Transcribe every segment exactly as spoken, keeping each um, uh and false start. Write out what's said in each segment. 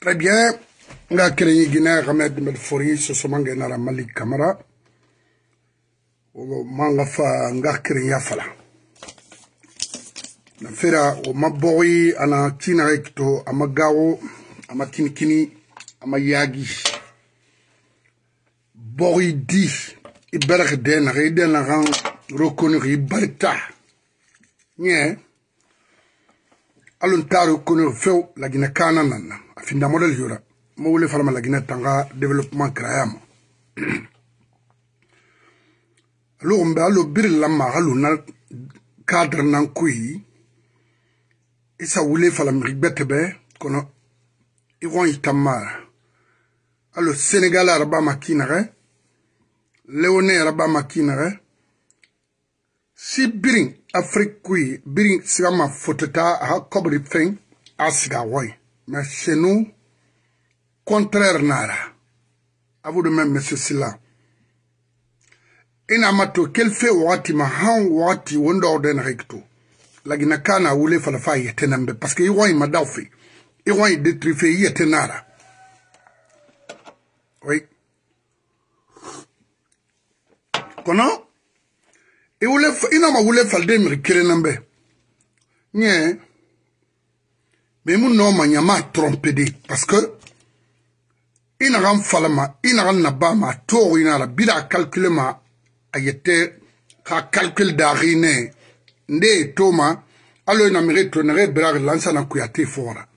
Très bien. Nga krenyi Guinée Ahmed Melfori Sosomanga nara Malik Camara. O manga fa nga krenyi afala. Na fera o maboi ana tina rekto amagawo ama kinikini ama yagi. Bori di iberak den reden la ran reconnu ibarta. Nye. Alun taru kono feu la Guinée kana nana. Afinda model yura. Mo wole falama la Guinée tanga développement krayam. Alo mbe alo bir lama alo na cadre nan kui. Isa wole falama rigbetebe kono iwan itamara. Alo Sénégal araba makinare. Léoné araba makinare. Si biring Afrique kui biring sigama fotota ha kobri feng asiga woy. Mais chez nous contraire nara. À vous de même, monsieur Silla. Ina mato quel fait wati ma han wati wonder orden recto. La ginakana wule falafa yetenambe. Parce que iwa ima daufi. Iwa i détrife yetenara. Oui. Kono? Ina ma wule falde mirikire nambe. Nye. Mais mon nom m'a nyama trompé. Parce que ina ram falama, ina ram nabama, toro ina la bida calculer ma ayete ka calcul d'arine nde toma alo ina mérite nere brar lansa na kuyate fora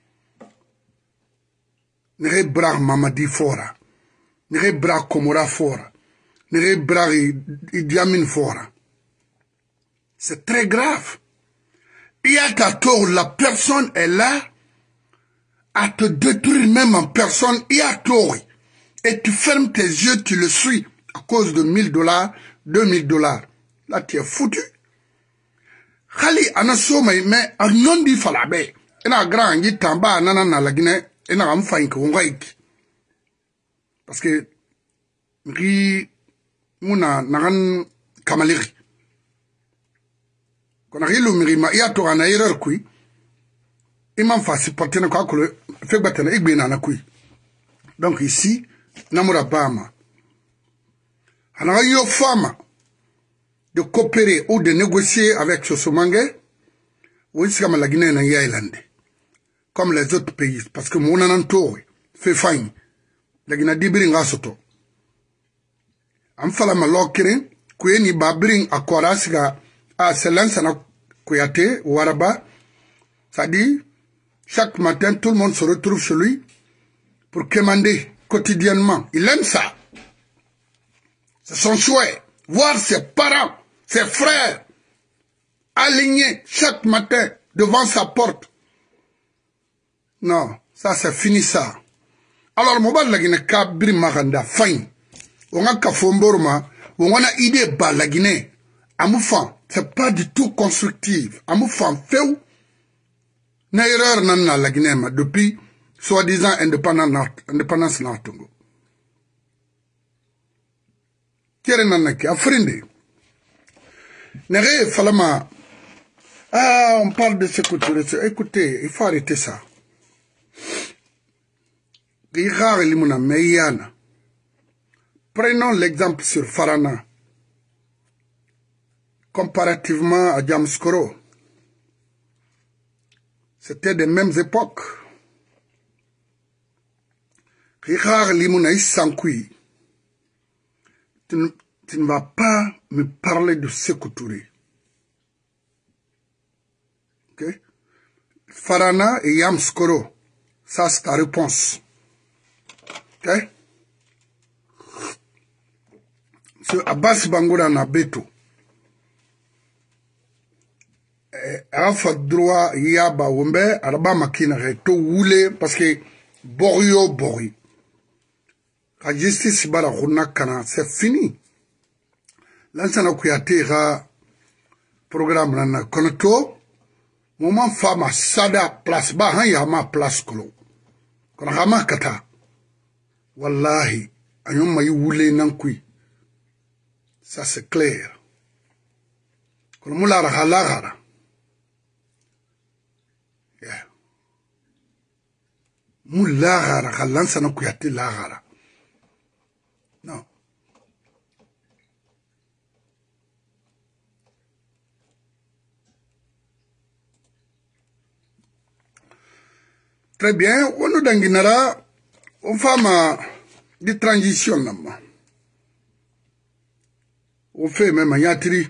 nere brar mamadi fora nere brar komora fora nere brar idiamine fora. C'est très grave. Il y a ta tort, la personne est là à te détruire même en personne, il y a tort. Et tu fermes tes yeux, tu le suis à cause de mille dollars, deux mille dollars. Là, tu es foutu. Khali, anasoma, mais un non dit falabe. Et na grand, il tamba, nanana, la Guinée, et na ramfa inke, on parce que, ri, muna, naran, kamaliri. Quand on a eu mirima, il y a tout un erreur qui, il m'a fait supporter na quoi que le fait battre na igbe na na kui. Donc ici, namura bama. On a eu femme de coopérer ou de négocier avec Sosomanga, ou ici comme la Guinée na Yaïlande, comme les autres pays, parce que mon ananto fait faille. La Guinée dit bring asoto. Am fala malokere, kuye ni babring akwara siga a selansa na kuyate waraba, ça dit. Chaque matin, tout le monde se retrouve chez lui pour commander quotidiennement. Il aime ça. C'est son souhait. Voir ses parents, ses frères, alignés chaque matin devant sa porte. Non, ça c'est fini ça. Alors, mobile la Guinée, kabri maganda, fine. On a kafomborma, on a idée bas la Guinée. Amoufan, c'est pas du tout constructif. Amoufan, fait na erreur nan na la Guinée depuis soi-disant indépendance na Tongo. Kere nan na ki afrindi. Nere falama ah on parle de ce culture. Écoutez, il faut arrêter ça. Prenons l'exemple sur Farana comparativement à Jamskoro. C'était des mêmes époques. Richard Limounaïs Sankoui, tu ne vas pas me parler de Sékou Touré. Ok? Farana et Yamskoro, ça c'est ta réponse. Ok? Ce Abbas Bangoura Nabeto. A fait droit yaba wombe araba makina to wule parce que borio bori la justice bala khuna kana c'est fini lansana kuyate ra programme nana konoto moment fama sada place ba han ya ma place kolo kono hama kata wallahi anyom may wule nan kui ça c'est clair kono mulara halagara. Mou lagara, kalansa na kuyate lagara. Non. Très bien, on nous danginara, on fait de transition là. On fait même un yatri.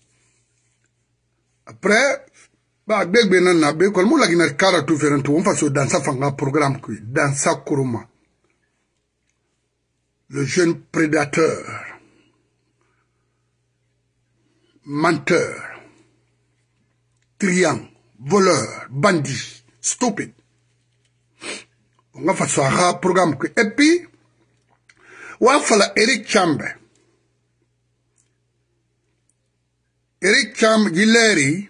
Après, bah, beg benan na be kol mula gina kara tout faire tout on fasse dans sa fanga programme qui dans sa kuruma. Le jeune prédateur, menteur, triant, voleur, bandit, stupide. On va faire un programme qui et puis on va faire Eric Chambe. Eric Chambe Gileri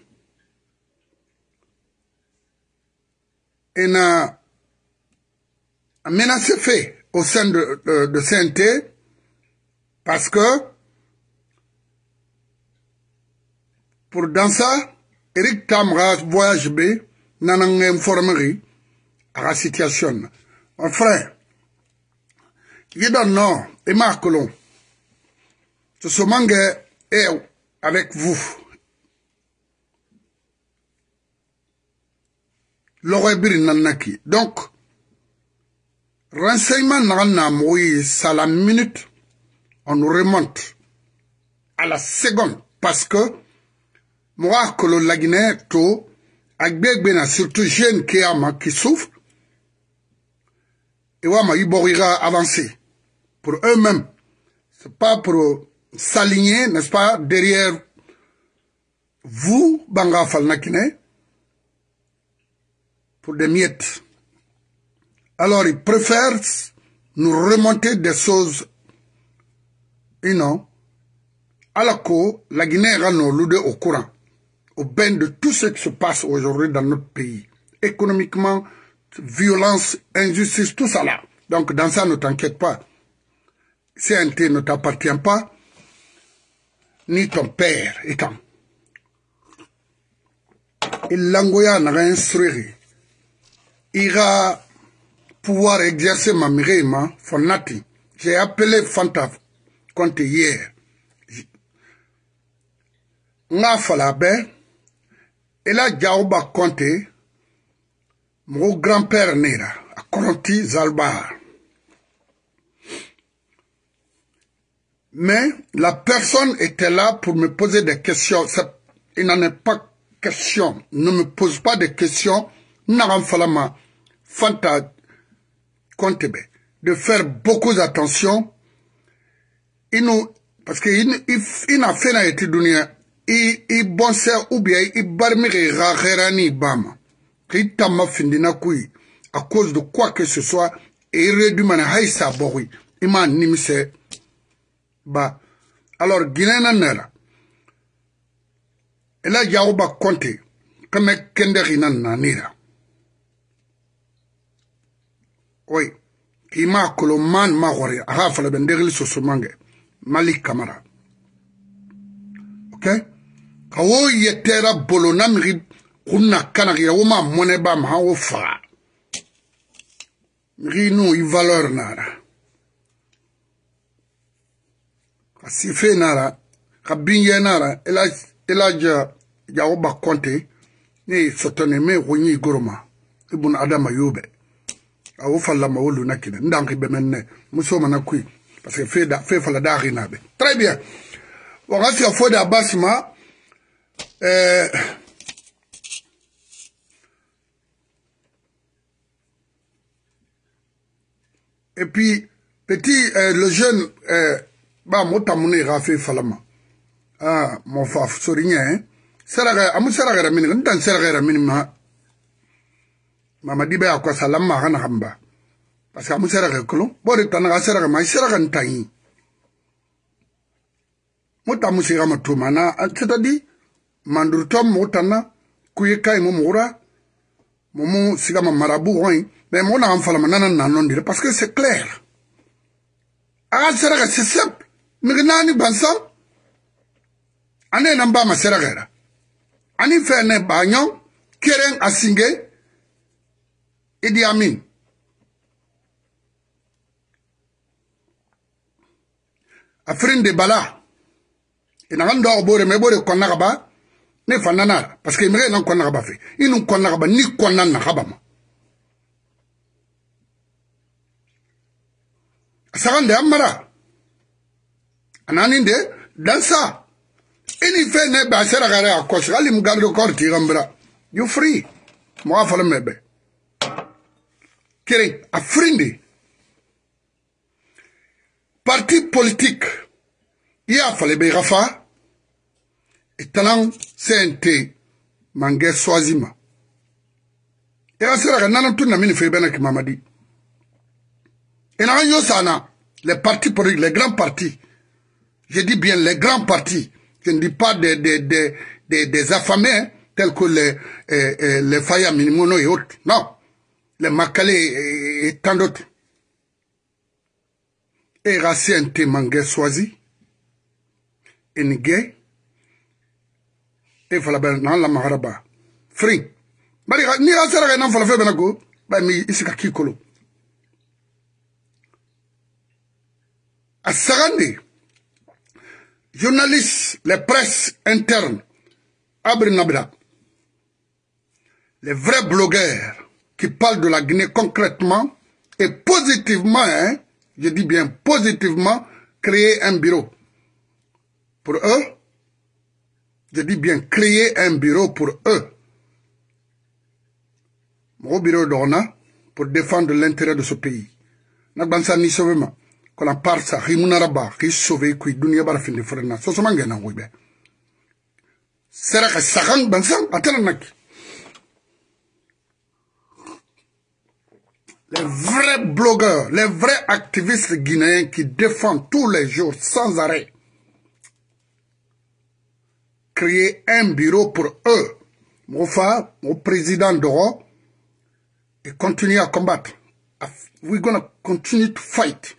il a menacé fait au sein de, de, de C N T parce que pour dans ça, Eric Tamra voyage B, nanang informerie à la situation. Mon frère, il donne non, et Marc Colomb, ce sont mangue est avec vous. Donc, renseignement n'a moui, ça la minute, on nous remonte à la seconde, parce que moi, que le Guinée, tout, surtout jeune qui souffre, et ouais, ils vont avancer pour eux-mêmes. C'est pas pour s'aligner, n'est-ce pas, derrière vous, Banga Falnakine, pour des miettes. Alors, ils préfèrent nous remonter des choses, you know, à la cour, la Guinée est au courant, au bain de tout ce qui se passe aujourd'hui dans notre pays. Économiquement, violence, injustice, tout ça là. Donc, dans ça, ne t'inquiète pas. C N T ne t'appartient pas, ni ton père étant. Il l'angoya n'a rien instruit. Il va pouvoir exercer ma mirema for nothing. J'ai appelé Fanta Conte hier. Nga falabe, et a Jaouba Conte, mon grand-père Nera, à Conti Zalbar. Mais la personne était là pour me poser des questions. Il n'en est pas question. Ne me pose pas de questions. N'aram falama Fanta Kontebe. De faire beaucoup d'attention. Il nous, parce qu'il il n'a fait n'a été donné. Il, il bonse ou bien il barmire rarerani bama. Il t'a ma findina kui. À cause de quoi que ce soit. Et il réduit man haïsa boui. Il m'a nimise. Bah, alors, Guinée n'a elle a Yaouba Conte, comme Kenderina Nanira. Oui, qui m'a coloman mahori, a rafale benderil sosumange, Malik Kamara. Ok? Kawo yetera bolonamri, kuna kanari, oma moneba maho fa. Rino y valeur nara. Si fait nara, kabinye nara, elle a déjà Yaouba Conte, ni sotoneme woni goroma, ibun Adama Yobe. A ou falla ma wolu nakine, ndanki bemenne, musoma na kui, parce que fait da, fait falla da rinabe. Très bien. On va faire faux d'abassement, euh, et puis, petit, euh, le jeune, euh, bah, motamune rafe falama. Ah, mon faf, sorigné, hein. Seraga, amu seraga ramini, ntan seraga ramini ma, mama dibe akwa salam ma hana hamba. Parce que amu seraga kolon, bori tanaga seraga ma, seraga ntanyi. Motamu seraga tumana, c'est-à-dire, mandurtom motana, kuyeka imu moura, momo sigama marabu, mais mon a enfalama nanan nanon dire, parce que c'est clair. Ah, seraga, c'est simple. Mignani bansam, ane namba ma seragera. Ani fene banyon, keren asinge, Idi Amin. Afrin de bala. Et n'a pas d'or, mais bon, qu'on n'a pas, ne fanana, parce qu'il me reste qu'on n'a pas fait. Il nous qu'on n'a pas, ni qu'on n'a pas. Ça rend des amara. Ananinde, dans ça. Et il fait ne basser à la coche, allez me garder le corps qui rembra. You free. Moi, il faut le mettre. Kéré, à frindi. Parti politique. Il y a fallu be Rafa. Et talent, C N T. Mangé Swazima. Et à ce moment-là, nous avons tout fait bien qui m'a dit. Et nous avons les partis politiques, les grands partis. Je dis bien les grands partis. Je ne dis pas des, des, des, des, des affamés, hein, tels que les, eh, eh, les Faya Minimono et autres. Non. Les Makale et, et tant d'autres. Et Rassi N T Mangé Swazi. Et Nigé. Et Falaben, non, la Maharaba. Free. Bari, ni Rassi Raga nan Falafé Benago. Bah, mi isika kikolo. À Sarandi. Journalistes, les presses internes, Abri Nabila, les vrais blogueurs qui parlent de la Guinée concrètement et positivement, hein, je dis bien positivement, créer un bureau. Pour eux, je dis bien créer un bureau pour eux. Mon bureau d'Orna pour défendre l'intérêt de ce pays. Nagbansa ni sauvement. Qu'on a part ça, Rimunaraba, qui sauve, qui dunia barafin de frena, so somanga na wibe. Sera que Sarang Bansan, attends, les vrais blogueurs, les vrais activistes guinéens qui défendent tous les jours, sans arrêt, créer un bureau pour eux. Mon frère, mon président d'Europe, et continuer à combattre. We're gonna continue to fight.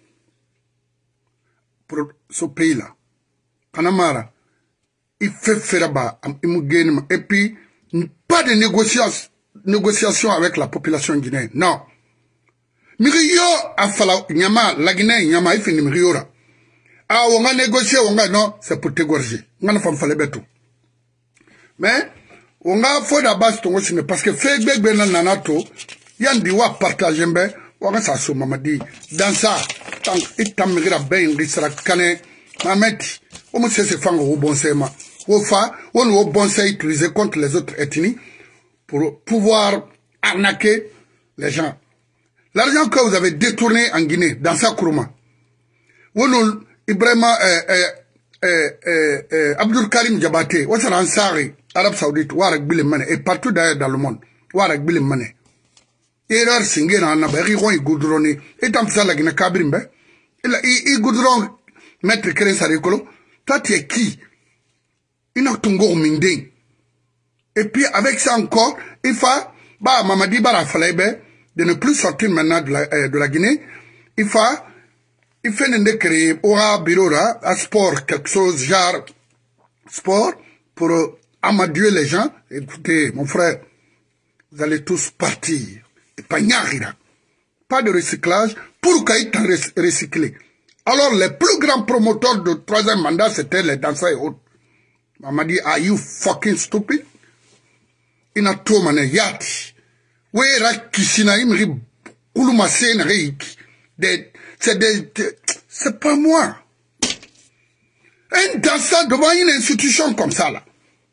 Pour ce pays-là. Kanamara, il fait faire bas, et puis, pas de négociations, négociations avec la population guinéenne. Non. Mirio a fallu, Nyama, la Guinée, Nyama, il fait une Miriora. Ah, on a négocié, on a, non, c'est pour t'égorger. On a fait le tout. Mais, on a fait la base, parce que fait bébé ben nanato, yandi wa partager ben, on a ça sur Mamadi. Dans ça, tant et t'amigra ben, il sera cané, Mameti, on me sait se faire au bon sema. Au fa, on au bon sema utilisé contre les autres ethnies pour pouvoir arnaquer les gens. L'argent que vous avez détourné en Guinée, dans sa Kourouma, on Ibrahima, euh, euh, euh, euh, euh, Abdul Karim Diabaté, on s'en Ansari, Arabie Saoudite, Warak Bilimane, et partout d'ailleurs dans le monde, Warak Bilimane. Erreur singé na nabari roi goudronné et tam ça la Guinée Kabrimbe il goudron maître Kéré Sarikolo toi tu es qui il a tungo mindé et puis avec ça encore il faut bah Mamadi Bara Falebe de ne plus sortir maintenant de la, euh, de la Guinée il faut il fait une créer aura bureau là à sport quelque chose genre sport pour euh, amadouer les gens. Écoutez mon frère, vous allez tous partir. Pas de recyclage pour qu'il ait recyclé. Alors les plus grands promoteurs de troisième mandat c'était les danseurs et autres. On m'a dit, are you fucking stupid? Il n'a tout mané yati. Oui, là, Kishina, il me dit, Kouloumassé, c'est des, c'est pas moi. Un danseur devant une institution comme ça, là.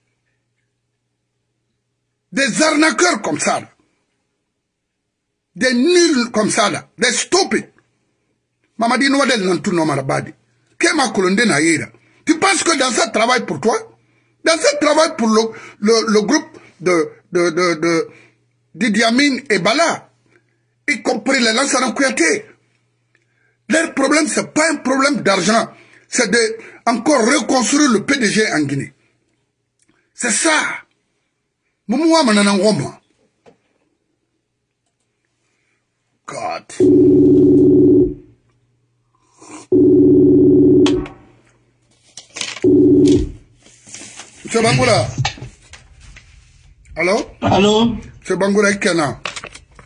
Des arnaqueurs comme ça, là. Des nuls comme ça, là. Des stupides. Maman dit, nous, on tout nom marabadi. Qu'est-ce que na yera? Tu penses que dans ça travaille pour toi? Dans ça travaille pour le, le, le groupe de, de, de, de, Idi Amin et Bala. Y compris les Lansana Kouyaté. Leur problème, c'est pas un problème d'argent. C'est de encore reconstruire le P D G en Guinée. C'est ça. Moumouwa mananangoma. God. Monsieur Bangoura. Allô? Allô? Monsieur Bangoura Ikena.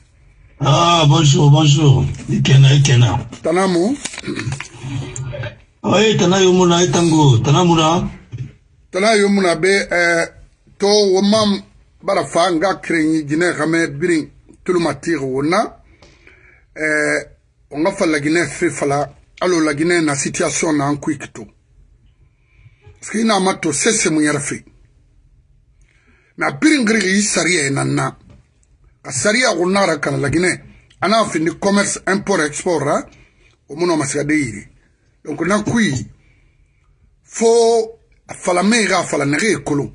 Ah, bonjour, bonjour. Ikena, Ikena. Tanamou. Oui, tana yomuna itango, tana muna. Tana yomuna be eh to womam bara fa nga krenyi jine game biring tulumatir wona eh on nga fala gine fe fala alo la gine na situation na nkwikito. Skina mato sese mu yarafe. Na biring gri sariya nanna. A sariya wonara kana la gine ana fini commerce import export ra o muno masade yiri. Donc na kui fo fala mega fala nere kolo.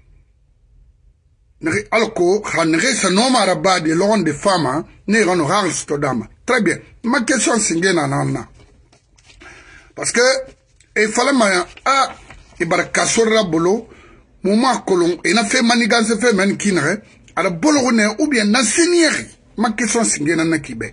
Nere alko ha nere sa noma raba de l'on de fama ne rano ral stodama. Très bien. Ma question singena nana. Parce que e fala ma a e barakasora bolo moma kolon e na fe manigance fe man kinre ala bolo ne ou bien na senieri. Ma question singena na kibe.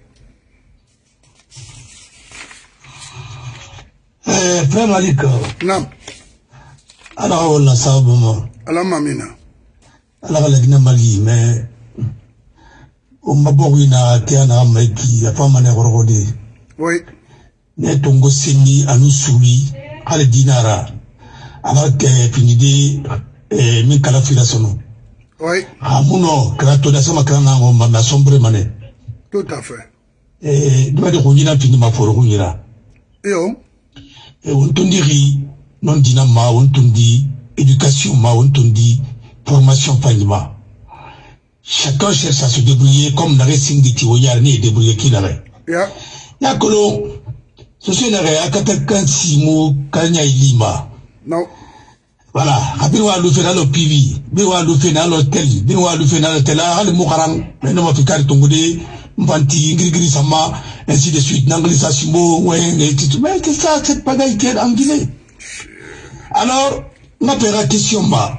Eh, Frère Malik. Non. Alors, on a ça au moment. Alors, mamina. Alors, la Guinée Mali, mais on m'a beaucoup na théana maiki, a pas mané rodé. Oui. Ne tongo seni anu souli, ale dinara, avec finide, eh, min kala fila sono. Oui. Amuno, krato da sama krana ngomba na sombre mané. Tout à fait. Eh, dima de kunina fini ma foro kunira. Yo. Et on dit non dina ma on dit éducation ma on dit formation panima. Chacun cherche à se débrouiller comme n'avait signe de tiroyar ni débrouiller qui n'avait. Yeah. Ya kolo ce soit n'avait à katakan simo kanya ilima. Non. Voilà, abirwa lu fena lo P V, birwa lu fena lo tel, birwa lu fena lo tel, hal mukarang, mais non ma fikari tongude, mpanti ngiri sama, ainsi de suite, n'anglisa simo, ouais, et tout, mais c'est ça, cette bagaille qui est en Guinée. Alors, ma père question ma,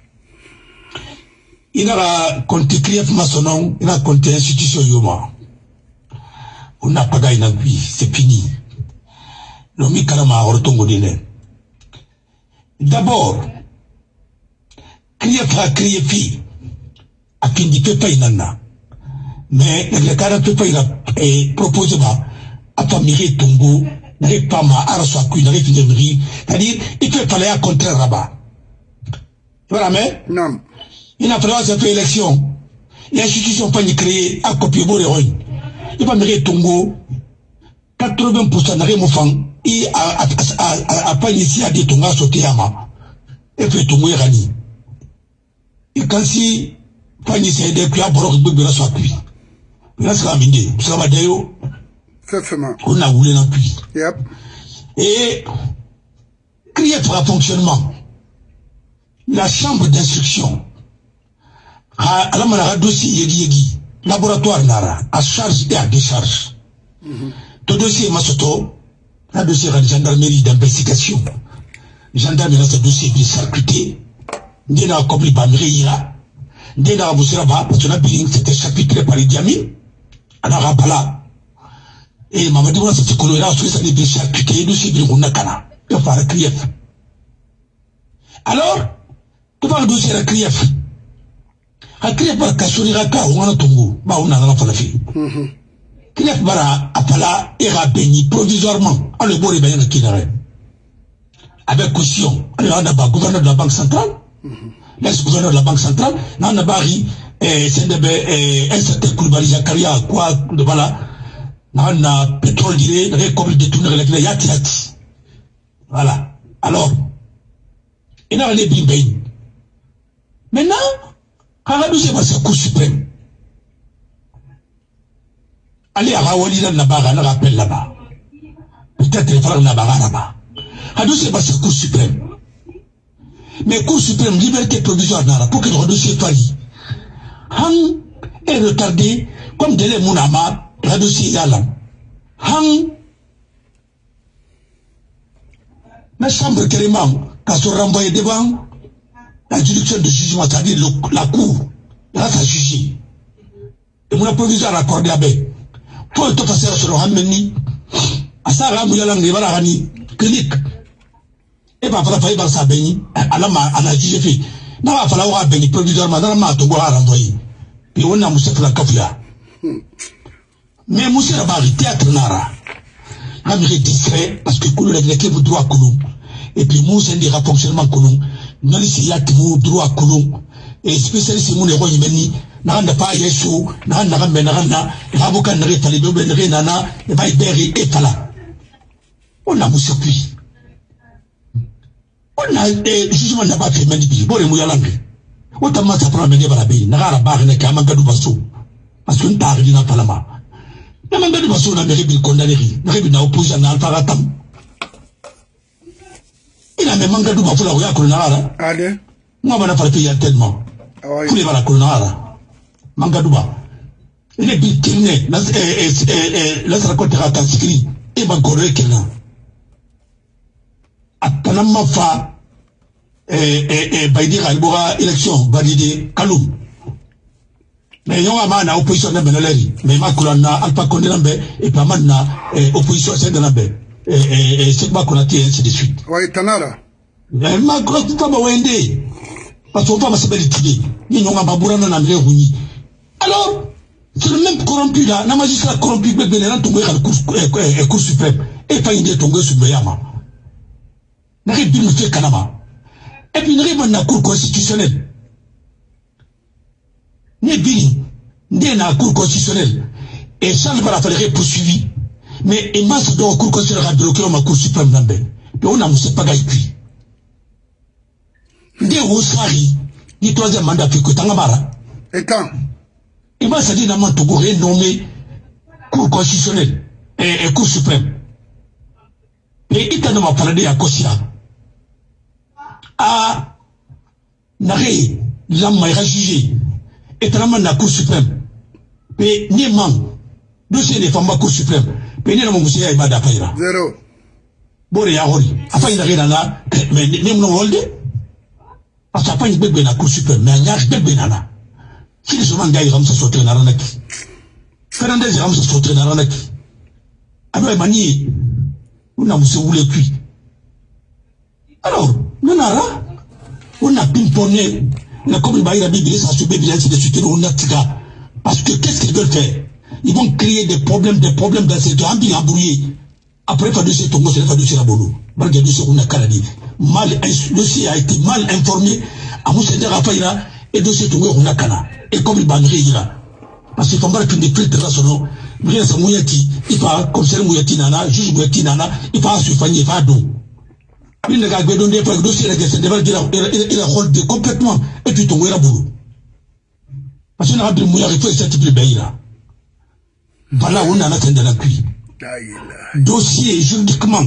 il a compté Krief Masonon, il a compté institution Yoma. On n'a pas gagné n'angui, c'est fini. L'homme kalama ortongo dine. D'abord, Krief a créé fi, a fini pepa inana. Mais le cas de il a proposé à famille Tongo, n'avait pas ma arso à cuire, n'avait fini de rire. C'est-à-dire, il peut parler à contraire là-bas. Voilà, mais Non. il a fallu faire élection. L'institution pas créée à copier beau héroïne. Il va mériter Tongo, quatre-vingts pour cent n'avait mon fan, et a pas initié à des Tonga sauter à ma. Et puis Tongo est rani. Et quand si, pas initié des cuits à bord de bébé soit cuit. Là, c'est la mine. C'est la madéo. Effectivement. On a voulu l'appui. Yep. Et, crier pour un fonctionnement. La chambre d'instruction. À la manara dossier yegi yegi. Laboratoire nara. À charge et à décharge. Tout dossier masoto. Un dossier de gendarmerie d'investigation. Gendarmerie, c'est dossier de circuité. N'ena compris pas Mreira. N'ena Moussiraba. Parce que la billing, c'était chapitré par les diamines. Alors, Abala, et Mamadou, c'est que l'on a fait ça, des charcuteries, de ces billes, on a cana. Il faut faire crier. Alors, tu vas le dossier à crier. À crier par Kassouri Raka, on a tongo, bah, on a la falafi. Crier par Apala, et béni provisoirement, à le beau et bien qui n'arrête. Avec caution, on a d'abord gouverneur de la Banque centrale, l'ex-gouverneur de la Banque centrale, on a d'abord c'est un certain Koulibaly Zakaria, quoi, de voilà, on a pétrole diré, on a comme détourné avec les yati yati. Voilà. Alors, il a les bimbés. Maintenant, quand on a c'est la Cour suprême, allez à Rawali là-bas, on rappelle là-bas. Peut-être les frères là-bas, là-bas. On a c'est la Cour suprême. Mais Cour suprême, liberté provisoire, pour que le dossier soit lié. Hang est retardé comme délai Mounama, le dossier Yalam. Hang, ma chambre carrément, quand on renvoie devant la juridiction de jugement, c'est-à-dire la cour, là, ça juge. Et mon provisoire accordé à Bé. Pour te passer sur le Hameni, à ça, Ramouyalang, les Varani, clinique. Et pas pour faire ça, Béni, à la juge fait. Non, il va falloir béni provisoirement dans la main, tu vas renvoyer. Puis on a moussé pour la cafia. Mais moussé la barre, théâtre nara. Amérique distrait, parce que Koulou l'a clé pour droit à Koulou. Et puis, moi, c'est un des fonctionnement Koulou. Nous, c'est y a droit à Koulou. Et spécialiste, mon héros, il m'a dit, n'a pas Yeshua, n'a pas Benarana, l'avocat n'a pas les deux Benrena, et va y berry et Tala. On a mon circuit. On a, et justement, n'a pas fait Manibi, bon, et Mouyalangue. Autant ça prend mener par la baie, n'a pas barre, n'a qu'à Mangadou Basso. Parce qu'on t'a arrivé dans Palama. N'a Mangadou Basso n'a pas condamné, n'a pas n'a opposé à Alparatam. Il a même Mangadou Basso là où il y a Colonara. Allez. Moi, on a pas payé tellement. Pour les la Colonara. Mangadouba. Il est bitirné, là, ça racontera ta scri, et ma gorée qu'elle a. À Panama fa, et Baïdir Alboura, élection, validée, Kalou. Mais non, à ma opposition de Benelli, mais ma colonna, Alpa Condélambe, et pas maintenant, opposition à Saint-Delambe. Et c'est pas qu'on a tiré, ainsi de suite. Oui, Tanara. Mais ma grosse pas ma wende. Parce qu'on va se bêtiser. Ni non, ma bourrana n'a rien rouni. Alors, c'est le même corrompu là, la magistrat corrompu, bébé, là, tombé à la Cour suprême, et pas une idée tombée sur Béyama. N'arrive pas de faire Kanama. Et puis, n'arrive pas de la Cour constitutionnelle. N'est bini, n'est la Cour constitutionnelle. Et ça ne va pas falloir poursuivi. Mais, et masse de la Cour constitutionnelle a bloqué la Cour suprême d'Ambé. Et on a moussé pas gaïpui. N'est au Sari, ni troisième mandat que Tangamara. Et quand? Il va s'agir d'un Togo renommé Cour constitutionnelle et, et Cour suprême. Et il t'a nommé parler à Kosia. À Naré, l'âme m'a jugé. Et t'as nommé la Cour suprême. Et Nieman, dossier des femmes à Cour suprême. Et Nieman Moussia et Mada Paira. Zéro. Boré Yahori. Afin il n'a là, mais Nieman Holde. Parce qu'il n'y a pas une bébé dans la Cour suprême, mais il y a un bébé dans la. Si les gens gagnent, ils vont se sauter dans la ranaki. Fernandez, ils vont se sauter dans la ranaki. Alors, Mani, on a moussé où les cuits. Alors, on a là, on a pimponné, on a comme il a Bible, ça se bébé, ainsi de suite, on a tiga. Parce que qu'est-ce qu'ils veulent faire? Ils vont créer des problèmes, des problèmes dans cette ambiance embrouillée. Après, pas de ce tongo, c'est pas de ce rabolo. Malgré de ce qu'on a caladi. Mal, le dossier a été mal informé, à Moussé de Rafaïra, et de ce tongo, on a cana. Et comme il bannerait, il a. Parce qu'il faut pas qu'une des filtres nationaux, rien sa mouyati, il va, commissaire mouyati nana, juge mouyati nana, il va se fanyer, il va d'eau. Il n'a qu'à donner pour le dossier, il a rôle complètement, et puis tongo, il a boulot. Parce qu'on a rappelé mouillard, il faut essayer de se faire là. Voilà, on a atteint de la cuisse. Dossier juridiquement,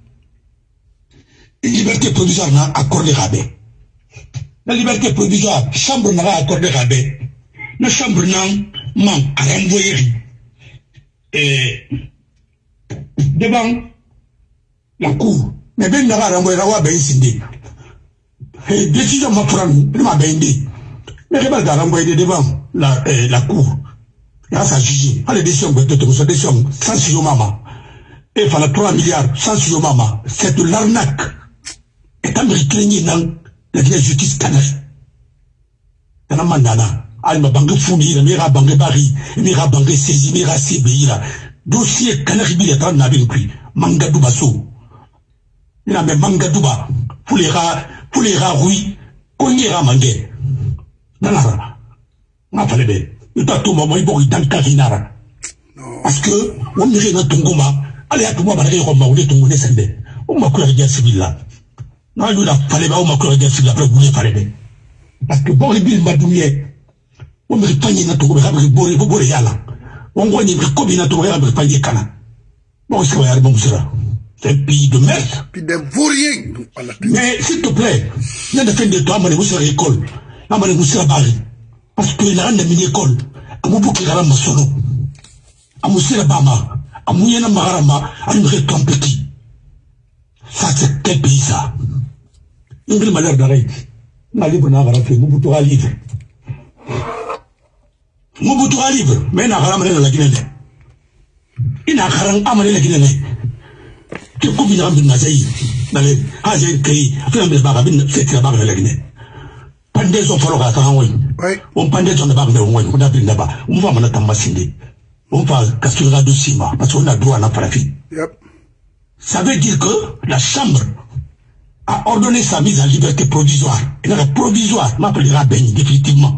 liberté provisoire n'a accordé rabais. La liberté provisoire, chambre n'a pas accordé rabais. La chambre n'a pas renvoyé. Et devant la cour, mais ben n'a pas renvoyé la loi ben sindé. Et décision m'a pris, il m'a ben dit. Mais il m'a renvoyé devant la, euh, la cour. Il a sa jugé. Allez, décision, décision, sans si maman. Et il fallait trois milliards, sans si maman. C'est de l'arnaque. Et américain, la justice canadienne. Il y a un mandana. Il m'a banqué fourni, il m'a banqué bari, il m'a banqué saisi, il m'a saisi. Dossier canari, il y a un navire pris. Mangadou Basso. Il a même Mangadouba. Pour les rats, pour les rats, oui. Cogné à Mangué. Nanara. On fallait bien. Il t'a tout moment, il faut y dans Karinara. Parce que, on m'irait dans ton goma. Allez, à tout moment, on va rouler ton goulet sendé. On m'a cru la guerre civile là. Non, il a fallu, on m'a cru la guerre civile après, vous voulez faire les. Parce que bon, les billes m'a douillé. On m'a répandu dans ton goma, on m'a répandu là. On m'a répandu dans ton goma, on m'a répandu cana. Bon, est-ce qu'on va y aller, bon, sera. C'est un pays de merde. Puis de vauriens. Mais, s'il te plaît, il y a des fins de toi, on m'a répandu à l'école. On m'a répandu à Paris. Parce que il a une mini-école. À mon bouc, il a un maçon. À mon Bama. À mon Yana Maharama. À une récompétie. Ça, c'est quel pays, ça? Il y a une malheur d'arrêt. Ma libre n'a pas fait. Mon bouton à livre. Mon bouton à livre. Mais il n'a pas amené la Guinée. Il n'a pas amené la Guinée. Tu peux bien amener la Zaï. Dans les. Ah, j'ai créé. Après, on va amener la barre de la Guinée. Pendez son follow à Tahaouin. On pendait son barbe de Ouin, on a vu là-bas. On va m'en attendre ma cindé. On va casser la doucima, parce qu'on a droit à la parafine. Ça veut dire que la Chambre a ordonné sa mise en liberté provisoire. Et la provisoire m'appellera Béni, définitivement.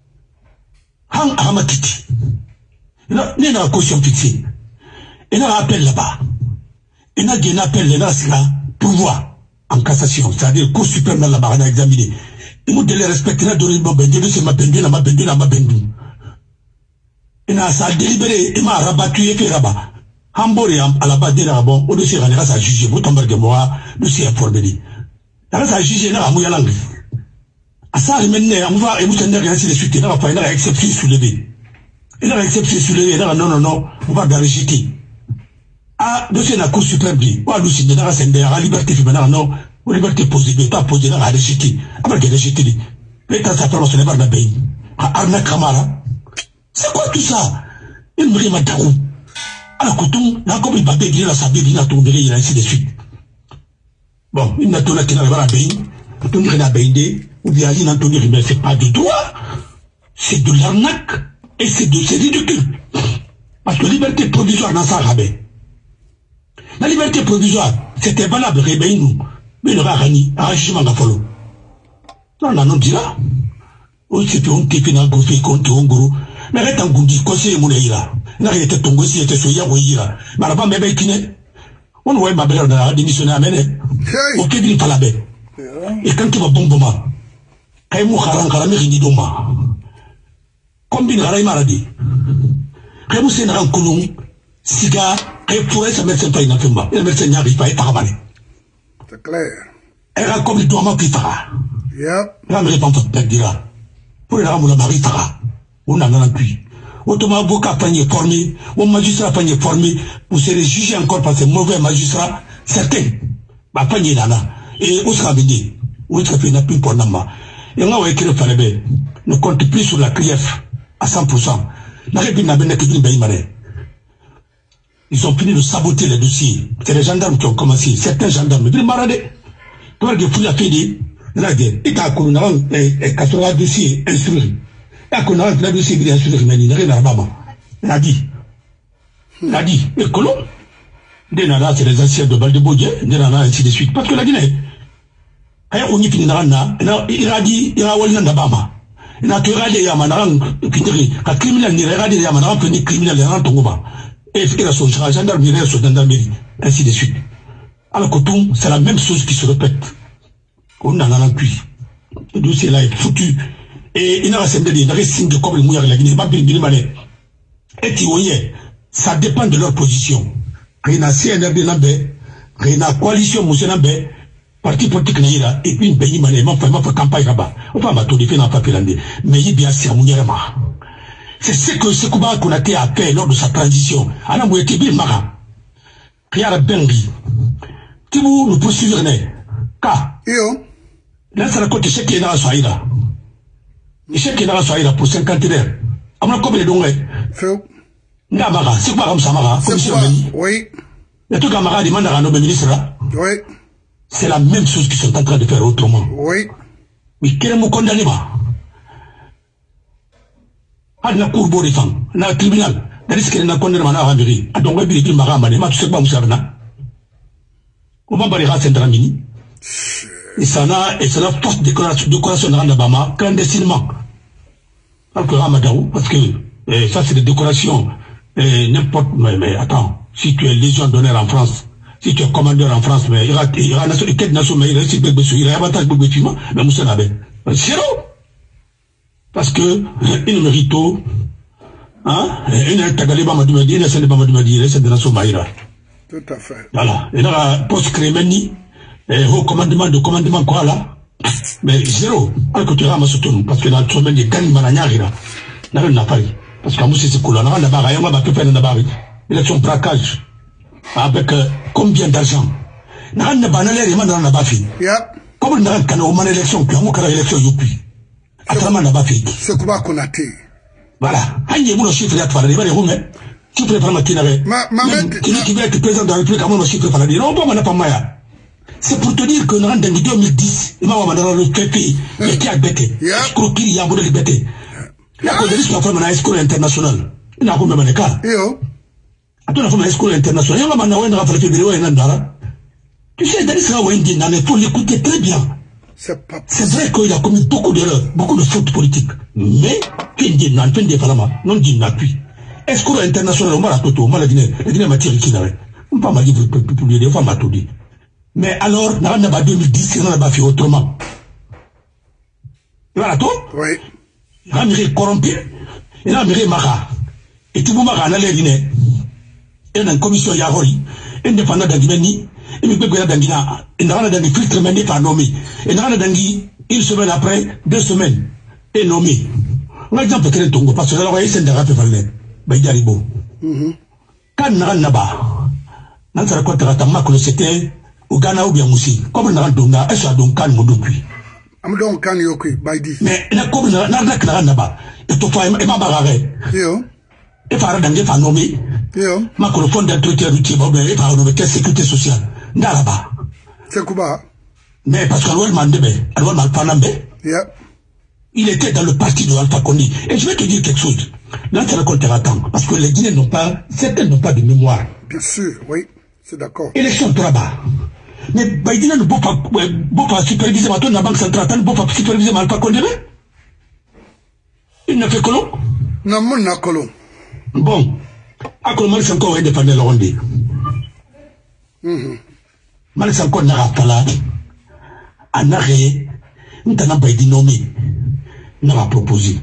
Han Ahamatiti. Il n'a pas caution fixée. Il n'a pas appel là-bas. Il n'a pas appel là-bas, pouvoir en cassation. C'est-à-dire, Cour suprême là-bas, on a examiné. Il m'a donné respect, il a donné mon bendu, c'est ma bendu, ma bendu, ma bendu. Il a ça délibéré, il m'a rabattu et fait rabat. Hambori à la base de l'Arabon, au dessus, il a jugé, vous tombez de moi, le ciel formé. Il a jugé, il a mouillé langue. À ça, il m'a dit, on va, et vous savez, ainsi de suite, il a pas, il a exception soulevé. Il a exception soulevé, il a non, non, non, on va le rejeter. Ah, dossier de la Cour suprême dit, ouais, nous, c'est de la liberté féminine, non, la liberté posée, mais pas posée, la rejeter. Après qu'il a rejeté, il a sa parole, ce n'est pas la bain. Arna Kamara. C'est quoi tout ça? Il me remet à coup. Alors, couteau, là, comme il va bénir la sabine, il a tombé, il a ainsi de suite. Bon, il n'a pas tourné à la bain, il n'a pas baigné, ou bien il n'a pas tourné, mais c'est pas du droit. C'est de l'arnaque, et c'est de ces ridicules. Parce que la liberté provisoire dans sa rabais. La liberté provisoire, c'était valable, réveille nous. Mais il aura gagné, arrachement à follow. Non, non, non, dira. On s'est fait un képi dans le groupe, contre un gros. Mais arrête en goudi, conseiller mon ira. Il a été tombé si était soya ou ira. Mais la femme est kiné. On voit ma belle dans la démission à mener. Ok, il pas la baie. Et quand tu vas bon moment, quand il m'a rencontré, il dit doma. Combien de rails maladie? Quand vous êtes en colon, Siga, et pour elle, ça médecin pas une affaire. Et le médecin n'y arrive pas, il part mal. C'est clair. Elle a comme il doit m'appeler Fara. Yep. Là, me répond, elle dira. Pour les rames, la Marie Fara. On en a un puits. Autrement, avocat panier formé, ou magistrat panier formé, vous serez jugé encore par ces mauvais magistrats, certains. Bah, panier là, là. Et où sera venu? Où sera fait n'a plus pour Nama? Et on a écrit le Farabé. Ne compte plus sur la C R I E F à cent pour cent. La République n'a pas été une Ils ont fini de saboter les dossiers. C'est les gendarmes qui ont commencé. Certains gendarmes. Ils ont maradé. Tu vois, il a fait des. Il a dit, il a connu quatre-vingts dossiers instruits. Il a connu un dossier qui est instruit, mais il n'a rien à la Il a dit. Il a dit, et Colomb, des nanas, c'est les anciens de Baldebodje, des nanas, ainsi de suite. Parce que la Guinée, il a dit, il a dit, il a dit, il a il a regardé Yamanan, quand criminel n'y regarde Yamanan, puis criminel n'y regarde Tongoba. Et il a son gendarme, il a son gendarmerie, ainsi de suite. Alors que tout, c'est la même chose qui se répète. On en a un puits. Le dossier là est foutu. Et il n'a pas de il n'a pas de signe de comme le mouillard, il n'a pas de bien malais. Et tu vois, ça dépend de leur position. Il y a C N R D Nambé, il y a coalition Moussé Nambé, parti politique Naïra, et puis une pays malais, il m'a fait campagne là-bas. On va m'attendre de faire dans le papier landé. Mais il y a bien sûr, Mouniarama. C'est ce que ce combat qu'on a été à faire lors de sa transition. Alors, vous étiez bien marrant. Rien à Bengi. Si vous nous poursuivez, car, là, c'est la côte de chèque qui est dans la soirée là. Le chèque qui est dans la soirée là pour cinquante heures. À mon comme les dons, Namara, c'est quoi comme ça, Mara? Oui. Et tout Gamara demande à nos ministres là. Oui. C'est la même chose qu'ils sont en train de faire autrement. Oui. Mais quel est mon condamné, ma? Ah, la cour beau défend, la tribunal, la risque de la condamné à la mairie. Ah, donc, il dit Mara, mais tu sais pas où ça va. On va barrer à Saint-Dramini. Et ça n'a, et ça n'a force décoration, décoration de Randabama, clandestinement. Alors que Ramadaou, parce que, eh, ça c'est des décorations, eh, n'importe, mais, mais, attends, si tu es légion d'honneur en France, si tu es commandeur en France, mais il y aura, il y aura, quelle nation, mais il y aura, il y aura avantage, mais Moussa Nabé. C'est non! Parce que, il mérite, hein, il est Tagaleba Madoumadi, il est Sénéba Madoumadi, il est de la Somaïra. Tout à fait. Voilà. Et dans la poste Crémeni, et au commandement de commandement quoi là, mais zéro. Alors que tu ramasses tout, parce que dans le domaine des gangs mananyarira, n'a rien à Paris. Parce qu'à Moussé c'est cool, on a la barre, on va que faire dans la barre. Il a son braquage. Avec euh, combien d'argent? N'a rien à banaler, il m'a dans la barre. Comme il n'a rien qu'à une élection, puis on a une élection, youpi. À travers la barre. C'est quoi qu'on a été. Voilà. Aïe, il y a mon chiffre à toi, il va les roumer. Tu peux prendre ma tinare. Ma mère. Qui va être président de la République à mon chiffre à la dire. Non, pas pas maya. C'est pour te dire que nous rentrons en deux mille dix, il m'a demandé le pays, il qui a bêté. Croquis, il y a un bout de bêté. Il y a un risque de faire un escroc international. Il n'a pas même un cas. Attends, la école internationale, il y a un moment où on a fait des ndara. Tu sais, Denis Rawendi, il faut l'écouter très bien. C'est vrai qu'il a commis beaucoup d'erreurs, beaucoup de fautes politiques. Mais, qui dit non, qui dit pas là, non dit n'appuie. Est-ce international, on m'a la toto, on m'a la Guinée, la Guinée m'a tiré qui n'avait. On m'a pas dit pour publier, des fois m'a tout dit. Mais alors, n'a pas deux mille dix, on n'a pas fait autrement. Voilà tout? Oui. Il a miré corrompu, il a miré Mara. Et tout le monde a allé Guinée. Il y a une commission Yahori, indépendante d'Angimeni, et le peuple d'Angina, et n'a pas d'Angi filtre mené par nommé. Et n'a pas d'Angi, une semaine après, deux semaines, et nommé. On a exemple créé Tongo, parce que là, c'est un dérapé valé. Baïdaribo. Quand n'a pas, n'a pas raconté à Tamak que c'était au Ghana ou bien Moussi. Comme n'a pas donné, elle soit donc calme depuis. Amdon kan yoki, Baïdi. Mais n'a comme n'a pas pas. Et tout fois, et ma barre. Yo. Et par d'Angé fa nommé. Yo. Ma le fond d'entretien routier, et par nommé sécurité sociale. N'a là-bas. C'est Kuba. Mais parce qu'à l'ouest Mandebe, à l'ouest Malpanambe. Yeah. Il était dans le parti de Alpha Condé. Et je vais te dire quelque chose. Là, tu racontes à temps. Parce que les Guinéens n'ont pas, certains n'ont pas de mémoire. Bien sûr, oui, c'est d'accord. Élection de là-bas. Mais Baïdina ne peut pas superviser maintenant la Banque centrale, ne peut pas superviser Alpha Condé. Il ne fait que l'on. Non, mon n'a que l'on. Bon. À quoi Mali Sanko est indépendant le Rondé. Mali Sanko n'a pas là. En arrêt, nous t'en avons Baïdina nommé. N'a pas proposé.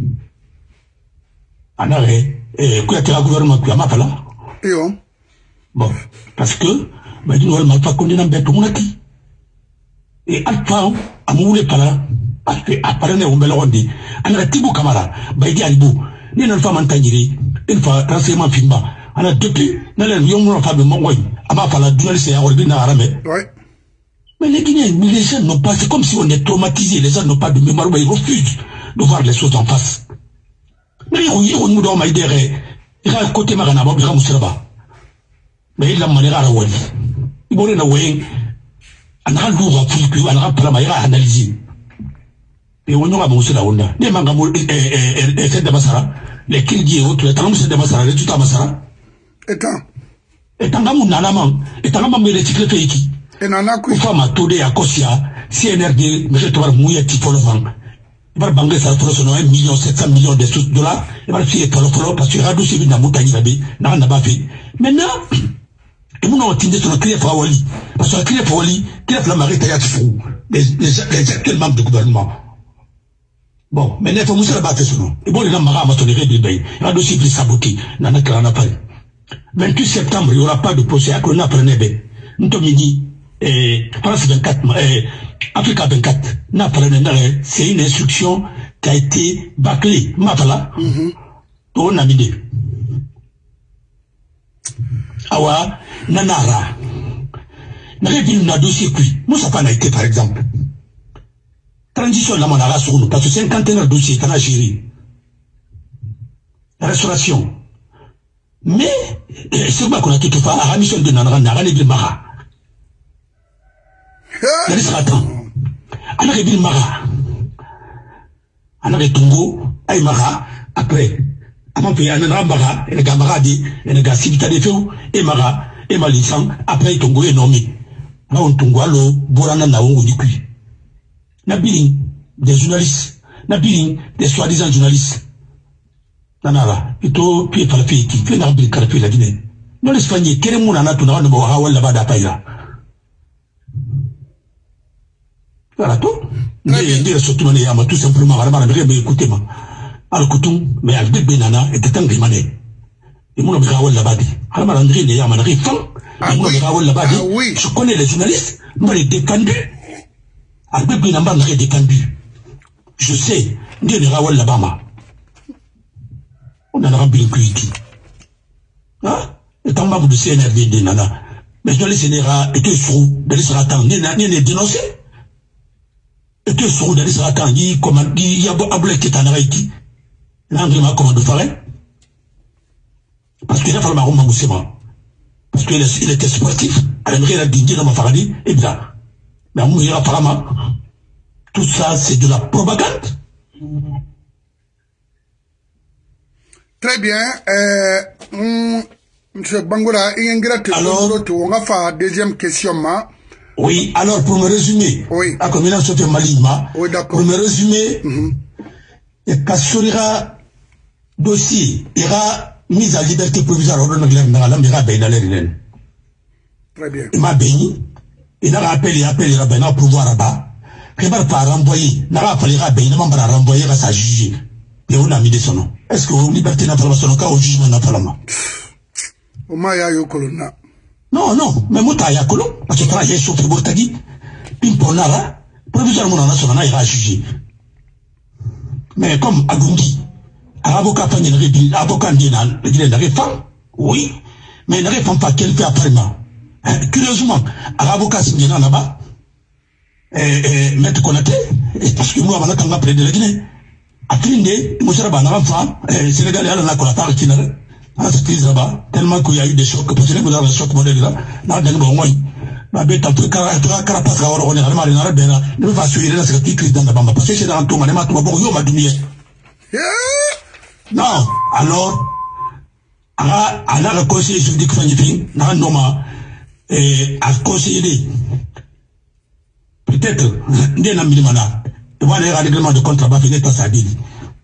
En arrêt, et quoi que le gouvernement qui a ma là. Bon, parce que, bah, il ne m'a pas connu dans le monde qui. Et Alpha, à mon voulait pas là, apparemment, on me l'a dit. En a Thibaut Camara, bah, il dit à Ibo, il y a une femme en Tangier, une femme renseignement Fimba. On a depuis, dans le Young femme de Mongoy, à ma femme, la journaliste et à Orbina Arame. Mais les Guinéens, les gens n'ont pas, c'est comme si on est traumatisés, les gens n'ont pas de mémoire, ils refusent de voir les choses en face. Mais il y a un moudon maïdéré, il y a un côté marana, il y a un mousserba. Mais il a manière à la wali. Il y a un wali, il y a un lourd à fouiller, il y a un palamaïra à analyser. Et on a un moussera, on a. Les mangamou, et c'est de Massara, les Kirgi et autres, les Talamous de Massara, les Tuta Massara. Étant. Et Tangamou Nanaman, et Tangamam me recycle Feiki. Et Nanakou. Une femme a tourné à Kosia, C N R D, M. Tovar Mouya Tifolovang. Il va banger ça pour un million sept cents millions de dollars. Il va fier pour le parce que Radou Séville n'a montagne rabé, n'a pas fait. Maintenant, et nous avons tenu sur le créé pour Wali. Parce que le créé pour Wali, créé pour la marée Tayat-Fou, les actuels membres du gouvernement. Bon, maintenant, il faut mousser la bataille sur nous. Et bon, les gens marrent à ma tonnerée de Bay. Radou Séville saboté, n'a pas qu'à Paris. vingt-huit septembre, il n'y aura pas de procès à Corona Prenebe. Nous t'avons dit, France vingt-quatre, Africa vingt-quatre, c'est une instruction qui a été bâclée. Mapala, on a mis. Awa, Nanara. N'avez-vous pas dossier puis, nous ça pas été par exemple. Transition la monara sur nous, parce que cinquantaine de dossiers dans la Syrie. Restauration. Mais, c'est quoi qu'on a tout fait à la mission de Nanara, Nara et de Mara. Il y a des temps. On a réglé Mara. On a réglé Tongo, Aïe Mara, après. Avant que y ait un Mara, et le gars Mara dit, et le gars Sibita de Feu, et Mara, et Malisan, après Tongo est nommé. Là, on Tongo, allo, Borana Naongo du Kui. Nabiling, des journalistes. Nabiling, des soi-disant journalistes. Nanara, et tout, pied par la fille qui fait n'abri carapé la Guinée. Non, l'Espagne, quel est mon anato, ne boira, ou là-bas d'Apaïra. Voilà tout. Dire surtout mané à tout simplement à la mais écoutez moi. Alors coutum mais à bébé nana et tant que mané. Et mon obligation là-bas dit. Alors André les yamana rifan. Et mon obligation là-bas dit. Je connais les journalistes, moi les défendus. À bébé namba n'a défendu. Je sais, Dieu ne rawal là-bas ma. On a rempli le cuiti. Hein? Et tant membre de C N R D de nana. Mais je les sénéra et tout sous de l'Israël n'est n'est dénoncé. Et que sur le Israël, il y a un aboulet qui est en Haïti. L'André m'a commandé de faire. Parce qu'il a fallu ma moussema. Parce qu'il était sportif. Alors, il a dit dans ma faradi, et bien. Mais on ira apparemment. Tout ça, c'est de la propagande. Très bien. Euh, Monsieur Bangoura, il y a une grande question. On va faire deuxième question. Oui, alors pour me résumer, oui. À combien de temps Malima, oui, d'accord. Pour me résumer, mm -hmm. Kassurira dossier, il y aura mise à liberté provisoire au nom de la très bien. Il m'a béni, il a appelé, appelé, il a pouvoir là-bas. Il va pas renvoyer, il n'a pas fallu il n'a pas renvoyer à sa juge. Et on a mis son nom. Est-ce que la liberté n'a pas son cas au jugement n'a pas la main? Non, non, mais moi, t'as yakolo, parce que t'as yé sur Bortagi, Pimponara, provisoirement, on a son nom, il va juger. Mais comme Agundi, avocat, avocat, il n'a pas, oui, mais il n'a pas qu'elle fait après moi. Curieusement, avocat, c'est bien là-bas, et maître Konaté, parce que moi, on a quand même près de la Guinée. À Trindé, moi, je suis un enfant, Sénégal, il y a la Konaté qui n'a pas. Tellement qu'il y a eu des chocs, parce que vous avez un choc modèle là, là, dans le bon moyen. Ma bête, en tout cas, carapace, on est vraiment dans la benne, ne va suivre la sécurité dans la bamba, parce que c'est dans tout le monde, tout le monde, ma demi. Non, alors, à la conseiller juridique magnifique, n'a noma, et à conseiller, peut-être, n'est pas minimana, et voilà, un règlement de contrebas, il est à sa ville.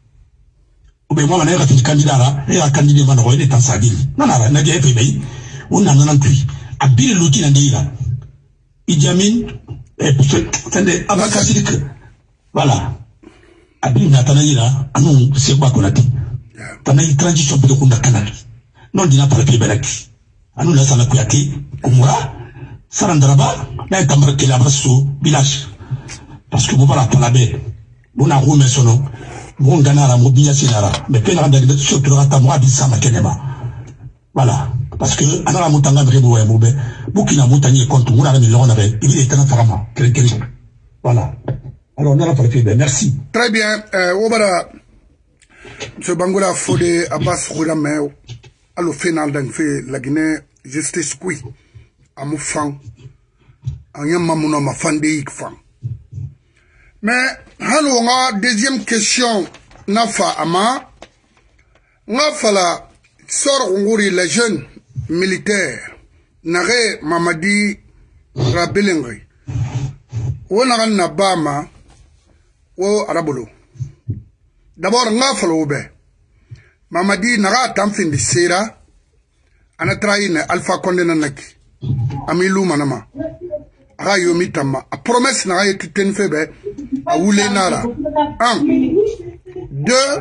Ou bien moi, on a fait candidat, et un candidat, on est en sadine. Non, non, on a dit, on a un puits. À Bill l'outil, on a dit là. Idi Amin, et pour ce, attendez, Abakasilik, voilà. À Bill Natanaï là, à nous, c'est quoi qu'on a dit. Tanaï transition pour le Kunda Canal. Non, on dit n'a pas le pied belaki. À nous, là, ça n'a kuyati, Kumura, Sarandraba, là, il t'embarque la brasso, village. Parce que vous voilà, pour la baie, on a remis son nom. Bon, Ganara, Mobilla, Sinara, mais peine à d'arriver sur le Ratamwa, Bissama, Kenema. Voilà. Parce que, Anara Moutanga, Brebo, et Moubé, Boukina Moutani, contre Mouna, Milon, avait, il est un farama, quelqu'un. Voilà. Alors, on a la fait, merci. Très bien, euh, Obara, ce Bangola Fodé, Abbas Roulamé, à le final d'un fait, la Guinée, justice, oui, à Moufang, à Yamamouna, ma fandéik fan. Mais, hano nga deuxième question nafa ama nga fala sor nguri les jeunes militaires nare Mamadi Rabelengi wona ganna bama wo arabolo d'abord nga fala obe Mamadi naga tamfin di sera ana traine Alpha Condé nanaki amilu manama aga yomi tama a promesse naga yetiten febe a wule nara. Un. Deux.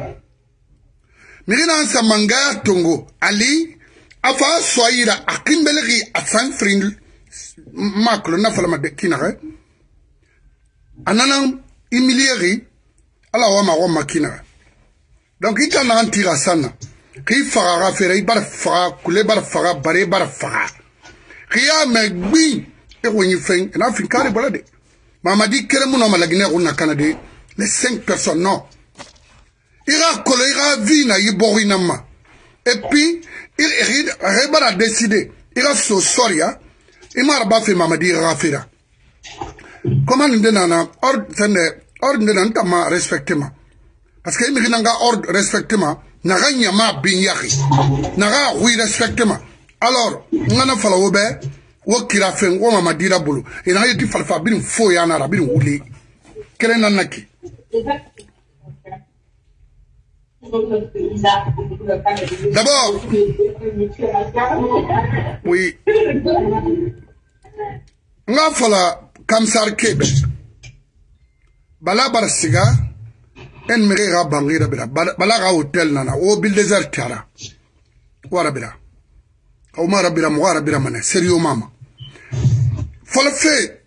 Mirina sa manga tongo. Ali. Afa soyira a kimbeleri a san fring. Maklo na falama de kinare. Ananang imilieri. Ala wama wama kinare. Donc ita na antira sana. Ki fara fere bar fara kule bar fara bare bar fara. Kiya me gbi. E wonyi fen. Na fin kare balade. Mamadi Keremuna Malagine on a Canadé, les cinq personnes, non. Ira Kolo, ira Vina, Yiborinama. Et puis, il a décidé, ira so soria, il m'a rabaffé Mamadi Rafira. Comment nous donnons ordre, ordre de l'antama respectement. Parce que il m'a dit ordre respectement, n'a rien ma binyari, n'a rien oui respectement. Alors, on a fallu au bé. Wo kira fen wo mama dira bolo ina yeti falfa bin fo ya na rabin wuli kelen nan naki d'abord oui nga fala kamsar kebe bala bar siga en mere ga bangira bela bala ga hotel nana o bil desert tara wara bela o mara bela mo wara bela mane sérieux mama Fala fait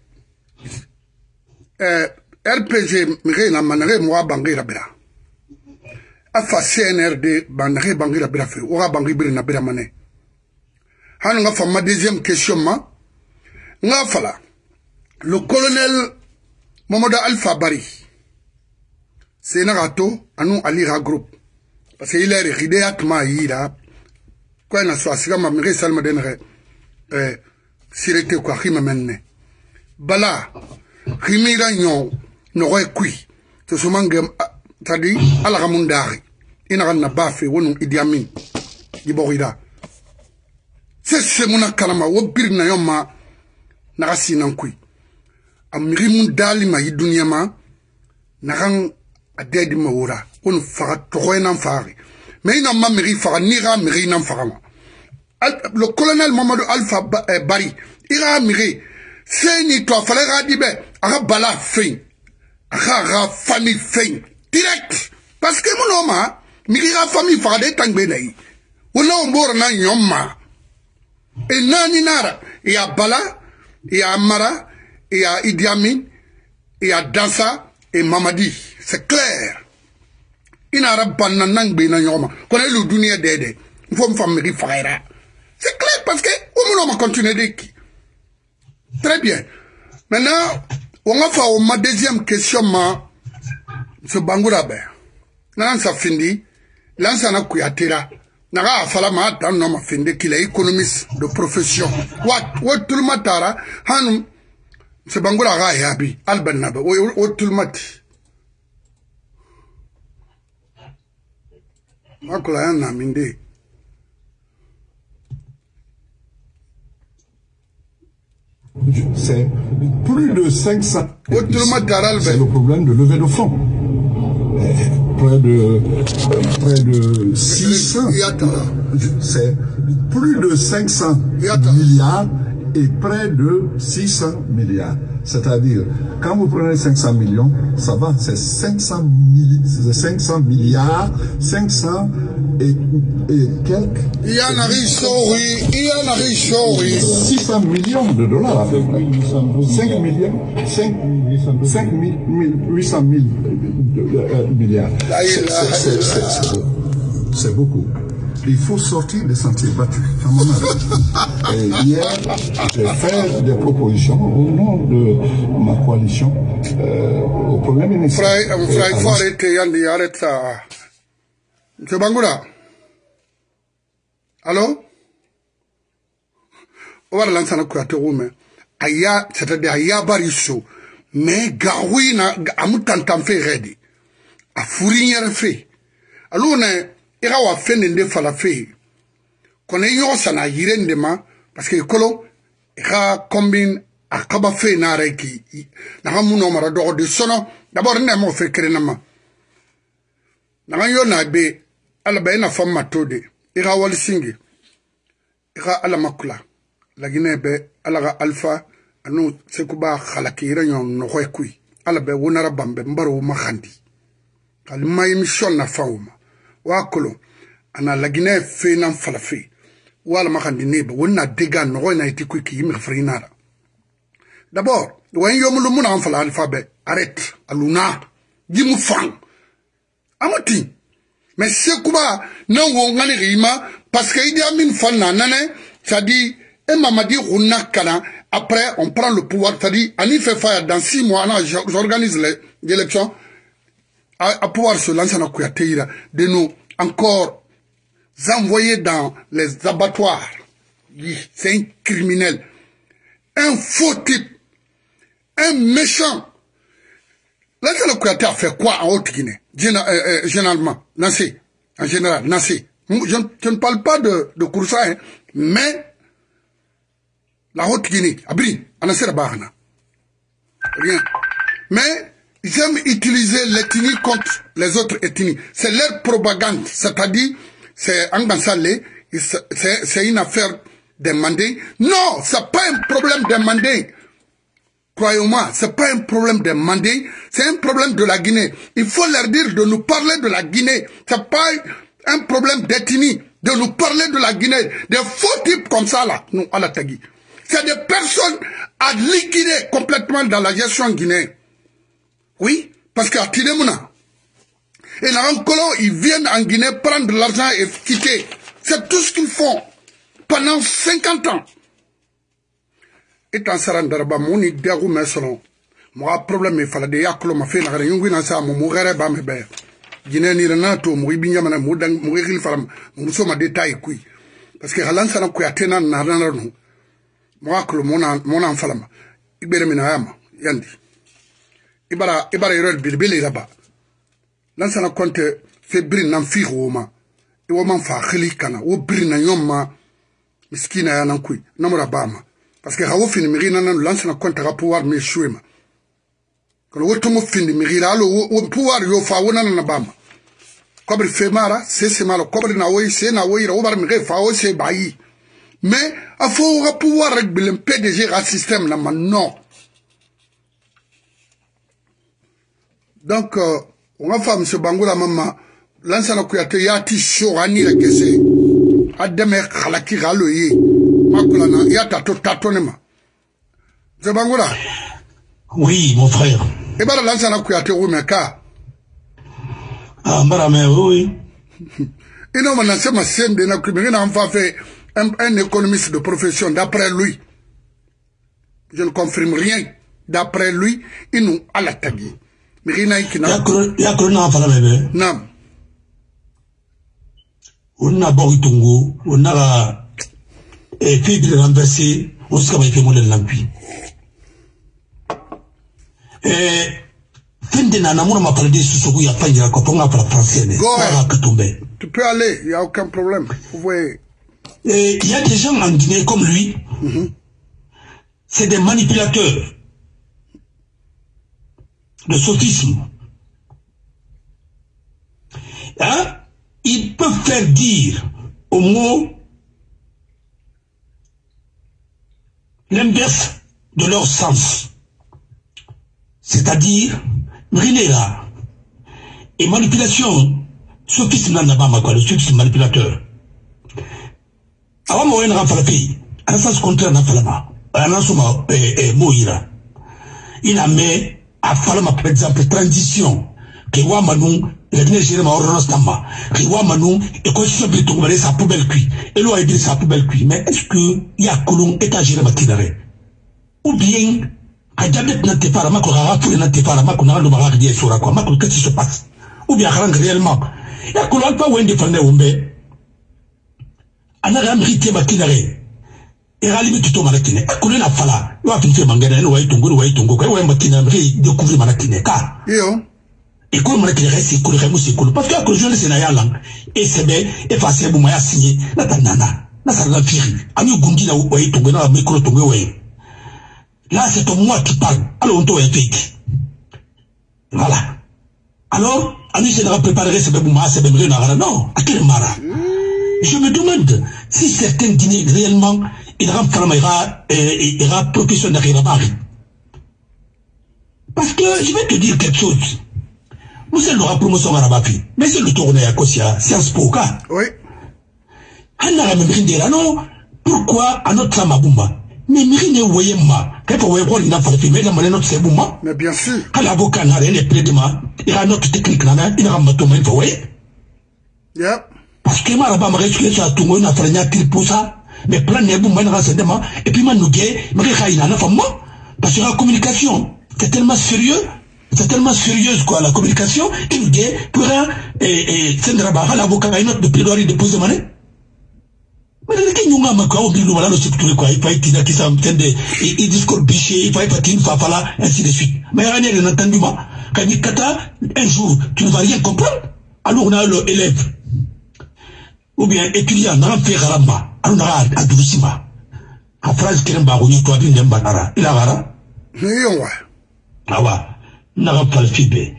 euh, R P G mire na manere mo bangira bela afa C N R D banere bangira bela fe o bangi bir na bela mane han nga fa ma deuxième question ma nga fala le colonel Mamadou Alpha Bari c'est un rato anu alira groupe parce qu'il est ridéatma yira quoi na so asiga ma mire salma denere euh sirete kwa khima menne bala khimira nyo no kui to sumange tadi ala gamundari ina ganna bafe wonu Idi Amin iborida c'est c'est mon kalama wo bir na yoma na sinan kui amiri mun dali ma yidunya ma na ran adedi mawura on fara toynan fari mais ina ma miri fara ni ra miri nan fara ma le colonel Mamadou Alpha Bari ira miri c'est ni toi fallait radibe ara bala fin ara famille fin direct parce que mon homme miri ra famille fara de tangbe nay wala mbor na nyoma et nani nara il y a Bala, il y a Amara, il y a Idi Amin, il y a Dansa et Mamadi. C'est clair. Il n'y a pas de nang be na nyoma. Qu'on est le dunia dede. Il faut me faire me faire. C'est clair parce que on va continuer de qui. Très bien. Maintenant, on va faire ma deuxième question ma ce Bangoura ben. Nan ça fini. Là ça na kuyatira. Naga fala ma tan no ma finde qu'il est économiste de profession. What what tout le matara hanum se Bangoura ga yabi alban naba what tout le mat. Makula na minde. C'est plus de cinq cents. What tout le matara c'est le problème de levée de fonds. Près de, près de six cents, c'est plus de cinq cents milliards et près de six cents milliards. C'est-à-dire, quand vous prenez cinq cents millions, ça va, c'est cinq cents milliards, cinq cents et, et quelques. Il y en a oui, il y en a oui. six cents millions de dollars. cinq millions, cinq mille, huit cents mille milliards. C'est beaucoup. Il faut sortir des sentiers battus. Et hier, j'ai fait des propositions au nom de ma coalition euh, au Premier ministre. Frère, il faut arrêter, Yandi, arrête ça. Monsieur Bangoura. Allô? On va lancer un coup à Teroume. Aya, c'est-à-dire Aya Barisso. Mais Garoui na amutantam fait ready. A fourrière fait. Alors, on est. Ira wa fende nde fala fe kone yo sana yirende ma parce que kolo ira combine akaba fe na reki na hamuno mara do de sono d'abord ne mo fe krena ma na yo na be ala be na fam matode ira wal singi ira ala makula la gine be ala ga alpha anu sekuba khalaki ira nyon no khoy ala be wonara bambe mbaro ma khandi kal may mission na fawma wakolo ana lagine fe nan falafe wala makandi neba wonna dega no na iti kwiki yimi frinara d'abord wen yomulu muna an fala alphabet arrête aluna yimu fang amati mais c'est quoi non wo ngani rima parce que Idi Amin fan na nane ça dit et Mamadi Rouna Kana après on prend le pouvoir ça dit ani fait faire dans six mois j'organise les élections à pouvoir se lancer dans Kouyateira, de nous encore envoyer dans les abattoirs. C'est un criminel, un faux type, un méchant. Là, le Kouyateira fait quoi en Haute-Guinée? Généralement, Nassé, en général, Nassé. Je, je ne parle pas de, de Koursa, hein, mais la Haute-Guinée, Abri, Anassé Bahana. Rien. Mais ils aiment utiliser l'ethnie contre les autres ethnies. C'est leur propagande. C'est-à-dire, c'est Angansalé, c'est une affaire des Mandés. Non, c'est pas un problème des Mandés. Croyez-moi, c'est pas un problème des Mandés, c'est un problème de la Guinée. Il faut leur dire de nous parler de la Guinée. C'est pas un problème d'ethnie, de nous parler de la Guinée. Des faux types comme ça, là, nous, à la Tagui. C'est des personnes à liquider complètement dans la gestion guinéenne. Oui, parce qu'à Tidemouna, et là encore, ils viennent en Guinée prendre l'argent et quitter. C'est tout ce qu'ils font pendant cinquante ans. Et en Sarandaraba, mon idée, mais selon moi, problème, il fallait des yaklo, ma fait, n'a rien, n'a ça, mon mourrait, bah, mes bères. Guinée, ni renato, mourir bien, madame, mourir, mourir, femme, mon somme à détail, oui. Parce que Halan Sana Kouatena, n'a rien à nous. Moi, que mon enfant, il béret minayama, yandi. Ibara ibara yoro bilbili raba lansana konte fe biri nan fi roma e wo man fa khili kana wo biri na yomma miskina ya nankui namura bama parce que hawo fini mirina nan lance na konta ka pouvoir me chouema ko woto mo fini mirira lo wo pouvoir yo fa wona na bama ko bre femara c'est c'est malo ko bre na woy c'est na woy ro bar mi fa o c'est bayi mais a faut ra pouvoir régler le P D G ra système na man non donc euh, on va faire monsieur Bangola mama lance na kuyate yati show ani la kese ademe khalaki galoyi makola na yata to tatonema monsieur Bangola. Oui mon frère et bara lance na kuyate wo meka ah mbara me oui ino manase ma sende na kumiri na mfa fait un, un économiste de profession d'après lui je ne confirme rien d'après lui il nous a la tagi mirina ikina ya ko na fala bebe nam on a bon itungo on a et puis de renverser on se va faire modèle l'ampui et fin de nana mon m'a parlé de Susogu ya pangira ko ponga para français ne ça va tomber tu peux aller il y a aucun problème vous voyez et il y a des gens en Guinée comme lui mm-hmm. C'est des manipulateurs de sophisme hein. Ils peuvent faire dire au mot l'inverse de leur sens. C'est-à-dire, Rinera et manipulation, sophisme n'a pas quoi, le sophisme manipulateur. Avant moi, on a fait le pays, à la sens contraire, on a fait le mal. On a fait Moïra. Il a mis à faire, par exemple, transition, que wa manou, la Guinée gère ma ordonnance d'Amba, que wa manou, et quand je suis obligé de trouver sa poubelle cuit, et l'on a dit sa poubelle cuit, mais est-ce que il y a colon et à gérer ma tinare? Ou bien, à Diabet n'a pas la macro, à Rafoul n'a pas la macro, n'a pas le marak d'y sur la quoi, macro, qu'est-ce qui se passe? Ou bien, réellement, il y a colon pas où est défendu au mbé. Anara mérité ma tinare. Et à la limite, tu tombes à la tinare. À colon la fala, il va finir mangana, ou à Tongo, ou à Tongo, ou à ma tinare, découvrir ma tinare, car. Et comme on a créé ces cours, c'est cool. Parce que la collision de Sénaya lang, et c'est bien, effacé, vous m'avez signé, la tanana, la salade firi, à nous gundi là où est tombé dans la micro tombé. Là, c'est ton moi qui parle. Alors, on doit être fake. Voilà. Alors, à nous, c'est de préparer ces bébés, ces bébés, non, à quel mara? Je me demande si certains Guinéens réellement, ils rendent Framera et ils rendent profession d'Arrivabari. Parce que, je vais te dire quelque chose. Vous savez, l'aura promotion à Rabapi. Mais c'est le tournée à Kosia, Sciences Po. Oui. Anna Mérindera, non. Pourquoi à notre femme à Boumba? Mais Mérine, vous voyez, ma. Quand vous voyez, il n'a pas fait, mais notre c'est Boumba. Mais bien sûr. À l'avocat, n'a rien, les de ma. Il a notre technique, là, il a un bateau, vous voyez. Yeah. Parce que ma rabat m'a réussi à tout le monde, a fait un tir pour ça. Mais plein de Boumba, il a renseignement. Et puis, ma nougué, ma récaïna, n'a pas moi. Parce que la communication, c'est tellement sérieux. C'est tellement sérieuse, quoi, la communication, qu'il nous dit, pour un, et, et, Sendraba, l'avocat, a une note de plaidoirie de poser monnaie. Mais le qui nous a marqué, on dit, nous, voilà, le secteur, quoi, il faut être, qui s'entende, il discours biché, il faut être, il faut fala, ainsi de suite. Mais rien n'est entendu, moi. Quand il kata, un jour, tu ne vas rien comprendre. Alors, on a l'élève. Ou bien, étudiant, on a fait Ramba. Alors, on a Adoussima. En phrase, qui est un baronnier, toi, bien, Banara. Il a rara. Oui, ouais. Ah, ouais. N'a pas le fibre.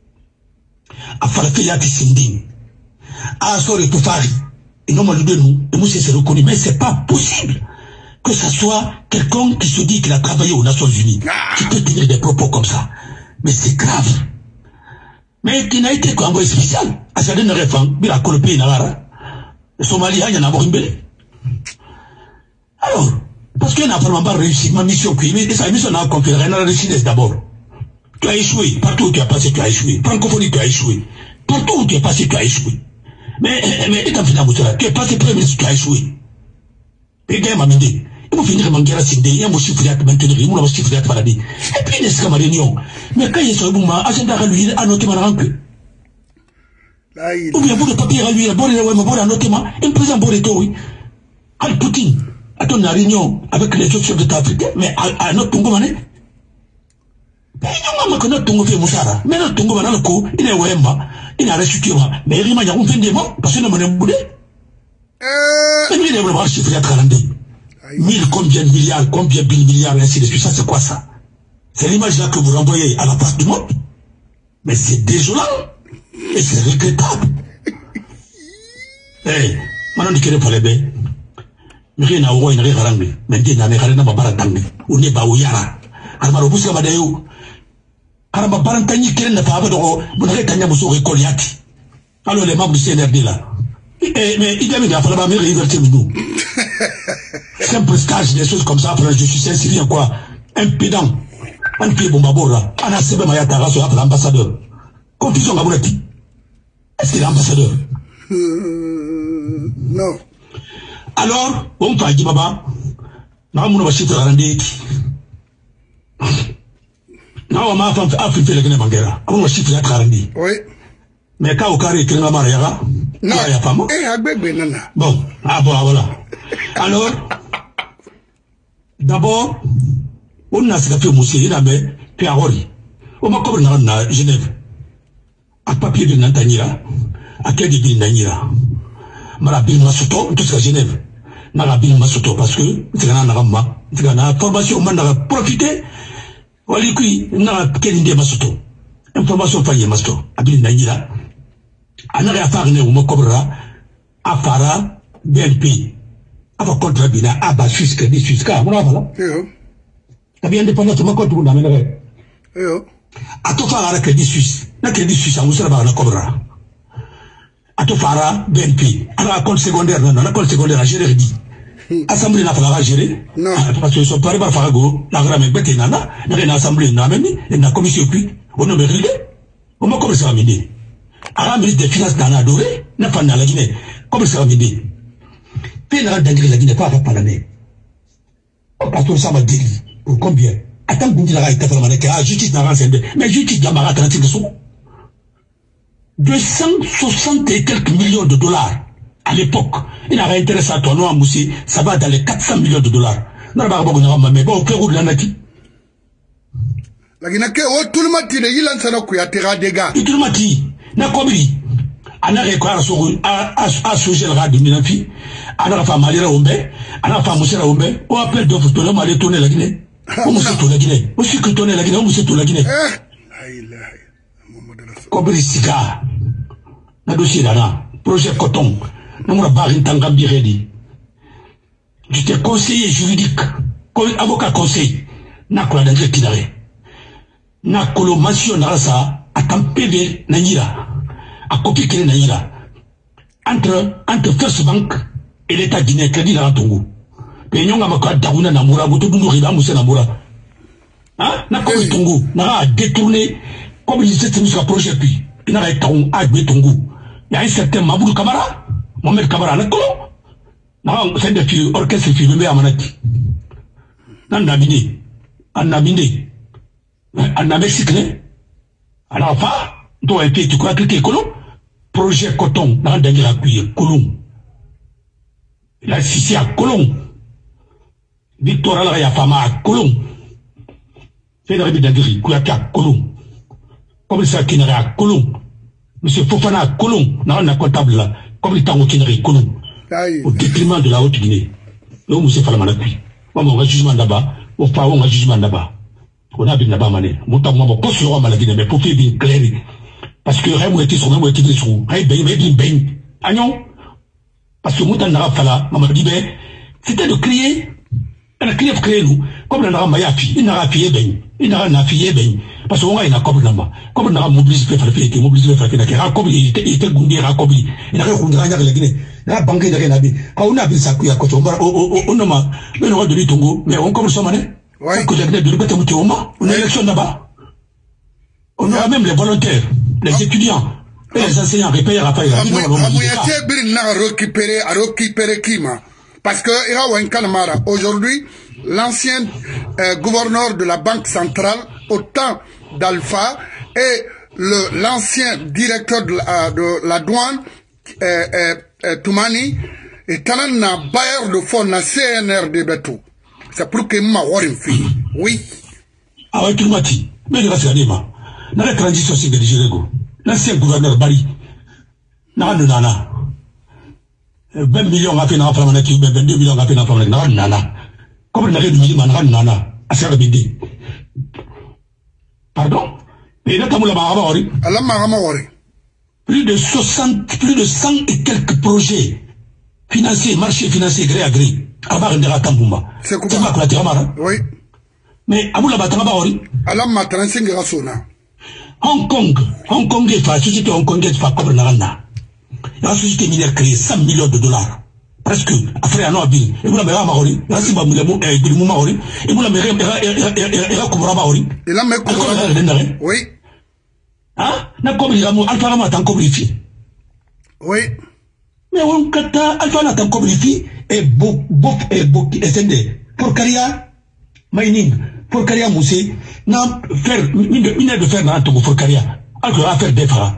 A fallu yati sinding. A sori poufari. Et non, de nous, et moi, c'est reconnu, mais c'est pas possible que ça soit quelqu'un qui se dit qu'il a travaillé aux Nations Unies, qui peut tenir des propos comme ça. Mais c'est grave. Mais qui n'a été qu'envoyé spécial. À certaines réformes, il a colopé Nagara. Le Somalia, il y en a un belé. Alors, parce qu'il n'a pas réussi ma mission, et sa mission n'a conféré, elle a réussi d'abord. Tu as échoué. Partout où tu as passé, tu as échoué. Francophonie, tu as échoué. Partout où tu es passé, tu as échoué. Mais, mais, étant final, tu es passé premier ministre, tu as échoué. Et bien, m'a dit, il faut finir mon guerre à Sindé, il y a mon chiffre à maintenir, il y a mon chiffre à paradis. Et puis, il y a ma réunion. Mais quand il y a ce moment, agenda à lui, à noter ma ranque. Ou bien, pour le papier à lui, à bord, il y a un notement, un président Boreto, oui. Al Poutine, à ton réunion avec les autres chefs d'État africains, mais à notre Tongo Mané. Mais il y a un Tongo fait Moussara. Mais notre Tongo Mané, il est Wemba, il a reçu, mais il y a un fait des mots, parce que nous avons boudé. Et lui, il est vraiment chiffré à trente-deux. Mille, combien de milliards, combien de milliards, ainsi de suite. Ça, c'est quoi ça? C'est l'image là que vous renvoyez à la face du monde. Mais c'est désolant. Et c'est regrettable. Eh, maintenant, tu es pour les bébés. Mais il y a un roi, il y a un rang. Mais il y a un rang, il y a un rang. On est pas où yara. Alors, on vous avez dit, alors, on va pas qu'il ne pas avoir de vous n'avez muso récolliati. Alors, les membres du C N R D là. Mais il y a mis la femme à liberté de nous. C'est un prestage, des choses comme ça. Après, je suis sincère, quoi. Impédant. Un pied bombabora. Un assez mayatara sur l'ambassadeur. Confusion à Boulati. Est-ce qu'il est ambassadeur? Non. Alors, on va dire, Baba, nous va chiter à l'andé. Nous on m'a fait afficher la guinée banguera. On va chiter à l'andé. Oui. Mais quand au carré, tu n'as pas mariera. Non, il n'y a pas moi. Eh, Agbegbe, nana. Bon, ah bon, voilà. Alors, d'abord, on a fait mousser, il a mis Péarori. On m'a comme dans Genève. À papier de Nantanira, à quel début Nanira. Marabin Masuto, tout ce que Genève. Marabin Masuto, parce que c'est un arama, c'est une formation, on a profité. Walikui, n'a quel idée Masuto. Information faillée Masuto, à Bin Nanira. Anare afarne ou mokobra afara B N P ava contre bina aba suisse crédit suisse ka mona voilà yo tabi indépendant ma contre na menere yo ato fara crédit suisse na crédit suisse amu sera ba na cobra ato fara B N P ala compte secondaire na na compte secondaire à gérer dit assemblée na fala gérer non parce que so pare ba fara go la grame bete na na na assemblée na même et na commission puis on ne me rilé on ma comme ça midi. Alors, le ministre des Finances n'a adoré, n'a pas dans la Guinée. Comme ça, on me dit. Puis, il n'a pas la Guinée, pas à faire l'année. Parce que ça m'a dit, pour combien? Attends, vous dites la réalité, la justice n'a rien fait. Mais justice n'a pas attentif de son. deux cent soixante et quelques millions de dollars à l'époque. Il n'a rien intéressé à toi, non, à Moussi, ça va dans les quatre cents millions de dollars. Non, pas bon, mais bon, au Pérou de la Nati. La Guinée, tout le monde dit, il a un sanon qui a tiré des gars. Tout le monde dit. Na kobri ana rekwara so a a social radio minafi ana fa malira ombe ana fa musera ombe o appel de photo ma le tourner la Guinée o musse to la Guinée o si que tourner la Guinée o musse to la Guinée kobri sika na dossier là projet coton na mura bari tangambi redi j'étais conseiller juridique avocat conseil na ko la danger kinare na kolo mention na ça à P V Nanyira, à copier Nanyira, entre, entre First Bank et l'État guinéen, crédit dans Tongo. Puis, nous avons dit Daouna Namura, vous avez dit Moussa Namura. Hein? N'a pas Tongo, n'a détourné, comme il disait, c'est un projet, puis, il n'a pas Tongo, à Tongo. Il y a un certain Maboul Kamara, Mohamed Kamara, n'a pas c'est des filles, orchestre filmé à Manati. N'a naminé, n'a naminé, n'a mexicain. Alors, enfin, toi, tu crois que tu es colon? Projet coton, dans le dernier appui, colon. La Sissi à colon. Victor Alaya Fama à colon. Fédéral Bidagiri, Kouyaka à colon. Comme ça, Kinari à colon. Monsieur Fofana à colon, dans le comptable là. Comme il t'a au Kinari, colon. Au détriment de la Haute-Guinée. Et où Monsieur Falamanakui. On a jugement là-bas. Au pas, on a jugement là-bas. On a bien là-bas, mané. Mon temps, moi, pas sur la Guinée, mais pour faire bien clair. Parce que rien, moi, était sur moi, était sur moi. Rien, ben, ben, ben. Agnon. Parce que mon temps, n'a pas là, maman dit, ben, c'était de crier. Elle a crié pour crier, nous. Comme le n'a pas fi, il n'a pas fi, ben. Il n'a pas fi, ben. Parce qu'on a une accord là-bas. Comme on n'a pas mobilisé, il fallait faire, mobilisé, il fallait faire, comme il était, il était goundé, racobi. Il n'a rien, rien, la Guinée. Il n'a pas banqué, il n'a rien à dire. Quand on a vu ça, on a, on a, on a donné Tongo, mais on commence à maner. Ouais. Que j'ai de répéter mon on a élection là-bas. On aura même les volontaires, les ah. étudiants et les enseignants répayés à la paille. Parce que aujourd'hui, l'ancien euh, gouverneur de la Banque centrale, au temps d'Alpha, et l'ancien directeur de la, de la douane, euh, euh, euh, Toumani, et Tanan na bailleur de fonds na C N R D Betou. C'est pour que ma warin fille. Oui. Ah ouais, tout le monde dit. Mais il va se gagner, ma. Dans la transition, c'est de Gérego. L'ancien gouverneur Bari. N'a pas de nana. vingt millions à faire un femme, vingt-deux millions à faire un femme, nana. Comme on a réduit ma nana, à faire bidi. Pardon? Et là, comme la Mahamori. Allah Mahamori. Plus de soixante, plus de cent et quelques projets financiers, marchés financiers gré à gré. Abar Ndera Tambumba. C'est quoi? C'est pas quoi, tu as oui. Mais Aboula Batamabori. Allah Matransin Grasona. Hong Kong, Hong Kong est la société Hong Kong est pas comme Narana. La société minière créée cent millions de dollars. Presque, après un an à Bill. Et vous la mettez Maori, là c'est pas le Maori, et vous la mettez à Koumra Maori. Et là, mais Koumra. Oui. Hein? N'a comme il a mon Alpha Rama tant compliqué. Oui. Mais on kata Alpha Rama tant compliqué et Bok Bok et Bok et Sende. Pour Karia, mining. Pour Karia Moussé, n'a faire, mine de faire dans Togo pour Karia. Alors, à faire des phrases.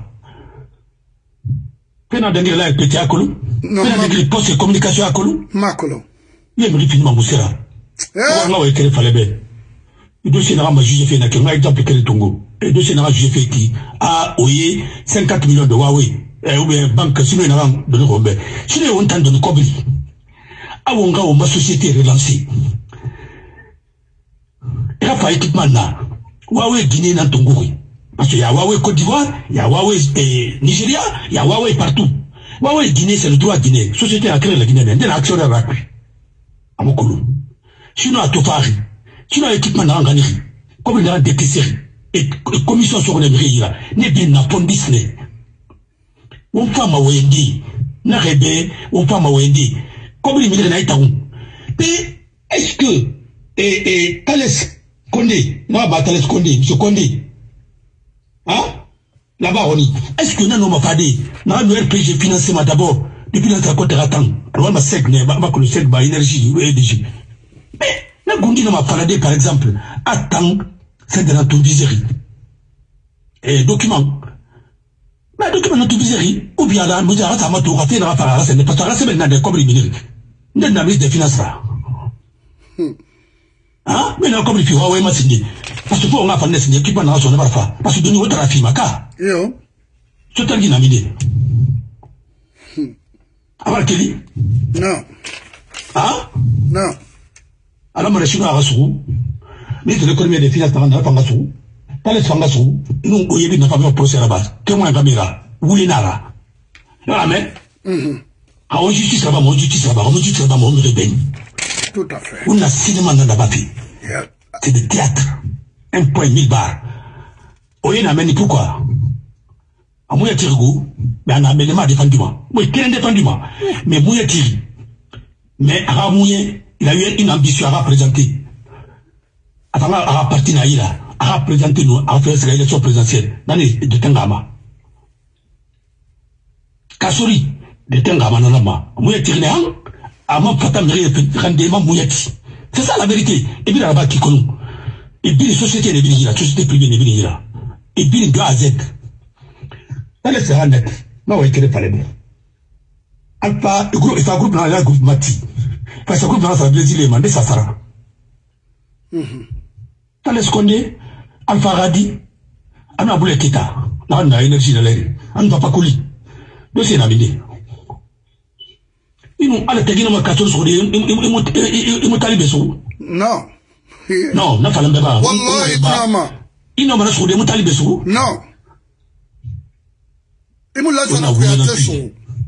Pena dengue la petit akolo. Pena dengue poste de communication akolo. Makolo. Il me dit Moussera. On va écrire Falebe. Le dossier n'a pas jugé fait n'a qu'un exemple que le Tongo. Le dossier n'a pas jugé fait qui a oyé cinquante millions de Huawei. Et ou bien banque sinon il n'a pas de l'Europe. Si on entend de nous cobri. A Wonga ou ma société relancée. Il a fait équipement là. Huawei Guinée dans Tongo. Parce qu'il y a Huawei Côte d'Ivoire, il y a Huawei eh, Nigeria, il y a Huawei partout. Huawei Guinée, c'est le droit Guinée. Société a créé la Guinée, mais elle a actionnaire rapide. À Mokolo. Sinon à Tofari, sinon à équipement dans Ganiri, comme il y a des séries, et commission sur les mairies là, n'est bien na Pondis ne. On fait ma Wendy, n'a rébé, on fait ma Wendy. Comme il y a des taous. Mais est-ce que, et, et, Thales Condé, non, bah, Thales Condé, monsieur Condé, hein? Là-bas, on dit, est-ce que nous n'avons pas dit, nous avons R P G financement d'abord, depuis notre côté ratant, alors on va sec, on va que le sec, bah, énergie, ou énergie. Mais, nous avons dit, nous avons parlé, par exemple, attends, c'est de notre viserie. Et document. Mais document notre viserie, ou bien là, nous avons ça, nous avons fait, nous avons fait, c'est pas ça, c'est maintenant des combres minéraux. Nous avons mis des finances là. Hein? Mais nous avons compris, Huawei m'a signé. Parce que pour on a fait des équipements dans son épargne. Parce que de nouveau, tu as fait ma cas. Yo. Tu as dit, Namide. Avoir Kelly? Non. Hein? Non. Alors, moi, je suis à Rassou. Mais de l'économie des finances, dans la Fangassou. Dans les Fangassou, nous, où il y a une famille au procès là-bas. Que moi, Gamira. Où est Nara? Non, mais. Ah, on justice là-bas, on justice là-bas, on justice là-bas, on me rebelle. Tout à fait. On a cinéma dans la bâtie. C'est des théâtres. Un point mille bars. Oye n'a mené pourquoi? A mouya tirgo, mais on a mené ma défendu moi. Oui, quel est défendu moi? Mais mouya tiri. Mais à mouya, il a eu une ambition à représenter. Avant à partir naïla, à représenter nous, à faire cette élection présidentielle, dans les de Tengama. Kasori, de Tengama, non, non, mouya tiri n'a, à mon fatamiri, rendez-moi mouya ti. C'est ça la vérité. Et puis là-bas qui connaît. Et puis les sociétés ne viennent pas, la société privée ne vient pas. Et puis de A à Z. Dans les serres net, non, il ne fallait pas. Alpha, le groupe, il faut un groupe dans le groupe Mati. Parce que le groupe dans le Brésil, il m'a dit ça sera. Dans les secondes, Alpha Radi, on a voulu quitter. Là, on a énergie de l'air. On ne va pas couler. Donc c'est la vidéo. Ils m'ont allé teginer ma quatorze sur les. Ils m'ont talibé sur. Non. Non, n'a pas le débat. Wallahi, drama. Ils n'ont pas sur des talibé sur. Non. Ils m'ont laissé la créature sur.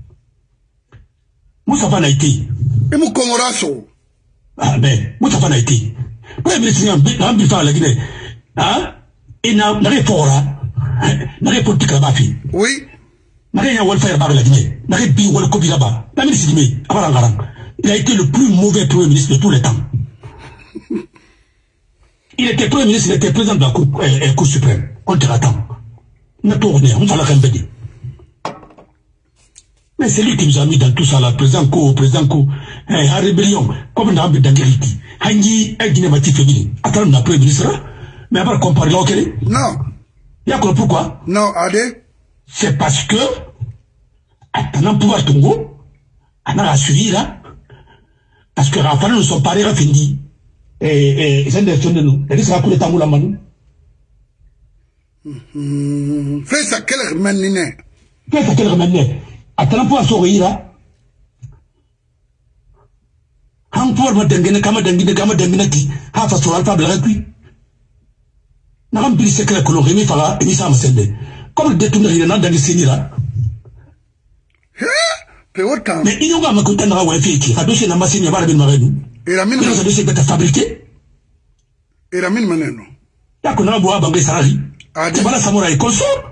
Moussa n'a été. Ils m'ont comoré sur. Ah ben, Moussa n'a été. Premier ministre, un bilan à la Guinée. Hein? Et n'a rien pour là. N'a rien politique là-bas. Oui. N'a rien à welfare par la Guinée. N'a rien bien ou copie là-bas. La ministre dit, il a été le plus mauvais premier ministre de tous les temps. Il était premier ministre, il était président de la Cour, euh, Cour suprême. On te l'attend. On a tourné, on va la rembêter. Mais c'est lui qui nous a mis dans tout ça, là, président Cour, président Cour, eh, en rébellion, comme on a mis dans Guériti. Hangi, un Guinée-Mati féminin. Attends, on a premier ministre là. Mais après, comparer là, ok? Non. Il y a quoi, pourquoi? Non, Adé. C'est parce que, attendant pouvoir Tongo, on a suivi là, parce que Rafale ne sont pas les raffinis. Et, et, c'est une de nous. Et c'est la cour de Tamou la Manou. Fais ça, quel remède? Fais ça, quel remède? Attends pouvoir sourire là. pouvoir ma dengene kama dengene kama dengene ki ha fa so alpha bla puis na ram bi secret ko lo remi fala emi sa masende comme détourner il na dans les sénira pe autant mais il y a ma ko tan wa fi ki hado na masini ba bin marenu et la mine ça doit être fabriqué et la mine maneno ya ko na bo abangai sarari ah de bala samurai consort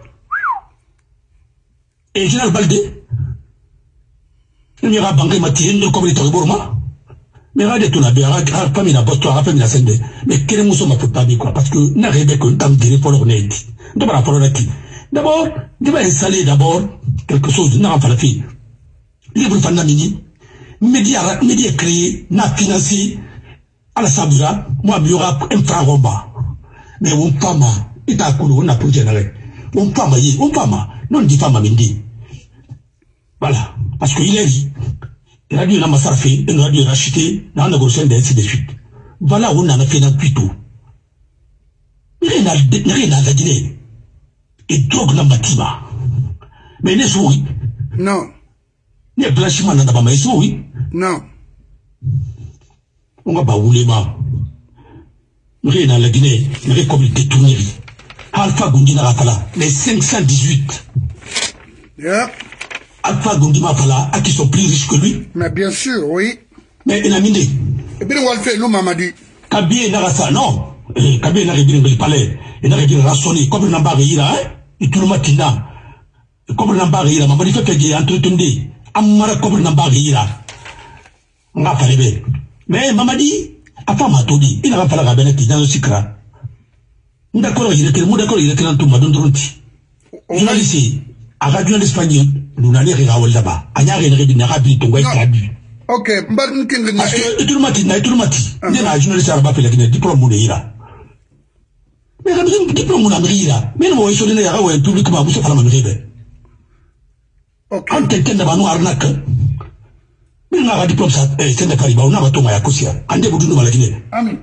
et général Baldé il y a bangai matine de comme les Burma mais regardez tout la bien pas mis la bosse toi pas mis la scène mais quel muso ma faut pas quoi parce que na rebe ko tam dire pour l'honnête d'abord pour l'honnête d'abord il va installer d'abord quelque chose n'a pas la fille libre fanamini média média créé n'a financé à la sabura moi il y aura un franc combat mais on femme et ta couleur on a pour générer on femme y on femme non dit femme mindi voilà parce que il est dit il a dit la massarfé il a dit racheter dans la grosse ainsi de suite voilà on en a fait dans plutôt rien à rien à dire et drogue na matima mais ne souris non ne blanchiment na ba mais souris non on va pas rouler ma rien à la Guinée mais comme détourner Alpha Gundina Rafala les cinq cent dix-huit yeah. Alpha Gundima Fala à qui sont plus riches que lui mais bien sûr oui mais il a mindé et bien on va le faire nous mamadi Kabie Narasa non Kabie n'a rien de palais il n'a rien rassonné comme n'a pas réira et tout le matin comme n'a pas réira mamadi fait que j'ai entretenu amara comme n'a pas réira on va faire bien mais mamadi a pas ma tout dit il n'a pas la rabenette dans le secret d'accord il est que le d'accord il est que l'on tombe dans le truc journaliste à radio d'Espagne nous n'allons rien à là-bas à n'y a rien de n'arabi ton gars traduit ok mbar nking parce que tout le matin tout le matin il y a un journaliste arabe fait la Guinée diplôme mon ira mais quand même diplôme mon ira mais non il faut donner à ouais publiquement vous savez la même chose ok en tant que d'abord arnaque mais on a diplôme ça c'est de Paris on a bateau à Kosia en début de la Guinée amen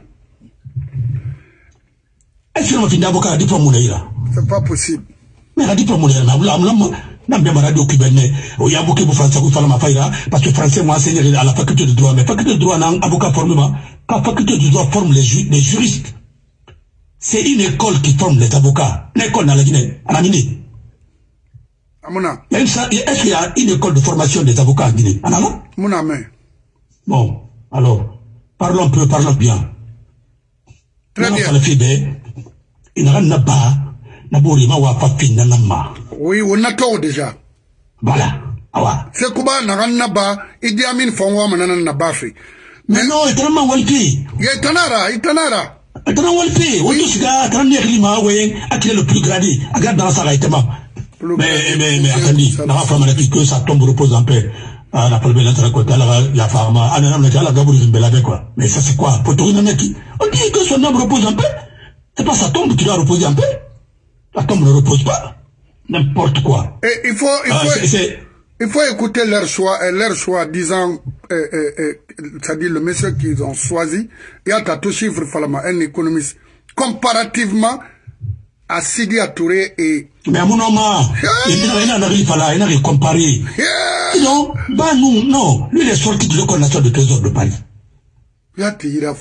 est-ce que on finit avocat diplôme mon ira c'est pas possible mais la diplôme mon ira là n'a bien radio qui venait au y a beaucoup de français qui font la faïra parce que français moi enseigné à la faculté de droit mais faculté de droit n'a avocat formé pas la faculté de droit forme les, ju les juristes c'est une école qui forme les avocats une école dans la Guinée à la Guinée amuna est-ce qu'il y a une école de formation des avocats en Guinée à la muna mais bon alors parlons peu parlons bien très bien il n'a pas Nabourima wa papi nanama. Oui, on a tout déjà. Voilà. Awa. C'est quoi n'a pas Idi Amin Fonwa manana na bafi. Mais non, il tellement walpi. Il est tanara, il tanara. Il tellement walpi. On touche gars, trente climat ouais, à qui est le plus gradé, à garde dans sa raïtement. Mais mais mais attendez, n'a pas fait que ça tombe repose en paix. Ah la problème là côté là la femme, ah non mais là gabouri zimbela quoi. Mais ça c'est quoi? Pour tourner neki. On dit que son homme repose en paix. C'est pas sa tombe qui doit reposer en paix. La tombe ne repose pas. N'importe quoi. Et il faut, il faut, ah, c est, c est... il faut écouter leur choix, leur choix disant, euh, euh, euh, c'est-à-dire le monsieur qu'ils ont choisi. Il y a tout chiffre, Falama, un économiste, comparativement à Sidi Touré et... Mais à mon nom, il n'a rien comparé. Non, bah nous, non. Lui, il est sorti de l'école nationale de trésor de Paris. Ah,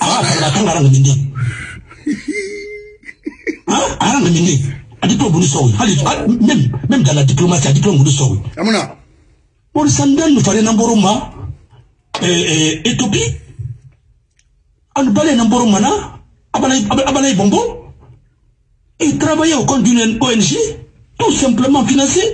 ah, même, même dans la diplomatie, à diplôme de Sowi. Amuna. Pour le Sandal, nous fallait Namboroma, et Éthiopie. On balait Namboromana, Abalay Bombo. Et travailler au compte d'une O N G, tout simplement financée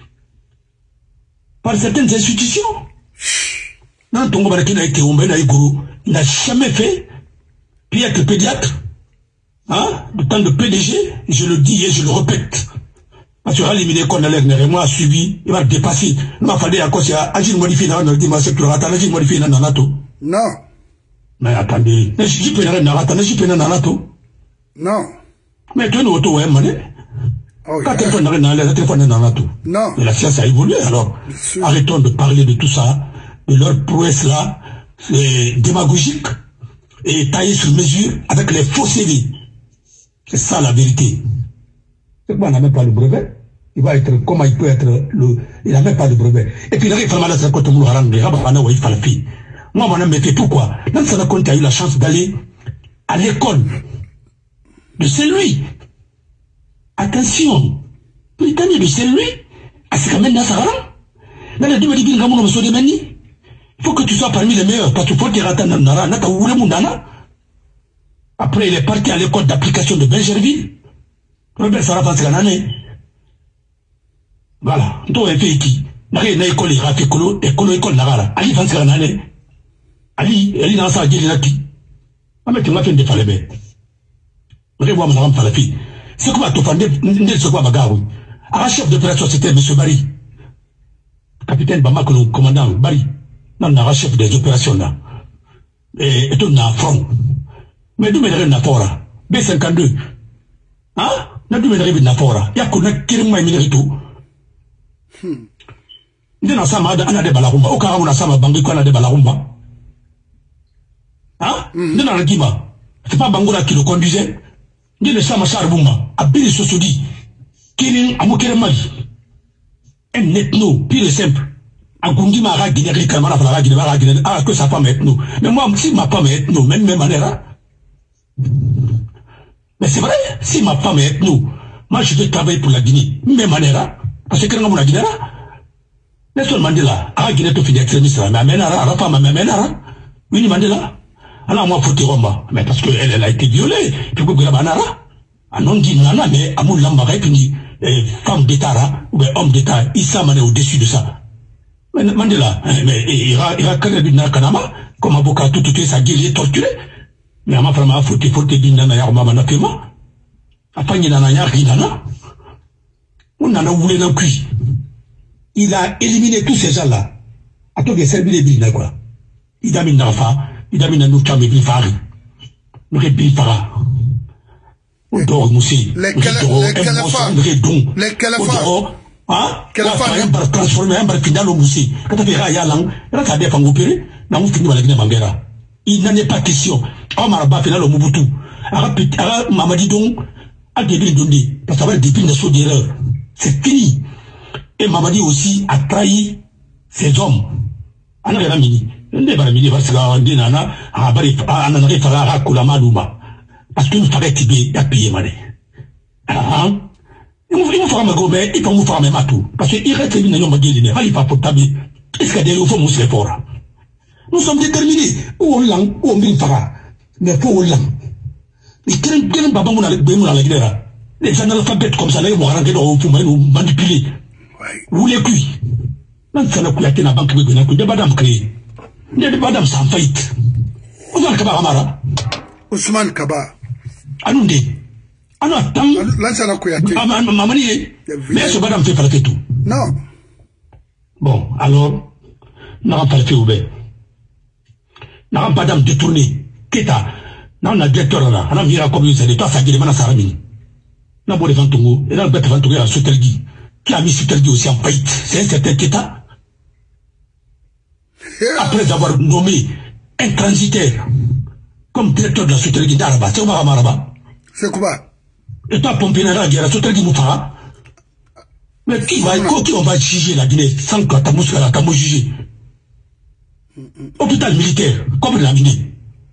par certaines institutions. Non, Tongo Barakina a été Ombena Iguru, il n'a jamais fait, puis être pédiatre. Hein, le temps de P D G, je le dis et je le répète. Parce que Alimine Kondaler, moi, a suivi, il va dépasser. Il m'a fallu à cause de agir modifié dans le dimanche, agir modifié dans Nanato. Non. Mais attendez, je peux pas Nanato, je peux pas Nanato. Non. Mais tu es auto, hein, mané. Quand tu es dans le téléphone de Nanato. Non. Mais la science a évolué, alors. Arrêtons de parler de tout ça, de leur prouesse là, démagogique, et taillé sur mesure avec les faux C V. C'est ça la vérité. C'est pourquoi on n'a même pas le brevet. Il va être, comment il peut être le, il n'a même pas de brevet. Et puis, il arrive à la côté de Mouharang, il va pas il va le faire. Moi, mon ami, pourquoi? Lansana Conté a eu la chance d'aller à l'école de Saint-Louis. Attention, Britannique de Saint-Louis, à ce quand même dans Sahara. Dans la dume de Bingamoun, il faut que tu sois parmi les meilleurs, parce que faut que tu rates dans Nara, Naka Oulé. Après, il est parti à l'école d'application de Bergerville. Robert Sarah Fanskanane. Voilà. Donc, il fait qui? N'a école, il a fait école, école, école, Nara. Ali Fanskanane. Ali, Ali n'a pas dit Naki. Ah, mais tu m'as fait des falébés. Revois mon Falafi. C'est quoi tu fais? C'est quoi Bagarou? Un chef d'opération, c'était M. Barry. Capitaine Bamako, le commandant Barry. Non, on a un chef des opérations là. Et, et tout, on a un front. Mais d'où m'est-ce na fora? B cinquante-deux. Hein? D'où m'est-ce na fora? Y'a qu'on a kirima minérito. N'en sama ana de balagumba. Au cas où on a sama bangi qu'on a de balagumba. Hein? N'en a gima. C'est pas Bangola qui le conduisait. N'en a sama charbuma. Abili Sosodi. Kirin amokere mali. Un ethno, pire et simple. Agundi ma ra guiné, rikamana fala guiné, ma guiné. Ah, que sa femme est ethno. Mais moi, si ma femme est ethno, même même manière. Mais c'est vrai, si ma femme est nous, moi je vais travailler pour la Guinée, même manière, parce que quand on a Guinée, Nelson Mandela, a Guinée tout fini extrémiste, mais Amenara, la femme Amenara, Winnie Mandela, alors moi faut Roma, mais parce qu'elle elle a été violée, puis que Grabanara, a non dit nana, mais à mon lamba répini, femme d'État, ou bien homme d'État, il s'en est au-dessus de ça. Mais Mandela, mais il ira, il ira créer du Nakanama, comme avocat tout tout ça, il est torturé. Mais ma femme a foutu, faut te dire, nana, y'a ma paiement. Après, il y a un nana. On en a voulu d'un cuit. Il a éliminé tous ces gens-là. À toi, il a servi les billes, quoi. Il a mis l'enfant, il a mis un autre mais bilfari. Le bilfara. On dort, moussi. Les calafas. Les calafas. Hein? Calafas. Un bar transformé, un bar final au moussi. Quand tu fais raya lang, là, ça a des femmes opérées, n'a pas fini par la Guinée Mangera. Il n'en est pas question. Omar Ba fait là le Mobutu. Ara Mamadi donc a débile donné. Parce que ça va être des pines de saut d'erreur. C'est fini. Et Mamadi aussi a trahi ses hommes. Ana yana mini. Ne bara mini parce que on dit nana a bari ana na refara a kula maluma. Parce que nous fallait tibé a payé mané. Ah. Il nous fera ma gobe, il peut nous faire même à tout. Parce que il reste une nyoma guéline. Il pas potable. Est-ce que des faut mousser fort? Nous sommes déterminés. Où on l'a, où on vient faire. Mais pour on l'a. Mais quel quel baba mon avec bémon à la guerre. Les analphabètes comme ça, là, ils vont rentrer dans le fond, nous manipuler. Où les cuits. Nan ça n'a pas été la banque de Bénin, que des badam créés. Des badam sans faillite. Ousmane Kaba Amara. Ousmane Kaba. Anoundé. Ano attends. Là, ça n'a pas été. Mamani, mais ce badam fait faire tout. Non. Bon, alors, n'a pas fait ouvert. N'a pas d'âme détournée. Keta. N'a pas directeur là. N'a pas mira comme il s'est toi, ça guérit, mana saramini. N'a pas de ventongo. Et n'a pas de ventongo à Sotelgi. Qui a mis Sotelgi aussi en faillite. C'est un certain Keta. Après avoir nommé un transitaire comme directeur de la Sotelgi d'Araba. C'est quoi Maraba? C'est quoi? Et toi, Pompinera, la Sotelgi Moufara. Mais qui va, qui on va juger la Guinée sans que ta mousse la ta mousse juger? Hôpital militaire, comme la Guinée.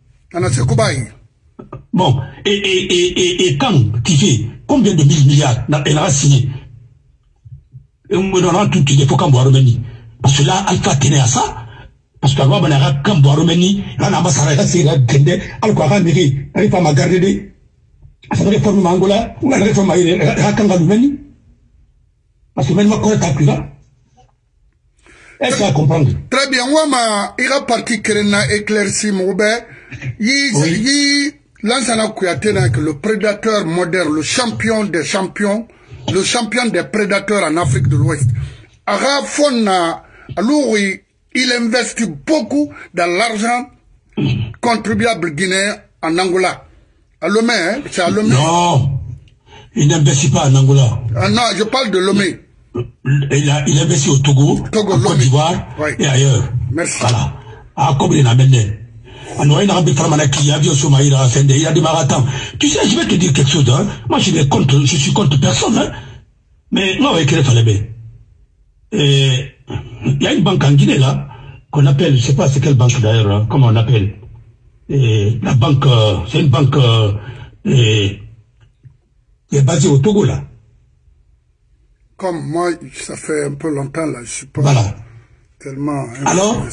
Bon, et, et, et, et, et quand tu fais combien de mille milliards elle a signé? Et on me donnera tout il faut qu'on boit Roumanie. Parce que là, Alpha tenait à ça. Parce que là, on a quand boit Roumanie, là, on a massacré, c'est la Guinée, alors qu'on a mérité, elle n'est pas ma garder. Ça réforme Angola, ou la réforme à Roumanie. Parce que même ma correcte à plus là. Est-ce qu'à comprendre? Très bien, Wama, il a parti Kerena éclairci Moube. Il Lansana Kouyaté que le prédateur moderne, le champion des champions, le champion des prédateurs en Afrique de l'Ouest. Ara Fonna, alors il investit beaucoup dans l'argent contribuable guinéen en Angola. À Lomé, hein? C'est à Lomé. Non, il n'investit pas en Angola. Ah non, je parle de Lomé. Il a, il a investi au Togo, Togo en Côte d'Ivoire oui. et ailleurs. Merci. Voilà. Ah, comme il a amené. Il a il a des marathons. Tu sais, je vais te dire quelque chose. Hein. Moi, je, vais contre, je suis contre personne. Hein. Mais moi, avec il fallait bien. Il y a une banque en Guinée, là. qu'on appelle, je sais pas c'est quelle banque d'ailleurs, hein, comment on appelle, et la banque, euh, c'est une banque euh, et, qui est basée au Togo là. Comme moi, ça fait un peu longtemps là, je suis pas voilà. tellement... Alors,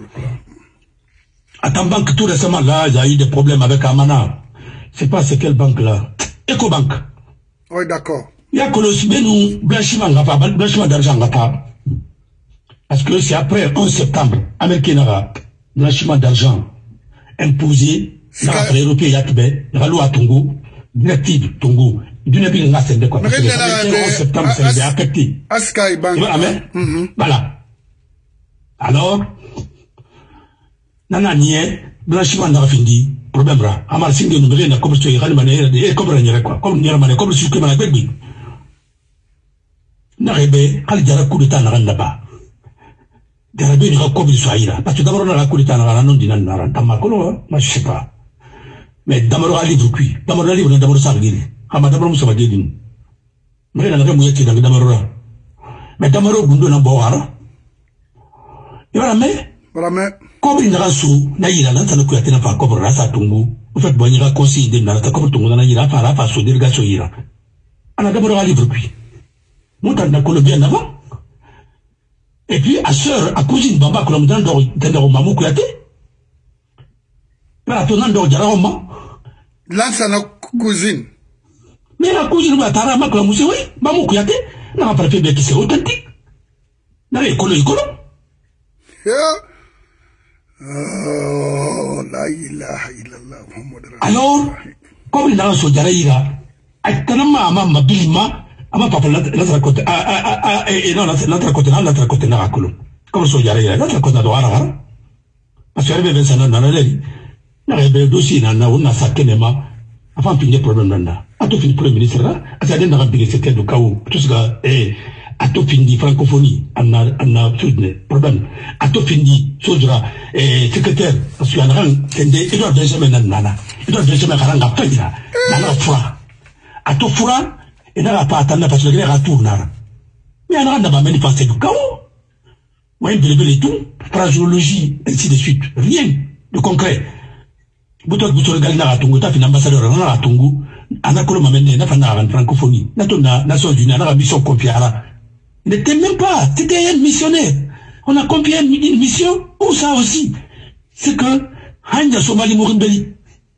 à ta banque tout récemment là, il y a eu des problèmes avec Amana. Je sais pas c'est quelle banque là. Ecobank. Oui, d'accord. Il y a que le blanchiment blanchiment d'argent parce que c'est après onze septembre, Américain a blanchiment d'argent imposé, ça a fait européen Yatbe, Ralo à Tongo, directive Tongo, d'une ville n'a pas quoi. Parce que le onze septembre, c'est affecté. Askai Bank. Voilà. Alors, nana nié, blanchiment n'a fini, problème là. Amar Singh nous vient à comme tu es manière de comme rien quoi, comme n'y a manière comme si tu m'as dit. N'arrêtez, quand il y a un coup d'état là-bas. Garabé ni comme il soit là. Parce que d'abord on a la coup d'état là, non dinan là, tamakolo, moi je sais pas. Mais d'abord à livre qui, d'abord à livre d'abord ça guéri. Ama d'abord musa bagédin. Mais là n'avait mouillé dans d'abord là. Mais d'abord gundo na boara. Et voilà mais. Voilà mais. Comme il n'a sou, na ira là, ça ne peut pas comme rasa tungu. En fait, bon il a conseillé de na ta comme tungu na ira para pas sou délégation ira. Ana d'abord à livre qui. Montant na Colombien avant. Et puis, à sœur, à cousine, Bamba, que l'on donne dans Mamou Kouyaté. Mais à ton nom de Jarama. Là, c'est notre cousine. Mais la cousine, va Tarama, que l'on mousse, oui, Mamou Kouyaté, n'a pas fait bien qui c'est authentique. N'a rien collé, collé. Oh, la ilaha illallah. Alors, comme il a un soldat, il a, à Tanama, Mama, Bilma, ama papa l'autre côté ah ah ah et non l'autre côté là l'autre côté là akulu comme so yare yare l'autre côté do ara parce que rebe ça na na leli na rebe dossier na na on a ça kenema avant pinye problème là ato fin premier ministre là asa den na rabbi c'était do kawo tout ça eh ato fin di francophonie anna anna tudne problème ato fin di sodra eh secrétaire parce que anran kende il doit déjà na nana il doit déjà karanga penya na fura ato fura et n'a pas attendu parce que les retours n'a. Mais on n'a pas manifesté du chaos. Moi, il y a et tout, phraseologie, ainsi de suite. Rien de concret. Boutot boutot gal na ratungu, ta fin ambassadeur na ratungu, anakolo mamene na fana en francophonie. Natona Nations Unies na mission confiée à. Il n'était même pas, c'était un missionnaire. On a confié une mission ou ça aussi. C'est que Hanja Somali Mourimbeli.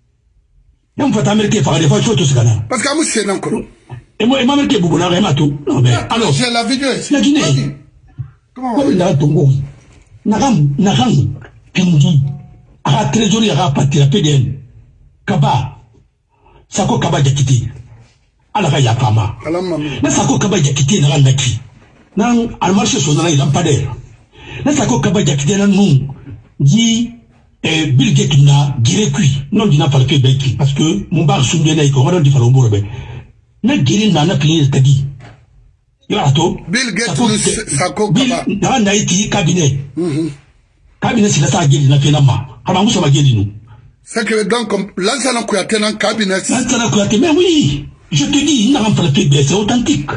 Et on va américain faire des photos ce gars-là. Parce qu'à moi c'est encore. Et moi, et moi, je suis là, je suis non, mais alors, j'ai la vidéo ici. La Guinée. Comment on a Tongo. Nagam, Nagam, Pindi, à la trésorerie, à la partie, à la P D N, Kaba, Sako Kaba Yakiti, à la Raya Pama. Na Sako Kaba Yakiti, n'a rien qui. Nan, à marché sur la lampadaire. Na Sako Kaba Yakiti, n'a non, dit, et Bill Gates n'a guéré cuit. Non, il n'a pas le Québec, parce que mon bar soumé n'a pas le Falombo. Na giri na na pili tadi ya to Bill Gates Sako Kaba na na iti cabinet cabinet c'est ça giri na finama ama muso ba giri nous c'est que donc Lansana Kouyaté dans cabinet Lansana Kouyaté mais oui je te dis il n'a pas fait bien c'est authentique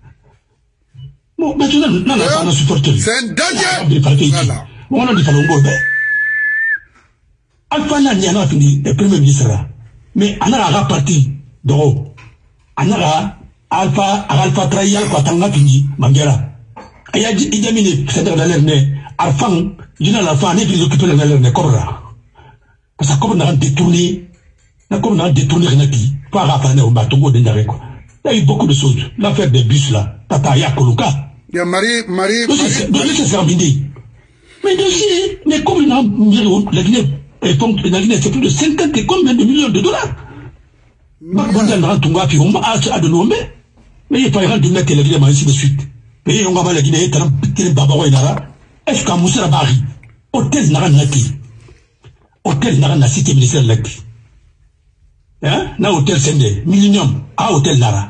bon maintenant non non pas supporter c'est un danger voilà on a dit falongo ben Alpha na ni ana fini le premier ministre là mais ana a reparti d'eau Anara alpha alpha trial kwa tanga pingi mangera aya ijamine c'est dans l'air né arfan jina la fa ne bi occuper dans l'air né cobra parce que comme on a détourné na comme on a détourné renati pas rappeler au batongo de ndare quoi il y a eu beaucoup de choses l'affaire des bus là tata ya koluka il y a Marie Marie Marie c'est terminé mais dossier mais comme on a la Guinée la Guinée c'est plus de cinquante et combien de millions de dollars. Bah, bon, on a Tunga, puis on va à de nommer. Mais il n'y a pas rien de mettre la Guinée, ainsi de suite. Mais on va la Guinée, t'as un petit babaro et nara. Est-ce qu'à Moussa la Bari, hôtel Nara Naki, hôtel Nara na cité ministère de l'Aki. Hein? Na hôtel Sende, Millennium, à hôtel Nara.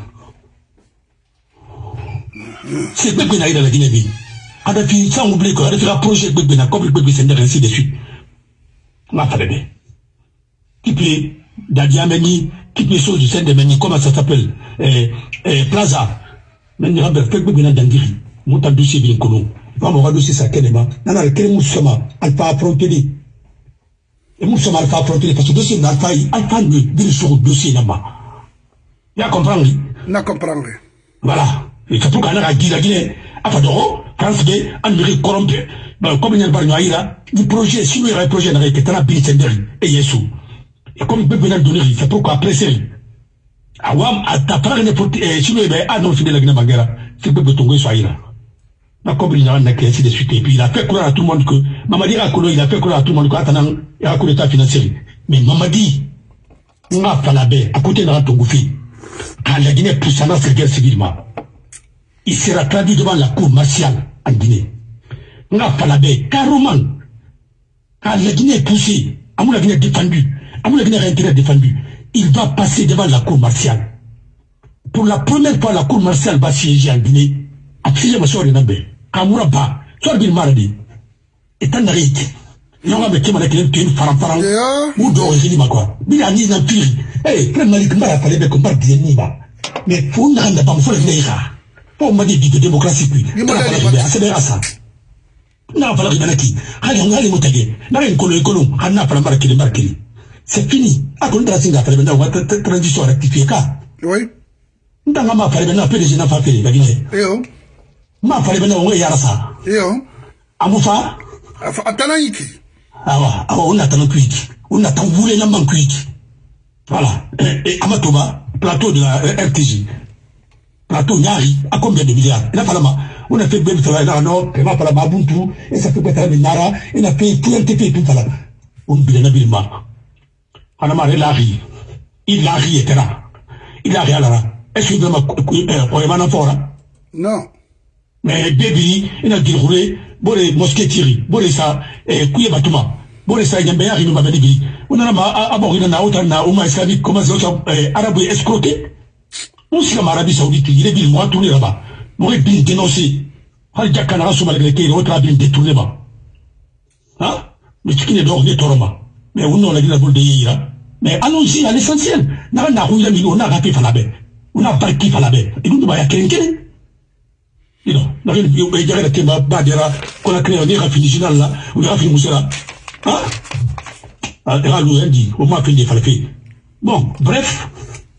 C'est Bébé Naïda la Guinée. À la fille, sans oublier qu'on a fait un projet Bébé na, comme Bébé Sende, ainsi de suite. On va faire bébé. Qui peut, Dadiameni, toutes les choses du sein de Meni, comment ça s'appelle, eh, eh, Plaza. Mais il y a un peu de Dandiri, montant dossier bien connu. va mon dossier ça kenema nana le kere musama alpha affronter et musama alpha affronter parce que dossier d'alpha alpha ne dire sur dossier là-bas ya comprendre na comprendre voilà et c'est pour qu'on a dit la Guinée à Fadoro France B Amérique corrompue ben comme il y a pas là du projet si il y a un projet avec Tana Binsenderi et Yesu et comme il peut venir donner c'est pourquoi après c'est awam atapara ne pour si il y a ah non c'est de la Guinée Banguera c'est peut tomber sur là na comme il y a un qui de suite et puis il a fait croire à tout le monde que Mamadi Akolo il a fait croire à tout le monde que attendant il y a un coup d'état financier mais Mamadi on a pas la baie à côté de la Tongoufi quand la Guinée pousse à notre guerre civilement il sera traduit devant la cour martiale en Guinée. On n'a pas la baie, carrément. Quand la Guinée est poussée, à mon la Guinée est défendue, à mon la Guinée est défendue, il va passer devant la cour martiale. Pour la première fois, la cour martiale va siéger en Guinée. Absolument, ma soeur est nabé. Kamoura ba, soeur bin maradi. Et t'en arrêtes. Non, mais qui m'a dit que tu es faram faram. Ou d'or, je dis ma quoi. Bila ni n'a pire. Eh, plein malik m'a fallu me combattre des ennemis. Mais pour n'a pas me faire venir. Pour m'a dit de démocratie puis c'est bien ça n'a pas la qui allez on allait monter n'a rien que le colon a n'a pas la marque de marque c'est fini à contre singa faire maintenant on va transition rectifier ka oui dans ma faire maintenant peu de gens pas faire la Guinée eh oh ma faire maintenant on yara ça eh oh amufa atana yiki awa awa on attend kuiki on attend voulez la man kuiki voilà et amatoba plateau de la R T J plateau Nyari, à combien de milliards? Il a fallu, on a fait bien travail là, non, il a fallu Mabuntu, et ça fait pas très Nara, il a fait tout un T P, tout ça là. On bilan habilement. On a marre la ri. Il a ri, et là. Il a ri à la. Est-ce que vous avez un man fort? Non. Mais baby, il a dit roulé, bon les mosquetieri, bon les ça, et couillé batuma. Bon les ça, il y a bien arrivé ma bénébi. On a ma abori na autant na Ouma islamique, comment ça, arabe escroqué? On s'est en Arabie Saoudite, il est bien moi tourné là-bas. Moi, il est dénoncé. Al Jakana sur malgré qu'il autre a bien détourné là-bas. Hein? Mais ce qui est d'or, il est toroma. Mais on a la gueule de Yira. Mais allons-y à l'essentiel. N'a n'a rouillé la on a raté Falabé. On a parti Falabé. Et nous, on va y acquérir quel est? Non, n'a rien de bien, il y a la Kema Badera, qu'on a créé, on est raffiné là, on est raffiné Moussera. Hein? Ah, et là, nous, on dit, on m'a fait des falafés. Bon, bref.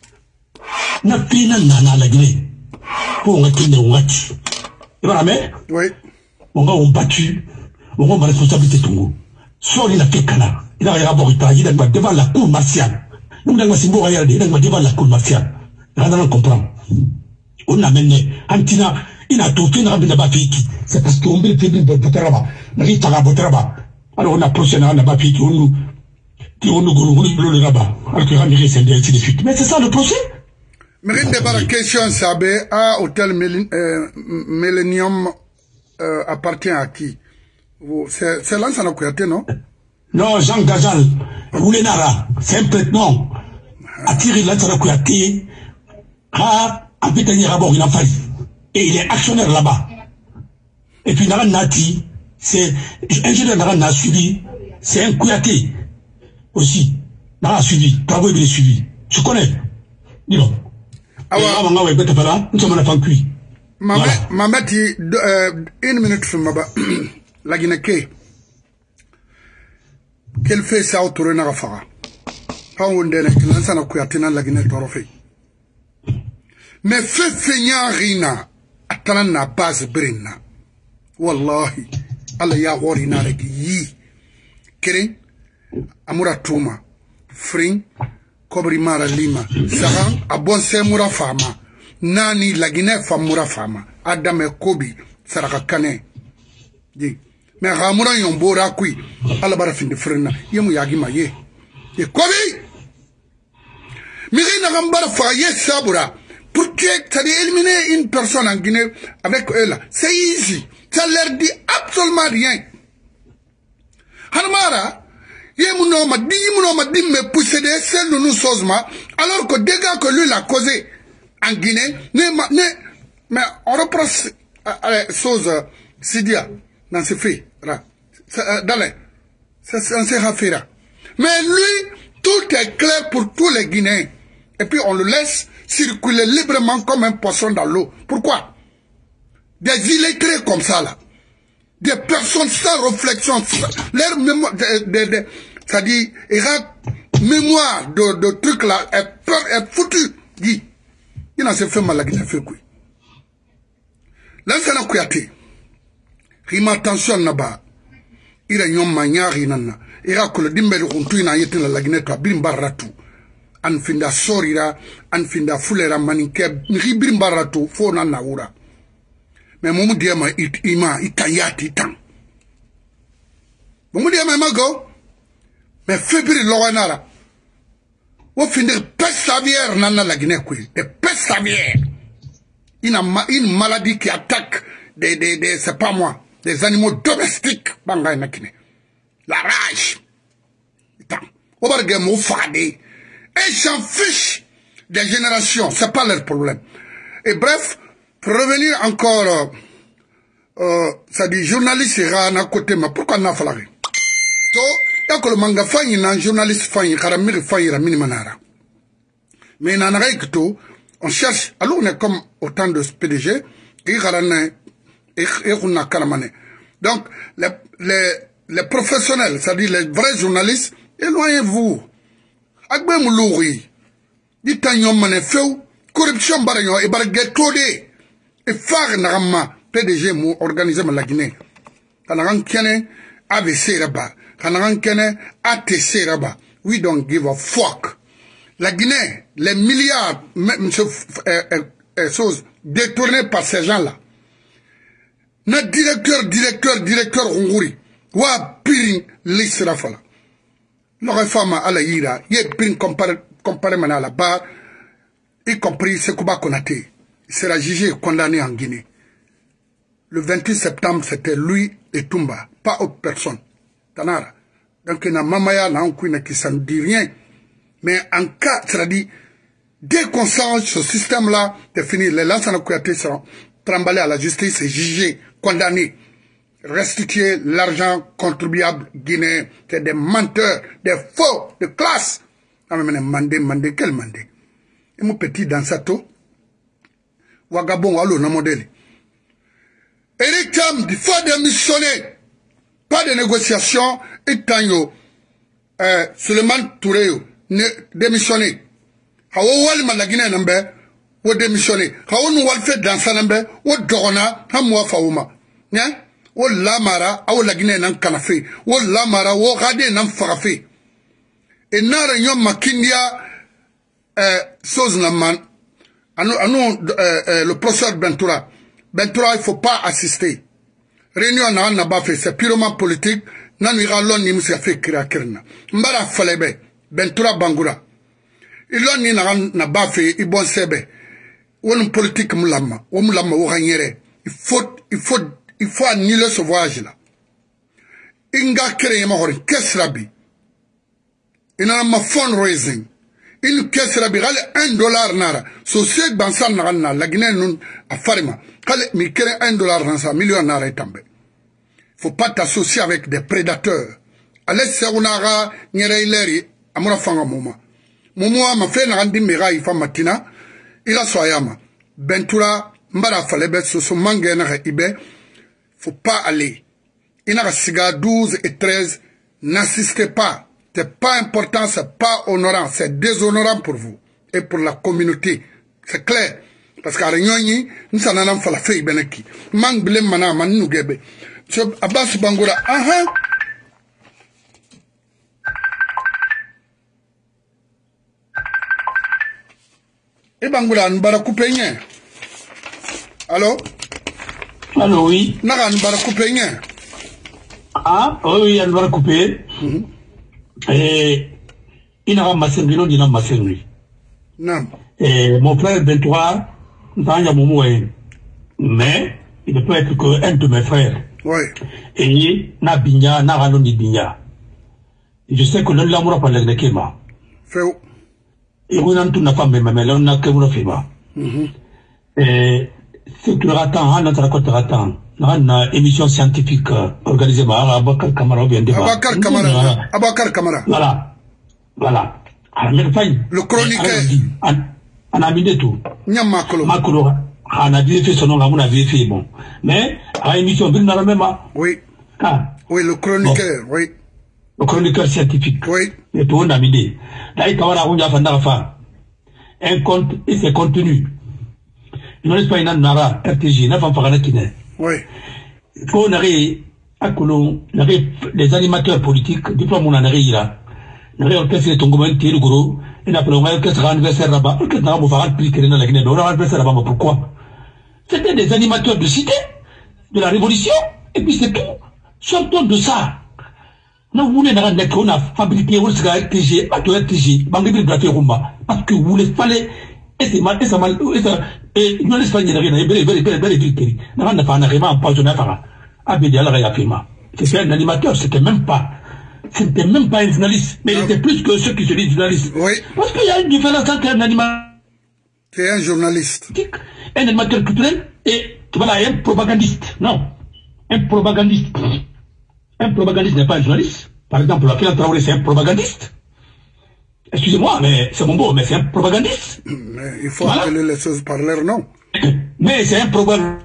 Na pina na la Guinée pour on tenir on watch et voilà mais oui on va on battu on va responsabilité tout soit il a fait cana il a rapport il il a devant la cour martiale nous dans simbo regarder il a devant la cour martiale là on comprend on a mené antina il a tout fait na bina ba fiki c'est parce qu'on veut faire de botaraba na ritara botaraba alors on a procédé on a ba fiki on nous qui on nous gros le là-bas alors que Ramiri c'est ainsi de suite mais c'est ça le procès. Mais il n'y a pas de question, ça à Hôtel Millennium euh, appartient à qui? C'est l'ancien Kouyaté, non? Non, Jean Gazal, Roulenara, c'est un prénom. Attiri l'ancien Kouyaté, a habité à Rabor, il a failli. Et il est actionnaire là-bas. Et puis Naran Nati, c'est ingénieur Naran n'a suivi, c'est un Kouyaté aussi. Naran a suivi, travaux il est suivi. Je connais. Dis-le. Ah ouais. Maman dit une minute sur ma la Guinée. Quel fait ça autour de la Fara? Pas on donne que l'on s'en occupe à la Guinée torofé. Mais fait feignar rina attendant la base brina. Wallahi, Allah ya warina rek yi. Keren amura tuma fring. Kobri mara lima saran abon se mura fama nani la Guinée fa mura fama adame kobi saraka kane di me ramura yombora kui ala bara fin de frena yemu yagima ye ye kobi mi rina gambara fa ye sabura pour que ça éliminer une personne en Guinée avec elle c'est easy ça leur dit absolument rien hanmara Yemuno ma dit yemuno ma dit me pousser des selles de nous sosma alors que des gars que lui l'a causé en Guinée ne ma ne mais on reproche les choses Sidia dans ce fait là dans les ça c'est rafira mais lui tout est clair pour tous les Guinéens et puis on le laisse circuler librement comme un poisson dans l'eau. Pourquoi? Des illettrés comme ça là des personnes sans réflexion, leur mémoire, c'est-à-dire, mémoire de, de trucs là est, est foutue. Dit, il n'a pas fait mal à la fait quoi. L'ancien Kouyate, il m'a attention là-bas. Il a yon manyari nana. Il a que le dimbe le contu na yete la Guinée to bimbaratu. An finda sorira, an finda fulera manike, ni bimbaratu fo na naura. Mais mon dieu ma it ima itayati itan. Mon dieu ma mago. Mais fébrile loranara. Ou finir peste aviaire nana la Guinée kui. Des peste aviaire. Une, une maladie qui attaque des, des, des c'est pas moi, des animaux domestiques. La rage. Et j'en fiche des générations. C'est pas leur problème. Et bref, pour revenir encore, euh, ça dit, journaliste ira à côté, mais pourquoi n'a fallu? So, y'a que le manga fagne, n'a journaliste fagne, karamir fagne, ramini manara. Mais n'a n'a que tout. On cherche, alors on est comme autant de P D G, et on a calamane. Donc, les, les, les professionnels, c'est-à-dire les vrais journalistes, éloignez-vous. Agbe moulouri. Dit à yon manefeu, corruption barayon, et bargetode, et phare narama, P D G mou organisé ma la Guinée. Kanaran kene, A V C raba. Kanaran kene, A T C raba. We don't give a fuck. La Guinée, les milliards, monsieur, euh, euh, euh, choses détournées par ces gens-là. Notre directeur, directeur, directeur Honguri, wa pirin l'Isra fala. Leur femme à la ira, yé pirin comparé, comparé à la barre, y compris Sekouba Konaté. Il sera jugé et condamné en Guinée. Le vingt-huit septembre, c'était lui et Toumba, pas autre personne. Tanara. Donc, il y a Mamaya, il qui ça ne dit rien. Mais en cas, c'est-à-dire, dès qu'on change ce système-là, c'est fini. Les lanceurs Kouyate seront tremballés à la justice et jugés, condamnés. Restituer l'argent contribuable guinéen. C'est des menteurs, des faux, de classe. Ah, mais mandé, mandé, quel mandé? Et mon petit Dansato, Wagabon, Wallo, non modèle. Eric Tam, il faut démissionner. Pas de négociation, et tanyo, euh, Suleiman Touré, ne démissionner. Hawo wal malagine nambe wo démissionner. Hawo nu wal fait dans sa nambe wo dogona hamwa fauma. Nya wo lamara aw lagine nan kanafe. Wo lamara wo gade nan farafe. Et nara nyom makindia euh Soznaman anu anu euh, euh, le professeur Bentoura. Bentoura il faut pas assister. Réunion na na ba fait c'est purement politique. Nan ira lon ni musa fait kirakerna. Mbara falebe Bentoura Bangoura. Il a ni na bafe i bon sebe. One politique moulama, o moulama o ranyere. Il faut il faut il faut annuler ce voyage là. Inga créé ma hori kesrabi. Ina ma fundraising. Il kesrabi gale un dollar nara. So c'est bansan na la Guinée non a farima. Kale mi créé un dollar dans sa million nara tambe. Faut pas t'associer avec des prédateurs. Allez serunara nyere ileri amura fanga moma. Momo ma fait na ndi mera ifa matina ila soyama Bentoura mbara falebe so mangé na ibe faut pas aller ina siga douze et treize n'assistez pas c'est pas important c'est pas honorant c'est déshonorant pour vous et pour la communauté c'est clair parce qu'à réunion nous ça n'en fala fait beneki mang blem mana man nu gebe so Abbas Bangoura aha et Bangoula n'bara coupé rien. Allô? Allô, oui. N'a n'bara coupé rien. Ah, oui, n'bara coupé. Et il n'a pas massé, il n'a pas massé. Non. Et mon frère Bentoura, dans le moment, mais il ne peut être qu'un de mes frères. Oui. Et n'a binya, n'a ranon ni binya. Je sais que l'un de l'amour a parlé de Kema. Fait où? Et on a tout n'a pas même, mais là on a que vous le faites pas. Et c'est tout le temps, on a raconté le temps. On a une émission scientifique organisée par Abakar Kamara bien débat. Abakar Kamara. Abakar Kamara. Voilà. Voilà. Le chroniqueur. On a mis de tout. Nyam Makolo. Makolo. On a vérifié son nom, on a vérifié, bon. Mais, à l'émission, on a même. Oui. Ah. Oui, le chroniqueur, bon. Oui. Le chroniqueur scientifique. Oui. Et tout le monde a mis des. Là, il y a un compte et ses contenus. Il ne pas une nara, R T G, n'a pas fait un oui. Il faut narrer à Colon, les animateurs politiques, diplôme on en a là. Narrer orchestre et ton gouvernement, le gros, et n'a pas l'orchestre anniversaire là-bas, orchestre n'a pas fait un prix qui est dans la Guinée, on a un anniversaire là-bas, pourquoi? C'était des animateurs de cité, de la révolution, et puis c'est tout. Sortons de ça. Nous voulons qu'on a fabriqué un R T G, pas de R T G, Bangabil Braté Rumba, parce que vous voulez fallait, et c'est mal, et c'est mal, et c'est, et nous l'Espagne n'a rien, et belle, belle, belle, belle, belle, n'a rien à faire, n'a rien à empoisonner à faire. Abédia l'a réaffirmé. C'était un animateur, c'était même pas, c'était même pas un journaliste, mais il était plus que ceux qui se disent journalistes. Oui. Parce qu'il y a une différence entre un animateur. C'est un journaliste. Un animateur culturel et, voilà, un propagandiste. Non. Un propagandiste. Un propagandiste n'est pas un journaliste. Par exemple, la Pierre Traoré, c'est un propagandiste. Excusez-moi, mais c'est mon mot, mais c'est un propagandiste. Mais il faut voilà. appeler les choses par leur nom. Mais c'est un propagandiste.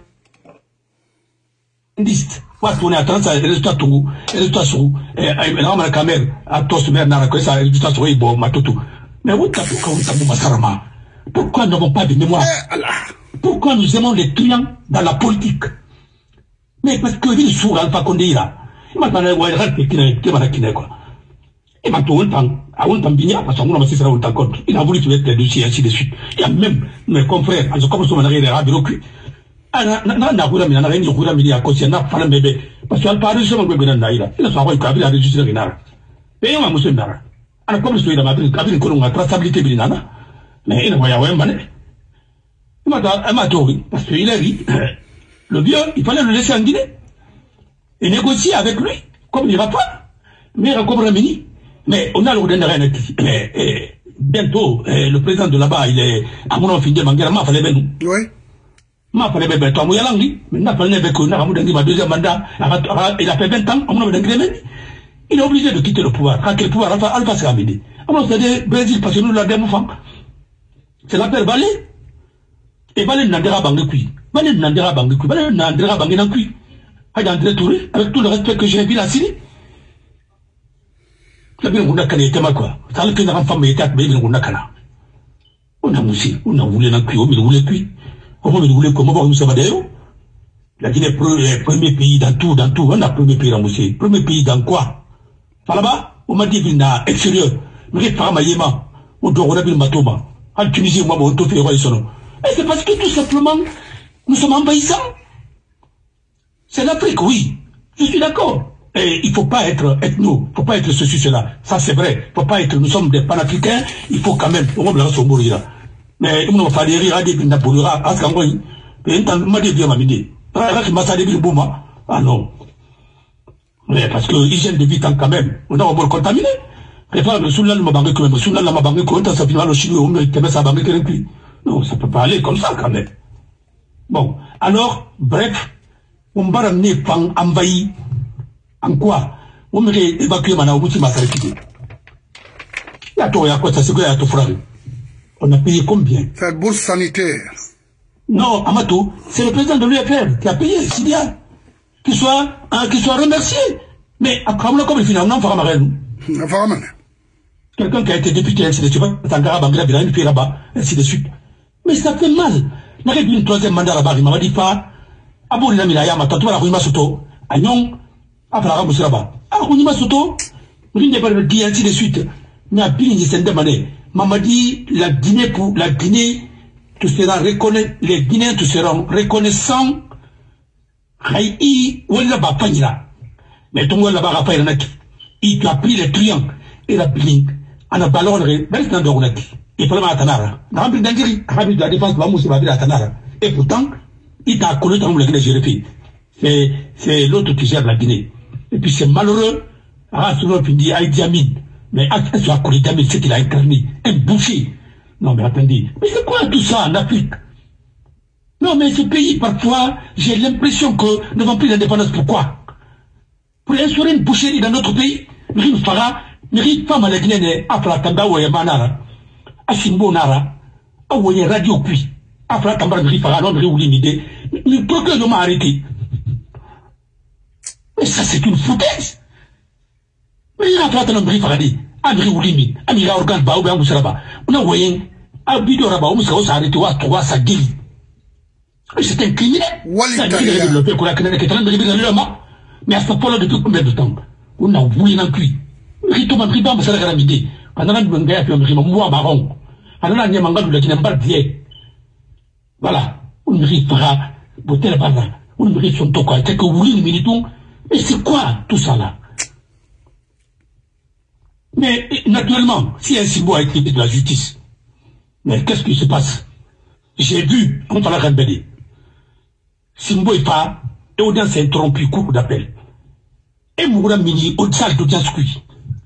Parce qu'on est à trente, les résultats tout, les résultats sont, et on a la caméra, à tous, mais on a que ça, les résultats sont, bon, ma tout. Mais où t'as pourquoi on t'a pourquoi nous n'avons pas de mémoire? Pourquoi nous aimons les clients dans la politique? Mais parce que il sourd Alpha Condé là. Il m'a donné ouais reste qui n'est qui m'a qui n'est quoi. Il m'a tout un temps à un temps bien parce qu'on a sera un temps compte. Il a voulu tuer les dossiers ainsi de suite. Il y a même mes confrères en comme ça on a rien à dire au ah na na na kura mina na rien kura mina ko c'est na fala bébé parce que Alpha Condé sama gbe na ila. Il a sa quoi il a registré rien. Mais on a monsieur Nara. Alors comme je suis dans ma ville cabine ko on a traçabilité binana. Mais il voyait ouais mané. Il m'a il m'a tout parce qu'il a dit le vieux, il fallait le laisser en Guinée et négocier avec lui, comme il va pas. Mais comme Ramini. Mais on a le dernier mais eh, bientôt, eh, le président de là-bas, il est à mon enfant de Mangara, m'a fallu bien. Oui. M'a fallu bien, toi, moi, Yalangi, mais n'a pas avec eux, n'a pas ma deuxième mandat, il a fait vingt ans, on a il est obligé de quitter le pouvoir. Quand le pouvoir, Alpha Samidi. Alors, c'est Brésil, parce que nous l'avons fait. C'est la paire Valé. Et Valé n'a pas de Valé n'a pas de Valé n'a pas de Valé André Touré, avec tout le respect que j'ai vu la Syrie. La bien, on a canné, quoi. Ça le fait une femme et quatre, mais on a canné. On a moussé, on a voulu un cuit, on a voulu cuit. Comment on voulait, comment on s'en va d'ailleurs? La Guinée est le premier pays dans tout, dans tout. On a le premier pays dans moussé. Premier pays dans quoi? Par là-bas, on m'a dit qu'il y a extérieur. Mais par Mayema, on doit regarder le matoma. En Tunisie, moi, on te fait roi son nom. Et c'est parce que tout simplement, nous sommes envahissants. C'est l'Afrique, oui. Je suis d'accord. Et il ne faut pas être ethno, il ne faut pas être ceci, cela. Ça, c'est vrai. Il ne faut pas être, nous sommes des panafricains, il faut quand même, on va se mourir. Mais, on va faire des rires à des bins d'Apollura, à ce qu'on voit. Et on m'a dit bien, m'a dit. Ah non. Mais parce que hygiène de vie, tant quand même, on a encore contaminé. Préfère le soulal m'a bangué quand même, le soulal m'a bangué quand même, ça finit le chinois, on met ça bangué quand même. Non, ça ne peut pas aller comme ça quand même. Bon. Alors, bref, on va ramener Fang envahi. En quoi? On m'a évacué maintenant au bout de ma salpité. Il y a tout, il y a quoi, ça c'est quoi, il y a tout frère. On a payé combien? C'est bourse sanitaire. Non, Amato, c'est le président de l'U F R qui a payé, c'est bien. Qu'il soit, hein, qu'il soit remercié. Mais, après, on a comme il finit, on a fait un marraine. Quelqu'un qui a été député, ainsi de suite, Tangara, Bangra, Bila, puis là-bas, ainsi de suite. Mais ça fait mal. Il y a eu une troisième mandat là-bas, il m'a dit pas, Abou Lina Milaya, ma tante, la Rima Soto, Agnon, après la Ramousse là-bas. Ah, Rima Soto, il n'est pas le dit ainsi de suite. Mais à Pini, c'est une demande. Maman dit, la Guinée, pour la Guinée, tu seras reconnaît, les Guinéens, tu seront reconnaissants. Haïi, ou elle là-bas, pas là. Mais ton là-bas, Raphaël, il a il t'a pris les triangles et la blink. On a ballonné, mais c'est un dornaki. Il faut le mettre à Tanara. Rambi d'Angiri, Rambi de la défense, va mousser, va à Tanara. Et pourtant, il t'a connu dans la Guinée, j'ai repris. C'est, c'est l'autre qui gère la Guinée. Et puis c'est malheureux. Ah, souvent, il dit, Aïdi Amin. Mais, est-ce qu'il a connu d'Amin, c'est qu'il a incarné, un boucher. Non, mais attendez. Mais c'est quoi tout ça en Afrique? Non, mais ce pays, parfois, j'ai l'impression que nous n'avons plus d'indépendance. Pourquoi? Pour instaurer une boucherie dans notre pays, Rim Fara, Rim Fama la Guinée, Afra Tanda ou Yamanara, Asimbo Nara, Awoye Radio Kui, Après, t'as pas de rifa, non, de l'idée. Mais pourquoi je m'ai arrêté? Mais ça, c'est une foutaise. Mais il y a pas de rifa, dit. André Oulimi, Amira Organ Baou, Bamoussaraba. On a voyé un bidon rabat, on s'est arrêté à trois, ça guérit. C'est un criminel. Ça dit de développer pour la canne qui est en train de révéler le mât. Mais à ce point-là, depuis combien de temps? On a voulu un cuit. Rito m'a pris dans ma salle à la midi. Pendant un bon gars, puis on me dit, moi, marron. Alors là, il y a un manga qui n'a pas de dié. Voilà. On me dit, fera, botter la barre. On me dit, son toka, c'est que vous voulez, militons. Et c'est quoi tout ça là? Mais naturellement, si un Simbo a été de la justice, mais qu'est-ce qui se passe? J'ai vu, on parle à Rambédé, Simbo est pas, et audience s'est interrompu, coup d'appel. Et Moura Mini, au sage d'audience qui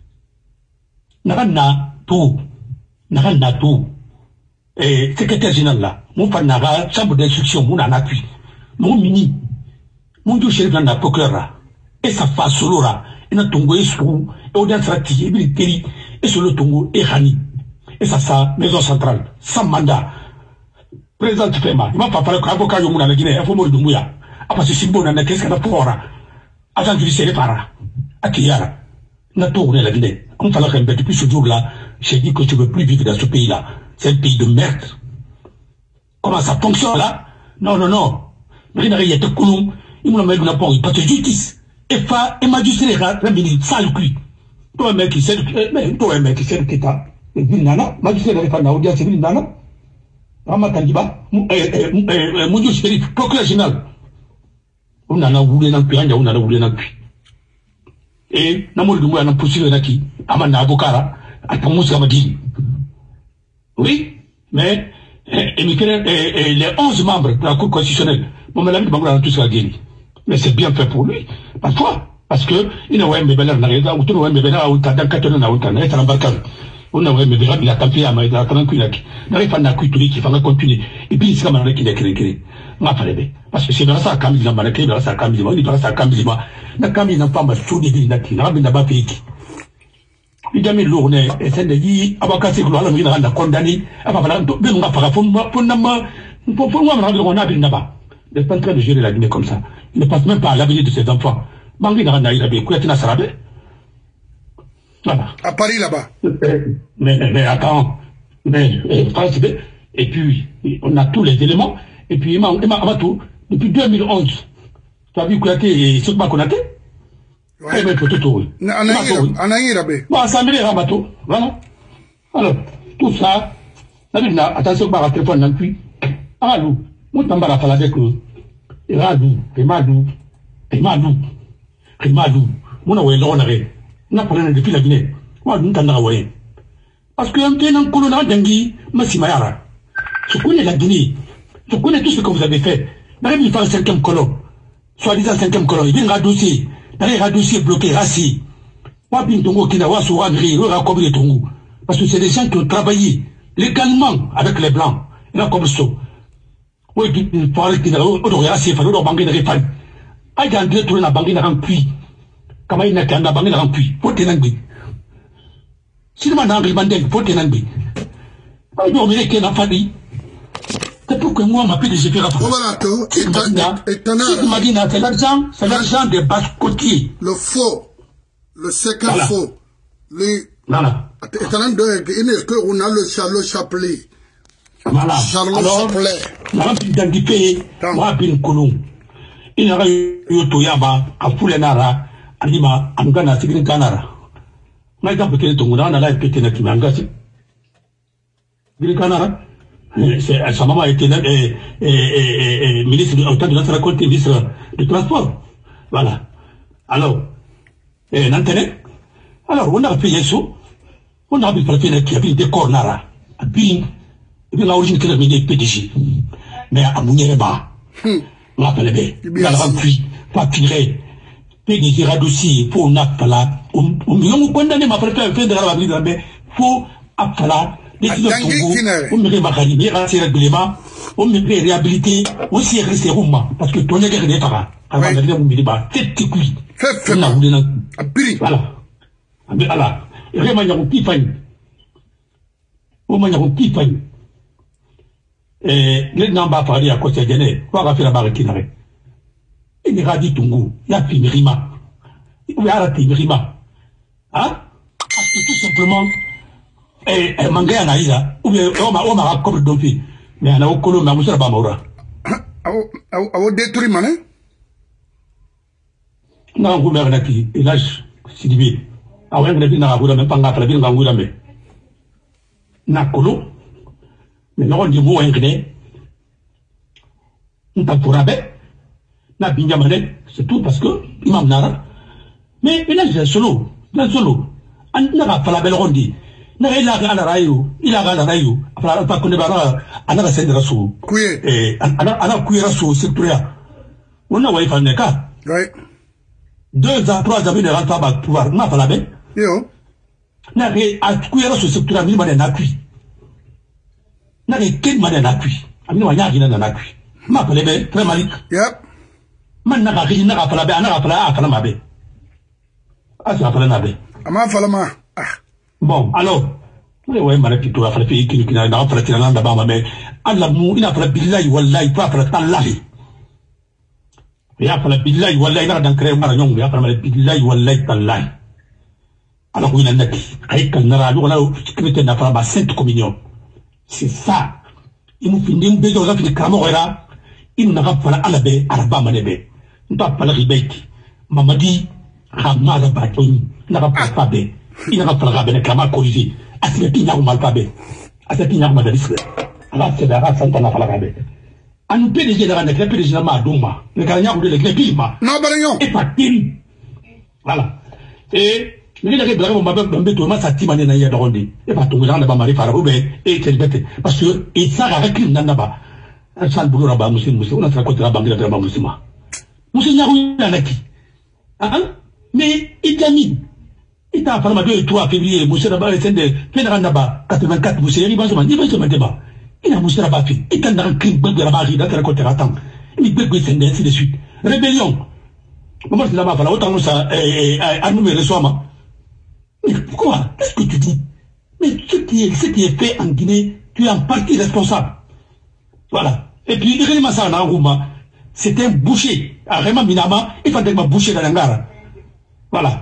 Narana, tout, Narana, tout, et secrétaire général là, mon fanara, chambre d'instruction, mon appui, mon mini, mon dieu chef dans la procureur là, et sa face solo là, et notre tongo est sous, et audience rati, et biliteri, et sur le tongo, et Rani, et ça, ça, maison centrale, sans mandat. Président Fema, il m'a pas parlé qu'avocat au Mouna Guinée, il faut mourir de Mouya. Ah, parce que Simbo n'a qu'est-ce qu'elle a pour ora. Agent judiciaire para. À Kiara. N'a tourné la Guinée. On parle que depuis ce jour-là, j'ai dit que je ne veux plus vivre dans ce pays-là. C'est un pays de merde. Comment ça fonctionne là? Non, non, non. Mais il n'a rien de colon. Il m'a mis une porte. Parce que justice. Et fa, et magistrat, il sale cuit. Toi, un mec qui sait, mais toi, un mec qui sait que t'as. Nana, magistrat, il n'a pas d'audience, c'est Nana. Rama Tangiba, mon Dieu, c'est le procureur général. On a voulu n'en plus, on a voulu n'en plus. Et, Namor de Mouya n'a poursuivi Naki, Amana Abokara, à Tomous Gamadi. Oui, mais, et les onze membres de la Cour constitutionnelle, mon mélanie de Bangola a tous la guéri. Mais c'est bien fait pour lui. Parfois, parce que, il n'a pas de belle narrative, ou tout le monde est belle, ou t'as d'un quatre ans, ou t'as un embarqueur. On a même déjà il a tapé à ma tranquille. N'arrive pas à couper qui va continuer. Et puis, c'est comme un qui est créé. Ma fallait. Parce que c'est dans ça, Camille n'a pas créé, dans ça, Camille, il passe à Camille. La Camille n'a pas ma sous des villes qui n'a pas payé. Il a mis l'ourne, et c'est de dire, avocat, c'est que l'on a condamné, avant de nous faire pour moi, pour nous, pour moi, on a vu là-bas. Il n'est pas en train de gérer la Guinée comme ça. Il ne passe même pas à l'avenir de ses enfants. Bangui n'a pas eu la Sarabé. Voilà. À Paris là-bas. Mais, mais, mais attends, mais, euh, et puis on a tous les éléments, et puis il m'a tout, depuis deux mille onze, tu as vu Kouyaté et ce qu'on a été? Ouais. Mais peut-être oui. Anaï Rabé. Bon, ça me Ramato, voilà. Alors, tout ça, attention, par le téléphone, non plus. Ah, nous, moi, je t'en parle avec eux. Et Radou, et Madou, et Madou, et Madou, mon aoué, l'honoré. N'a pas depuis la Guinée. Moi, nous t'en avons. Parce que un peu dans le colonel d'Angui, Massimayara. Je connais la Guinée. Je connais tout ce que vous avez fait. N'arrivez pas à faire un cinquième colon. Soi-disant cinquième colon. Il vient un dossier. N'arrivez un dossier bloqué, rassis. Moi, bin Tongo, qui n'a pas souvent gris, il a couvert Tongo. Parce que c'est des gens qui ont travaillé légalement avec les Blancs. Il a comme ça. Oui, il parlait qu'il a rassis, il fallait leur banquer de réfal. Aïe, il a entré dans la banque, il a rempli. Comment il n'a qu'à la banque, il a rempli. Faut tenir. Si le mandat est faut tenir. Alors, mais qu'il a fallu. C'est pour que moi, ma fille, j'ai fait la France. C'est l'argent, c'est l'argent des basse-côtiers. Le faux, le séquent faux. Le. Voilà. Étonnant de, il est que on a le Charles Chapelet. Voilà. Charles Chapelet. Alors, dans le pays, moi, bin Koulou. Il y a eu Toyaba, à Foulenara, à Lima, à Ngana, Sigrin Kanara. Moi, j'ai peut-être ton on a la pété na Kimangasi. Sigrin Kanara. Sa maman était ministre de notre côté, ministre du transport. Voilà. Alors, Nantenek. Alors, on a fait ça. On a fait qui a fait des cornara. A bien, et bien, l'origine qui a mis des P D G. Mais à Mounireba. On a fait les baies. On a rempli, pas tiré. P D G radouci, faut on a fait là. On a condamné ma préférée, fait de la vie de la baie. Faut appeler. Décision Togo, on me réhabiliter, réhabilitement, on me réhabiliter, on s'y est resté roulement, parce que ton égard n'est pas avant de dire, on me dit, bah, faites tes couilles. Faites, faites, voilà. Voilà. Et vraiment, il y a un petit faille. Au moins, il y a un petit faille. et les n'amba parlé à côté de quoi va faire la barre qui n'arrête. Il ira dit Tungu, il a fait Mirima. Il a arrêté Mirima. Hein? Parce que tout simplement, et Mangé Anaïda, ou bien on m'a on m'a comme d'office, mais on a au colo, mais on sera pas mort. Ah, ah, détruit, mané? Non, vous m'avez dit, il lâche, si dit, ah ouais, vous n'avez pas vu, mais pas la ville, vous l'avez. Na colo, mais non, on dit, vous, un gré, on t'a pour abbé, na binyamane, c'est tout parce que, imam nara, mais il a solo, il a solo, on n'a pas la belle ronde. Na il a la rayo, il a la rayo, après pas qu'on est bara, on a la scène de rassou. Couillé. Et on a couillé rassou, c'est tout là. On a oué fan de cas. Oui. Deux ans, trois ans, il rentre pas pouvoir, n'a pas la bête. Yo. N'a rien à couillé rassou, c'est tout là, mille manen appui. N'a rien qu'une manen appui. Ami, on a rien à l'appui. Ma pas les bêtes, très malik. Yep. Man n'a rien, n'a pas la bête, n'a pas la, n'a pas la bête. Ah, c'est pas la bête. Ama falama. Ah. Bon, alors, oui, oui, mais puis tu as fait qui qui n'a pas fait la bamba, mais Allah mou, il a fait billahi wallahi, tu as fait tallahi. Il a fait billahi wallahi, il a dans créer maragnon, il a fait billahi wallahi tallahi. Alors, oui, il a dit, avec un nara, on a sécurité n'a pas ma sainte communion. C'est ça. Il nous finit une besoin de Camorera, il n'a pas fait la baie, à la bamba nebe. Il n'a pas fait la ribeti. Mamadi, Ramara Batoni, n'a pas fait baie. Il n'a pas fait la cama corrigée. À ce qu'il n'y a pas mal cabé. À ce qu'il n'y a pas de risque. Alors, c'est la race, on n'a pas la cabé. À nous payer les gens, les clés, les gens, Douma. Les gagnants, les clés, Pima. Non, Barignon. Et pas Tim. Voilà. Et, il y a des gens qui m'ont dit, Thomas, ça timane n'a pas rondi. Et pas tout le monde n'a pas marié par Roubé. Et c'est bête. Parce que, il s'est arrêté, il n'en a pas. Un sale boulot là-bas, monsieur, monsieur, on a raconté la banque de la banque, monsieur. Monsieur n'a rien qui. Hein? Mais, il t'a mis. Il a fallu deux trois février, Moussa Rabat est de Fénarandaba, quatre-vingt-quatre, Moussa Ribazoman, il va se mettre débat. Il a Moussa Rabat fait. Il a un crime de la barre, il a côté ratant. Il peut que c'est ainsi de suite. Rébellion. Comment c'est là-bas, voilà, autant ça, à nous, mais reçoit. Mais pourquoi? Qu'est-ce que tu dis? Mais ce qui est, ce qui est fait en Guinée, tu es en partie responsable. Voilà. Et puis, il y a ça en Rouma. C'est un boucher. À Réma Minama, il fallait que boucher dans l'Angara. Voilà.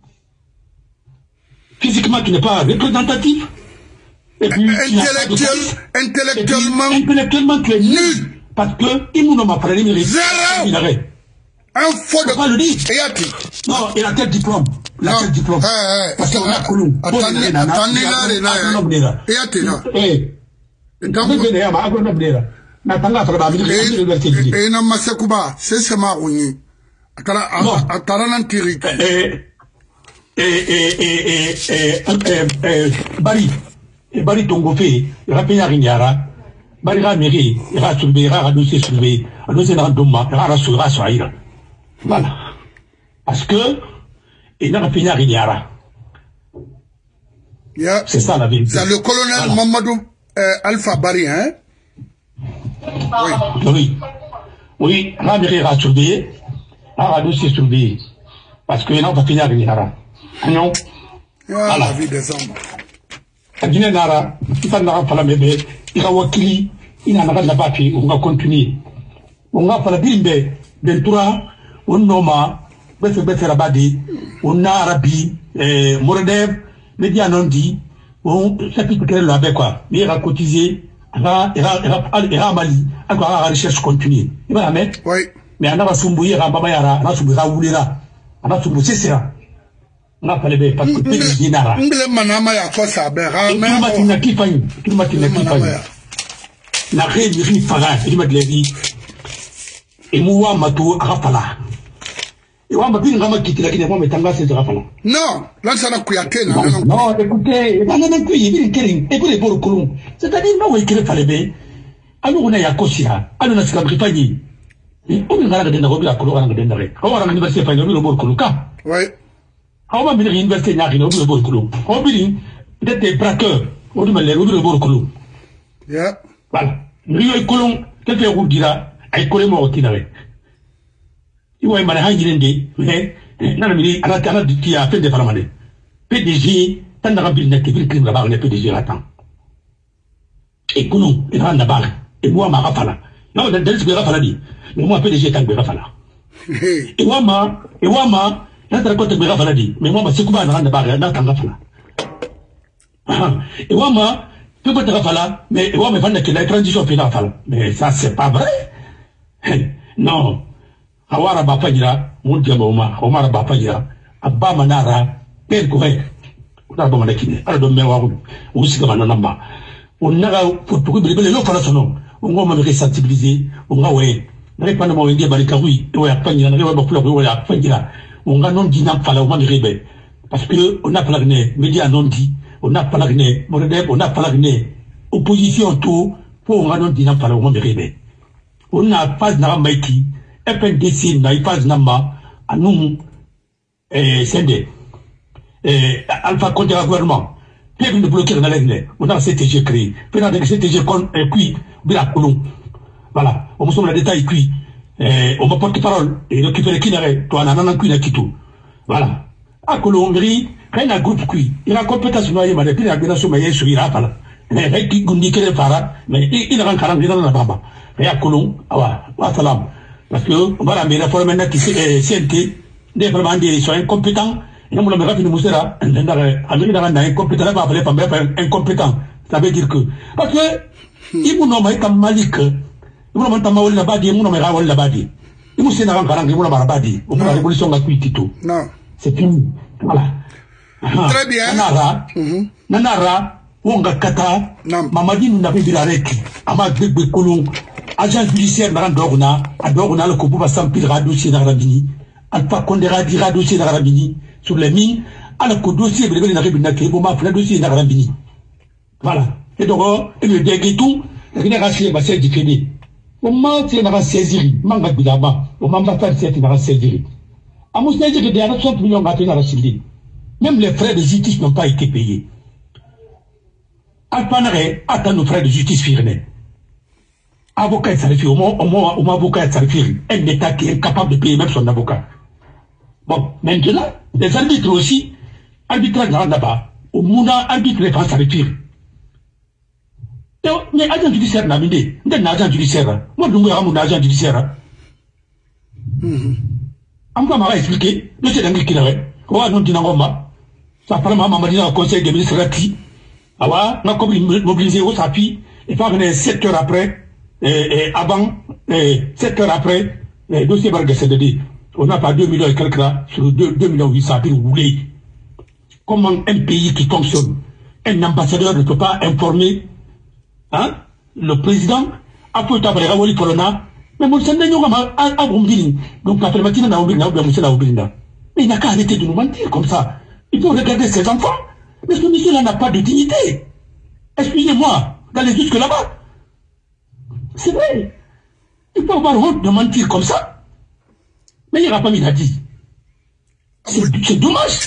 Physiquement, tu n'es pas représentatif. Et puis, intellectuel, intellectuellement, et puis, intellectuellement, tu es nul. Parce que, il m'a parlé, il zéro. Un faux de. Pas le dire. Non, il a quel diplôme? Il a quel diplôme? Parce qu'on a connu. Attendez, attendez là, et à là. Eh. Dans le Bénéa, ma agronome Natanga, et n'a pas Sekouba, c'est ce marronnier. À Taranantiri. Et, et, et, et, et, Bari, et Bari Tongofé, il va payer à Rignara, Bari Ramiri, il va soulever, il va dossier soulever, un dossier dans le Doma, il va soulever à Soaïra. Voilà. Parce que, il n'a pas payé à Rignara. C'est ça la vérité. C'est le colonel Mamadou Alpha Bari, hein? Oui. Oui. Oui, Ramiri va soulever, il va dossier soulever. Parce qu'il n'a pas payé à Rignara. Non. Ah, la vie des hommes. Guinée Nara, il faut n'a pas la bébé, il a wakili, il n'a pas la bâti, on va continuer. On va pas la bimbe, d'entoura, on noma, bête bête rabadi, on a arabi, Moredev, les dianondi, on s'applique là avec quoi, il a cotisé, il a, il a, il a Mali, encore la recherche continue. Il va la mettre. Oui. Mais on a soumboui, il a babayara, on a soumboui, on a soumboui, c'est ça. N'a pas les parce que tu es dinara. N'gle manama ya quoi ça ben mais tu m'as dit n'a qui faille tu m'as dit n'a qui faille n'a rien dit fara tu m'as dit et moi matou rafala et moi matou ngama kiti la kine moi metanga c'est rafala non là ça n'a kuyate là non écoutez non non kuyi il kering écoutez pour kulum c'est-à-dire non il kire fallait be alors on a ya kosia alors na sikabri fayi on ngala de ndago bila kulura ngade ndare ko wara université fayi no bor kuluka oui. On va venir à l'université, il y a un peu de bourclou. On va venir peut-être des braqueurs, on va venir au bourclou. Voilà. Rio et Colomb, quelqu'un vous dira, à Colomb au Tinare. Il va y avoir un hanging, mais, non, mais, à la terre qui a fait des paramètres. P D G, tant de rapide, n'est-ce que le crime là-bas, on est P D G là-dedans. Et Colomb, il rentre là-bas, et moi ma rafala non dans des rafala dit mais moi P D G tant que rafala et moi ma et moi ma là tu racontes que rafala dit mais moi ma c'est quoi dans la barre dans tant rafala et moi ma tu peux te rafala mais et moi me vendre que la transition fait rafala mais ça c'est pas vrai non awara ba fajira mun jama uma omara ba fajira abba manara per correct on a bon makine ala do mewa ko usika manana ba on naga pour pour bele lo fala sono on ngoma me sensibiliser on nga we na pas na mo ngi barika wi to ya fajira na ba fula ko ya fajira on nga non dina fala o ma rebe parce que on a pas la média non dit on a pas la on a pas la opposition tout pour on nga non dina fala o ma rebe on a pas na maiki F N D C na phase namba anum eh sende eh alpha contre le gouvernement puis de bloquer dans l'aile on a C T G créé puis dans le C T G con puis bila kolon voilà on me sommes le détail puis eh on me porte parole et récupérer qui n'arrête toi nana nan na kitu voilà à Colombie rien à groupe qui il a compétence noyé mais depuis la génération mais sur ira pas mais avec qui gundi kele fara mais il ran karam dans la baba et à Colomb awa wa salam parce que voilà mais la forme maintenant qui c'est C N T des vraiment des sont incompétents et nous le me rapide musera américain dans un incompétent pas appeler pas incompétent ça veut dire que parce que il nous nomme comme Malik il nous nomme comme Mawal Labadi il nous nomme Rawal Labadi il nous c'est dans karang il nous nomme Labadi au la révolution la cuitito non c'est fini voilà très bien nanara nanara wonga kata mamadi nous n'avait bila reki ama gbegbe kolon agent judiciaire dans Dogna, à Dogna, le couple va s'empiler dossier dans Rabini, Alpha Condera dira dossier dans Rabini, sur les mines, alors que dossier, vous avez une bon ma dossier dans Rabini. Voilà. Et donc, et le dégué tout, la génération va se différer. Au moment où il va saisir, manga bidaba, au moment où il va saisir. À mon sens, il y a soixante millions à la Syrie. Même les frais de justice n'ont pas été payés. Alpha Nare attend nos frais de justice firmés. Avocat est salarié, au moins, au moins, au moins, avocat est salarié. Un État qui est incapable de payer même son avocat. Bon, maintenant, les arbitres aussi, arbitrage là-bas, au monde, arbitre les France salarié. Mais agent judiciaire n'a mis, d'un agent judiciaire. Moi, je vais mon agent judiciaire. On va m'expliquer, le c'est d'anglais qui l'avait. On va nous dire en Roma. Ça parle à ma dit au conseil des ministres là-dessus. Ah ouais, on a mobilisé au sapi, et pas venir sept heures après. Et, et avant, et sept heures après, le dossier va être on n'a pas deux millions et quelques là, sur deux millions huit cents mille roulés. Comment un pays qui fonctionne, un ambassadeur ne peut pas informer, hein, le président, après tu as parlé à Corona, mais mon seigneur, on a un bon billing. Donc, la permatina n'a oublié, n'a oublié, n'a oublié. Mais il n'a qu'à arrêter de nous mentir comme ça. Il faut regarder ses enfants. Mais ce monsieur-là n'a pas de dignité. Excusez-moi, d'aller jusque là-bas. C'est vrai. Il faut avoir honte de mentir comme ça. Mais il n'y aura pas mis à dire. C'est dommage.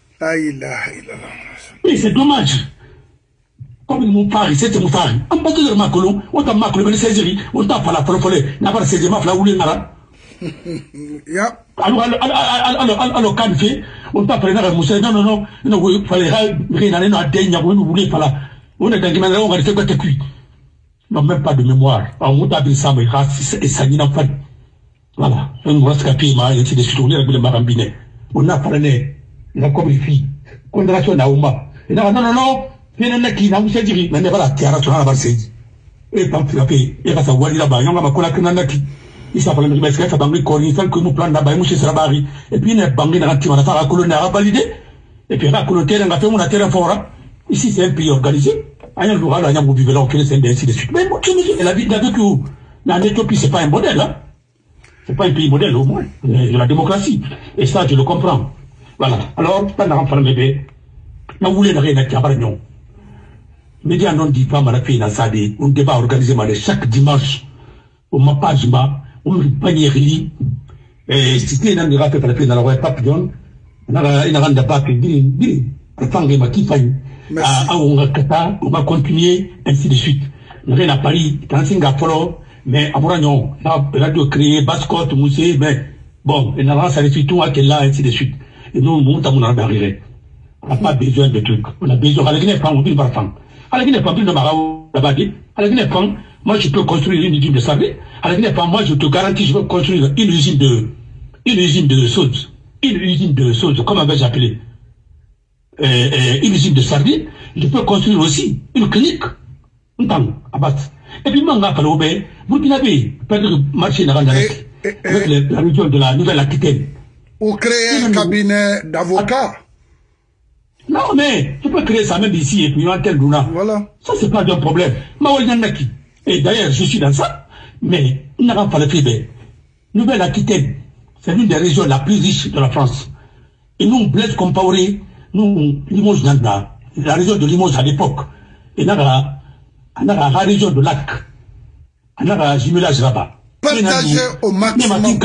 Oui, c'est dommage. Comme mon pari, c'est mon pari. En bas de Macolo, on t'a Macolo, mais c'est on t'a pas la folfolée. N'a pas saisi ma fla ou les naras. Alors, alors, alors, quand fait, on t'a pris la mousse. Non, non, non, non, il fallait rien aller dans la dernière, vous ne voulez pas là. On est dans le même on va faire quoi t'es cuit. Non, même pas de mémoire. On t'a dit ça, mais et ça n'y n'a pas. Voilà. On va se caper, mais il y a des tournées avec le marambinet. On a parlé, il a comme les filles. Condamnation à Ouma. Et non, non, non, non. Il y a un qui n'a pas dit, mais voilà, tu as raté la base. Et tant que tu as payé, et va savoir là-bas, il y a un cola qui n'a pas dit. Il s'appelle le mec qui a banqué corps, il fait que nous plan là-bas, il s'est rabari. Et puis il a banqué dans la team, on a fait la colonne à valider. Et puis la colonne, on a fait mon terrain fort. Ici, c'est un pays organisé. Il y a un jour, il y a un mobile, c'est ainsi de suite. Mais moi, tu me dis, la vie d'avec où? En Éthiopie, c'est pas un modèle, hein. C'est pas un pays modèle, au moins. De la démocratie. Et ça, je le comprends. Voilà. Alors, pendant l'enfant bébé, nous voulons rien à Cabragnon. Média non dit pas, ma fille, n'a pas dit, un débat organisé, chaque dimanche, au ma page, on me panier, et si tu es dans le rappel, par la fille, dans la rue Papillon, on a une rande pas que, bien, bien, le temps est ma qui faille. Ah, on va on va continuer, ainsi de suite. Nous sommes à Paris, dans Singapour, mais à Mouragnon, la radio créée, Bascotte, Moussé, mais bon, et là, ça les fait tout à quel là, ainsi de suite. Et nous, nous, on a arrivé. On n'a pas besoin de trucs. On a besoin, avec les femmes, on vit par femme. À la Guinée, pas plus de Marao, là-bas, à la Guinée, pas, moi, je peux construire une usine de sardines. À la Guinée, pas, moi, je te garantis, je peux construire une usine de, une usine de sauce. Une usine de sauce, comment vais-je appeler? Euh, euh, une usine de sardines. Je peux construire aussi une clinique. Un temps, à base. Et puis, moi, vous n'avez pas de marché dans avec la région de la Nouvelle-Aquitaine. Ou créer un cabinet d'avocats. Non, mais tu peux créer ça même ici et puis en tel Douna. Voilà. Ça, c'est pas un problème. Et d'ailleurs, je suis dans ça, mais il n'a pas le fait. Nouvelle-Aquitaine, c'est l'une des régions la plus riches de la France. Et nous, Blaise Compaoré, nous, Limoges, la région de Limoges à l'époque, et dans la, dans la région de Lac, dans la jumelage là-bas. Partagez au maximum.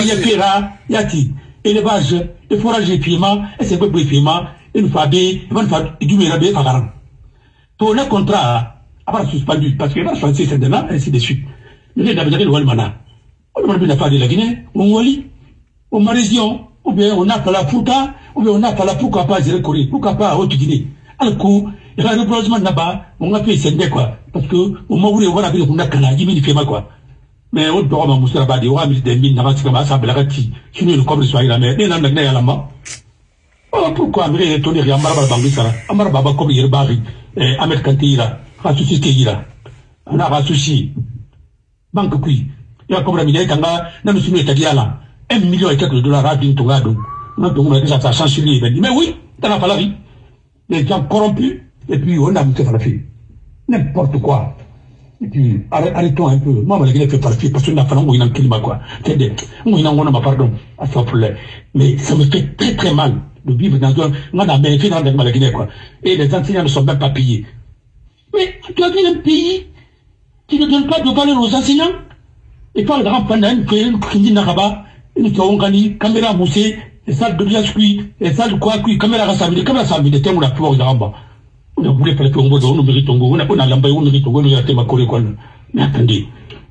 Yati, élevage, le forage et paiement, et c'est peu de paiement, et nous faisons, et nous faisons du mérabé par pour le contrat, avoir suspendu, parce qu'il va se faire c'est là, ainsi de suite. Mais il y a des Walmana. On n'a pas de la Guinée, on Wali, on Marésion, ou bien on n'a pas la Fouta, ou bien on n'a pas la pourquoi pas Zéro Corée, pourquoi pas à Haute-Guinée. Alors coup, il y a un reprosement là-bas, on a fait Sendé quoi, parce que au moment où on a vu qu'on a canal, il fait mal quoi. Mais on doit m'en montrer là-bas, on a mis des mines dans la Sicama, ça blaguati, qui nous le comme le soir, mais il y en a un à la main. Oh, pourquoi Amir est tourné à Maraba Bangissa, Amar Baba comme il barri, et Ahmed Kantira, Rassusi Keira, on a Rassusi, Banque Kui, il y a comme la mine, Kanga, même si nous étions là, un million et quelques de dollars à Bintogado, non, on a déjà ça change les mais oui, t'en as pas la vie. Les gens corrompus, et puis on a mis ça la fille. N'importe quoi. Et puis, arrêtons un peu. Moi, je l'ai fait par la fille, parce que n'a pas un climat, quoi. C'est-à-dire, on a ma pardon, à ce problème. Mais ça me fait très très mal de vivre dans un, on a bénéficié dans la Guinée, quoi. Et les enseignants ne sont même pas payés. Mais, tu as vu un pays qui ne donne pas de valeur aux enseignants? Et par exemple, pendant une qui n'a pas, une caméra moussée, les salles de liage cuit, les salles de quoi cuit, caméra rassemblée, caméra rassemblée, on a pouvoir de ramba. On a voulu faire le on on mérite on on a on a l'embay, on mérite on a thème à coller quoi. Mais attendez.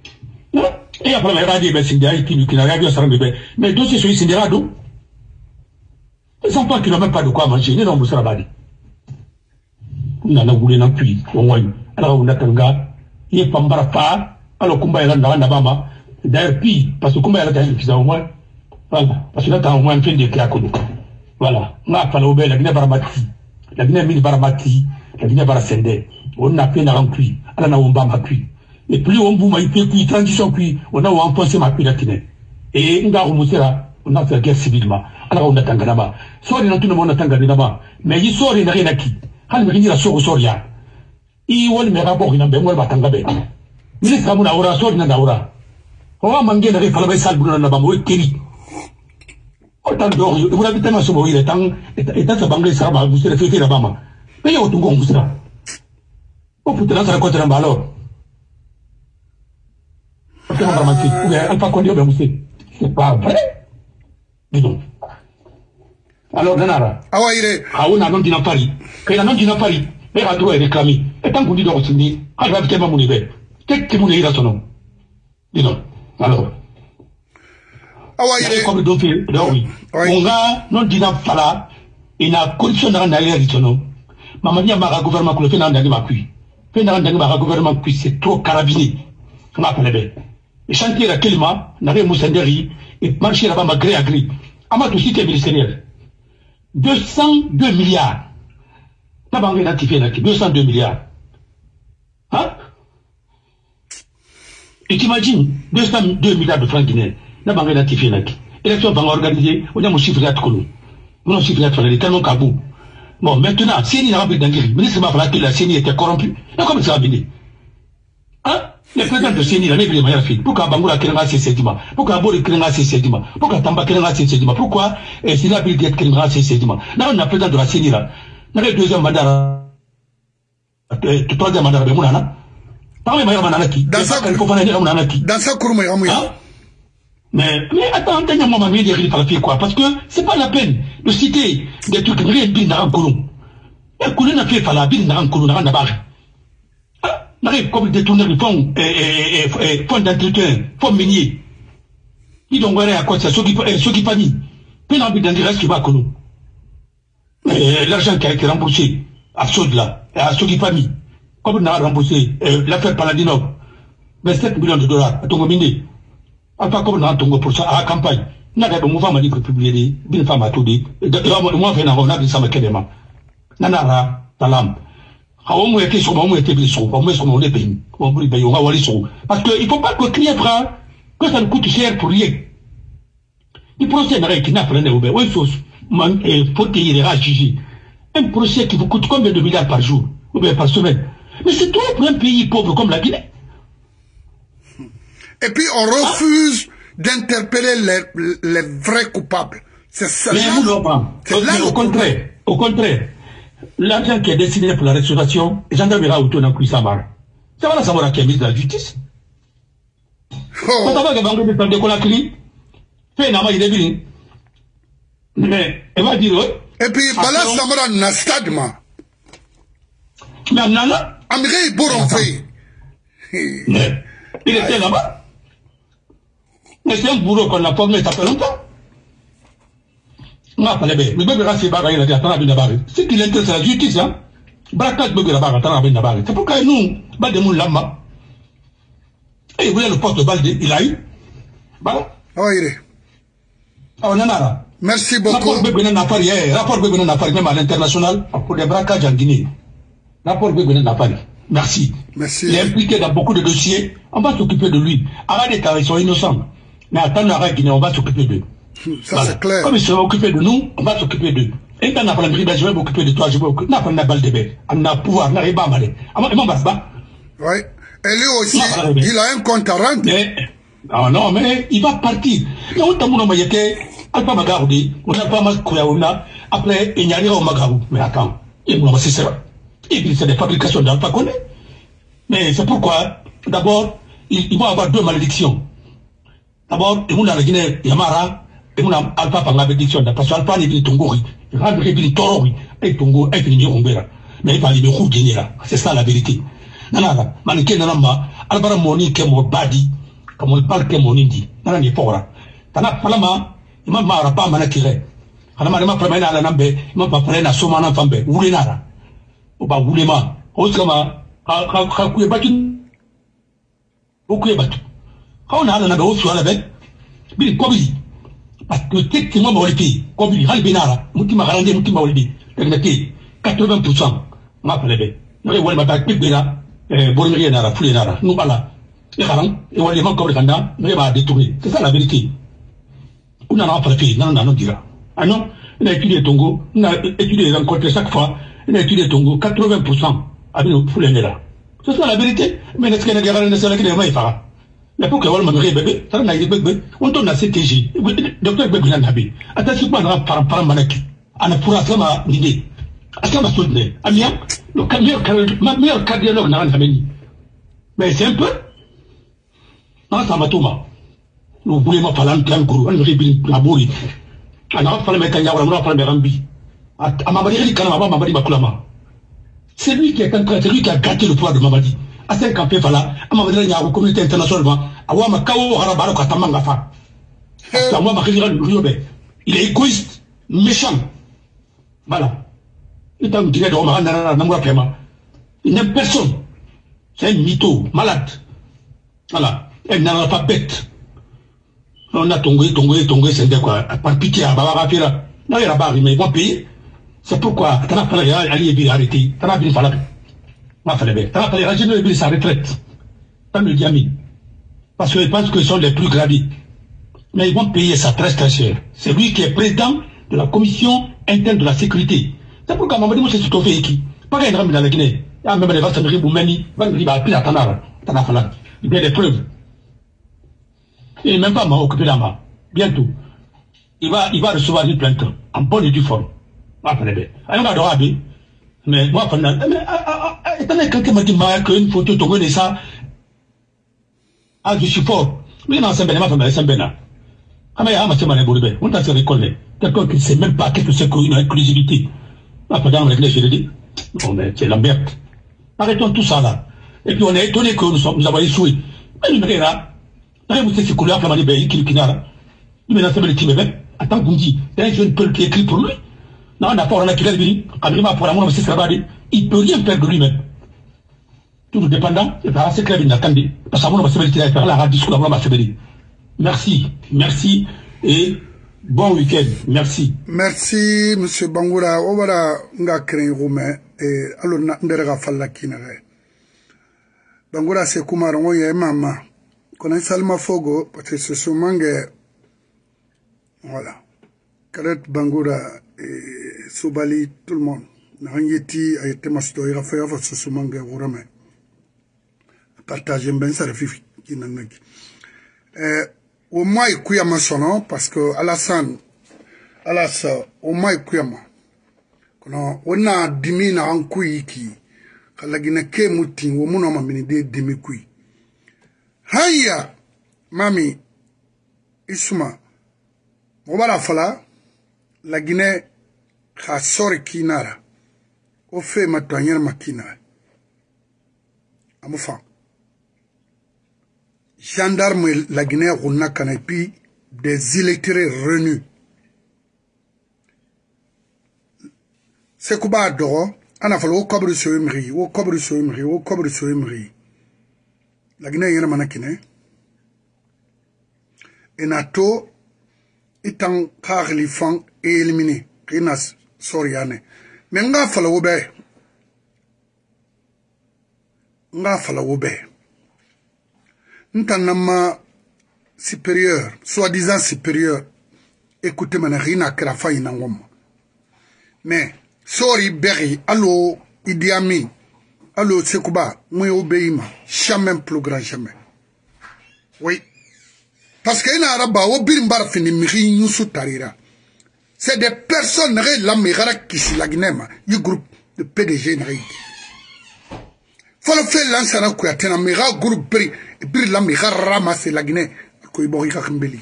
Et après, la radio, ben, c'est des qui qui n'a rien vu à ça, mais dossier sur les Sindérado. Ils sont pas qu'ils n'ont même pas de quoi manger, ils n'ont pas de quoi. On a voulu n'en plus, on voit. Alors, on a un gars, il est pas mbarapa, alors, combat est là, dans la bama. D'ailleurs, puis, parce que combat est là, dans le au moins. Voilà, parce que là, t'as au moins un film de Kéakono. Voilà, on a parlé au bel, la Guinée Baramati, la Guinée Mille Baramati, la Guinée Barasende, on a peine à remplir, à la Naombama cuit. Et plus on boum, il peut cuit, transition cuit, on a enfoncé ma cuit la Guinée. Et on a remonté là, on a fait la guerre civilement. Alors on a Tanganaba. Soit il y a tout le monde à Tanganaba, mais il sort, il n'a rien acquis. Quand il vient à Soro Soria, il voit le rapport, il n'a pas de Tangabe. Il est comme une aura, sort, il n'a d'aura. On va manger le référé salboulan là-bas, moi, Kelly. Autant d'or, vous l'avez tellement sauvé, il est temps, et tant que Banglais Sarba, vous serez fait là-bas. Mais il y a autant qu'on vous sera. Oh putain, ça raconte un ballon. Alpha Condé, c'est pas vrai. Dis donc. Alors, Nanara. Ah ouais, il est. Ah, on a non dit dans Paris. Et la non dit dans Paris. Mais à droit est réclamé. Et tant qu'on dit dans Rossini, ah, il va tellement mon éveil. Qu'est-ce que mon éveil à son nom? Dis donc. Alors. Ah ouais, il est. Comme le dossier, là, oui. On a non dit dans Fala, il y a condition dans l'arrière de son nom. Maman dit à ma gouvernement que le fait dans ma cuit. Fait dans ma gouvernement cuit, c'est trop carabiné. On a appelé bien. Et chantier à Kelma, n'avait Moussenderi, et marcher là-bas ma gré à gré. À ma société ministérielle. deux cent deux milliards. T'as pas identifié là, deux cent deux milliards. Hein? Et t'imagines, deux cent deux milliards de francs guinéens. N'a pas identifié là. Élection va organiser, on a mon chiffre d'être connu. Mon chiffre d'être connu, tellement cabou. Bon, maintenant, si il n'y a pas d'engrais, le ministre m'a fallu que la C N I était corrompue. Donc, comment ça va venir? Hein? Le président de C N I, la nègre de Maya Fille, pourquoi Bangoura Kérenga c'est Sédima? Pourquoi Bori Kérenga c'est Sédima? Pourquoi Tamba Kérenga c'est Sédima? Pourquoi c'est la ville d'être Kérenga c'est Sédima? Là, on a président de la C N I là. On a le deuxième mandat, le troisième mandat de Mounana. Dans les Maya Mananaki, dans sa Mananaki. Dans sa cour, mais, mais attends, t'as un moment de par la quoi? Parce que c'est pas la peine de citer des trucs rien bien dans un colon. Un colon n'a fait pas la bille dans un colon, dans un barre. N'arrive comme détourner le fonds, et, fonds d'entretien, fonds minier. Ils ont à quoi ça, ceux qui paniquent. Puis l'envie d'un direct qui va à colon. L'argent qui a été remboursé à ceux là, à ceux qui paniquent. comme on a remboursé euh, l'affaire Paladino, vingt-sept millions de dollars, à Tongo Mindi. Alpha comme on a Tongo pour ça, à la campagne. N'a pas de mouvement m'a dit que publier des femmes à tout dit. Moi, je vais en avoir des samedi Kedema. Nanara, Talam. On m'a été sur mon été sur on met sur mon pays. On va payer, on va aller sur. Parce qu'il ne faut pas que crier frère, que ça nous coûte cher pour rien. Il procès n'arrête qui n'a pas de ouvert. Oui, il faut qu'il y ait un jugé. Un procès qui vous coûte combien de milliards par jour, ou bien par semaine. Mais c'est trop pour un pays pauvre comme la Guinée. Et puis on refuse ah. d'interpeller les, les vrais coupables. C'est ça. Mais nous, au contraire, au contraire, l'argent qui est destiné pour la restauration, les gendarmes iront autour d'un coup Samara. Ça va la savoir qui est ministre de la Justice. Quand on va gagner des temps de Conakry, fait un amas de mais elle va dire oui. Et puis, Bala Samara n'a stade ma. Mais Nana. Amré Boronfé. Il était là-bas. Mais c'est un bourreau qu'on a formé, ça fait longtemps. On n'a pas les bébés. Mais bébé reste bagarre, il a dit, attends, à Binabari. Ce qui l'intéresse, c'est la justice, hein. Braquage bébé là-bas, attends, à Binabari. C'est pourquoi nous, bas de mon lama. Et il voulait le poste de balle, il a eu. Voilà. Oh, il est. Ah, on en a là. Merci beaucoup. Rapport Bébé Nafari, rapport Bébé Nafari, même à l'international, pour les braquages en Guinée. Rapport Bébé Nafari. Merci. Merci. Il est impliqué dans beaucoup de dossiers. On va s'occuper de lui. Arrête d'État, ils sont innocents. Mais attends, arrête Guinée, on va s'occuper d'eux. Ça, voilà. C'est clair. Comme ils se sont occupés de nous, on va s'occuper d'eux. Et quand on a parlé de je vais m'occuper de toi, je vais m'occuper. On a parlé de la balle de bête. On a pouvoir, on a pas mal. On va pas. Oui. Et lui aussi, il a un compte à rendre. Mais, non, non, mais il va partir. Mais on t'a dit, Alpha Magardi, on n'a pas mal de après, il n'y a rien au Magarou. Mais attends, il m'a c'est ça. Et puis, c'est des fabrications d'Alpha qu'on est. Mais c'est pourquoi, d'abord, ils, ils vont avoir deux malédictions. D'abord, ils vont dans la Guinée, Yamara, ils vont dans Alpha par la malédiction. Parce qu'Alpha n'est pas Tongori. Il va être Torori. Et Tongo, et puis Ombera. Mais il va aller de Kou Guinée là. C'est ça la vérité. Nanana, Maniké Nanama, Albara Moni, Kemo Badi, comme on parle Kemo Nindi. Nanani Fora. Tana Palama, il m'a pas manakiré. Anama ne m'a pas mené à la nambe, il m'a pas pris à Somana Fambe, Woulinara. Ou pas Woulema, Osama, Kakoué Batu. Beaucoup battu. Quand on a un abo sur la bête, Bill Kobi. Parce que tek qui m'a molité, Kobi, Halbinara, Moutima Harande, Moutima Olibi, quatre-vingts pour cent. Ma palebe. Nous avons ma bague Bébéra, Bormerienara, Foulinara, nous voilà. Et Haran, et on les manque comme le Kanda, nous va détourner. C'est ça la vérité. On a pas fait, non, non, non, dira. Ah non, on a étudié Tongo, on a étudié les rencontres chaque fois, on a étudié Tongo, quatre-vingts pour cent, avec nos Foulinera. C'est ça la vérité. Mais est-ce qu'il y a des gens qui ne savent pas? Mais pour que vous me bébé, ça n'a pas été bébé. On tourne à C T G. Docteur Bébé Nabi. Attention, pas dans par par manaki. On a pour ça l'idée. À ça ma soutenir. Amia, le meilleur ma meilleure cardiologue n'a rien amené. Mais c'est un peu. Non, ça m'a tout mal. Nous voulons pas parler en cours. On rébille la bourri. On a pas parlé de Kanya, on a parlé de Rambi. À Mamadi, Kanama, Mamadi Makulama. C'est lui qui est en train, c'est lui qui a gâté le pouvoir de Mamadi. À cinq ans, voilà, à Mamadi, il y a une communauté internationale. À Wama Kao, Harabaro, Katamanga. Il est égoïste, méchant. Voilà. Il est un direct de Romain, il n'aime personne. C'est un mytho, malade. Voilà. Un analphabète. On a tongé, tongé, tongé, c'est quoi? Par pitié, à Babara, non, il y a pas, mais ils vont payer. C'est pourquoi, t'as pas fallu aller arrêter. T'as pas fallu. T'as pas fallu rajeunir sa retraite. T'as me dit, parce qu'ils pensent qu'ils sont les plus gradés. Mais ils vont payer ça très très cher. C'est lui qui est président de la commission interne de la sécurité. C'est pourquoi Mamadi Moussa s'est trouvé ici. Pas qu'il y ait un dans la Guinée. Il y a même des vaches de Boumeni, il va appeler à Tanara. Tanafala. Il y a des preuves. Et même pas m'a occupé la main. Bientôt. Il va, il va recevoir une plainte en bonne et due forme. Mais moi, pendant. Étant donné que quelqu'un m'a dit qu'une photo de ça. Ah, je suis fort. Mais non, c'est bien, ma femme, c'est bien. Ah, mais ah, ma femme, elle est on t'a se reconnaître. Quelqu'un qui ne sait même pas qu'est-ce que c'est qu'une inclusivité. Ah, pendant le je l'ai dit. Bon, mais c'est la merde. Arrêtons tout ça là. Et puis on est étonné que nous, sommes, nous avons échoué. Mais nous, là, vous savez, c'est couleur, la manière, qui n'a pas. Nous, maintenant, c'est le petit bébé. Attends, vous me dites, il y a un jeune peu qui écrit pour lui. Non, on n'a pas un naturel, quand il m'a pour la mort, c'est ça, il ne peut rien faire de lui-même. tout dépendant, c'est clair, il n'a qu'à dire. Parce que ça va se faire la radio, la va se faire. Merci, merci et bon week-end, merci. Merci, monsieur Bangoura. On va nga créer Roumain et alors n'derga falla kinare. Bangoura c'est Kumarongo et maman. Connais Salma Fogo parce que ce sont mangue. Voilà. Karet Bangoura et Soubali, tout le monde. N'angeti a été masto il a fait avoir ce mangue Roumain. Partager ben ça refifi qui n'en est. Euh, au moins il couille à mon son parce que Alassane Alassane au moins il couille à moi. Quand on a dimi na un couille qui la Guinée ke muti au mon homme mini de demi couille. Haya mami isuma on va la fala la Guinée a sorti kinara au fait ma toignère makina à mon fan. Gendarme la Guinée a canapé des illettrés renus. C'est quoi bah d'or? On a fallu au cobre sur une au cobre sur une au cobre sur une la Guinée y a un manakine. Et NATO est en car les fangs et éliminé. Rinas soriane. Mais on a fallu au bé. On a fallu au bé. Ntanama supérieur, soi-disant supérieur, écoutez maintenant rien à la fin inangom. Mais sorry Berry, allo Idi Amin, allo Sekouba, moi obéima, jamais plus grand jamais. Oui, parce qu'il y a un arabe au birimbar fini miri nyusu tarira. C'est des personnes la mira qui s'y la Guinée, du groupe de P D G n'arrive. Faut le faire lancer un coup à tenir mira groupe prix. Et puis là, mais ramasse la Guinée, qu'il y a un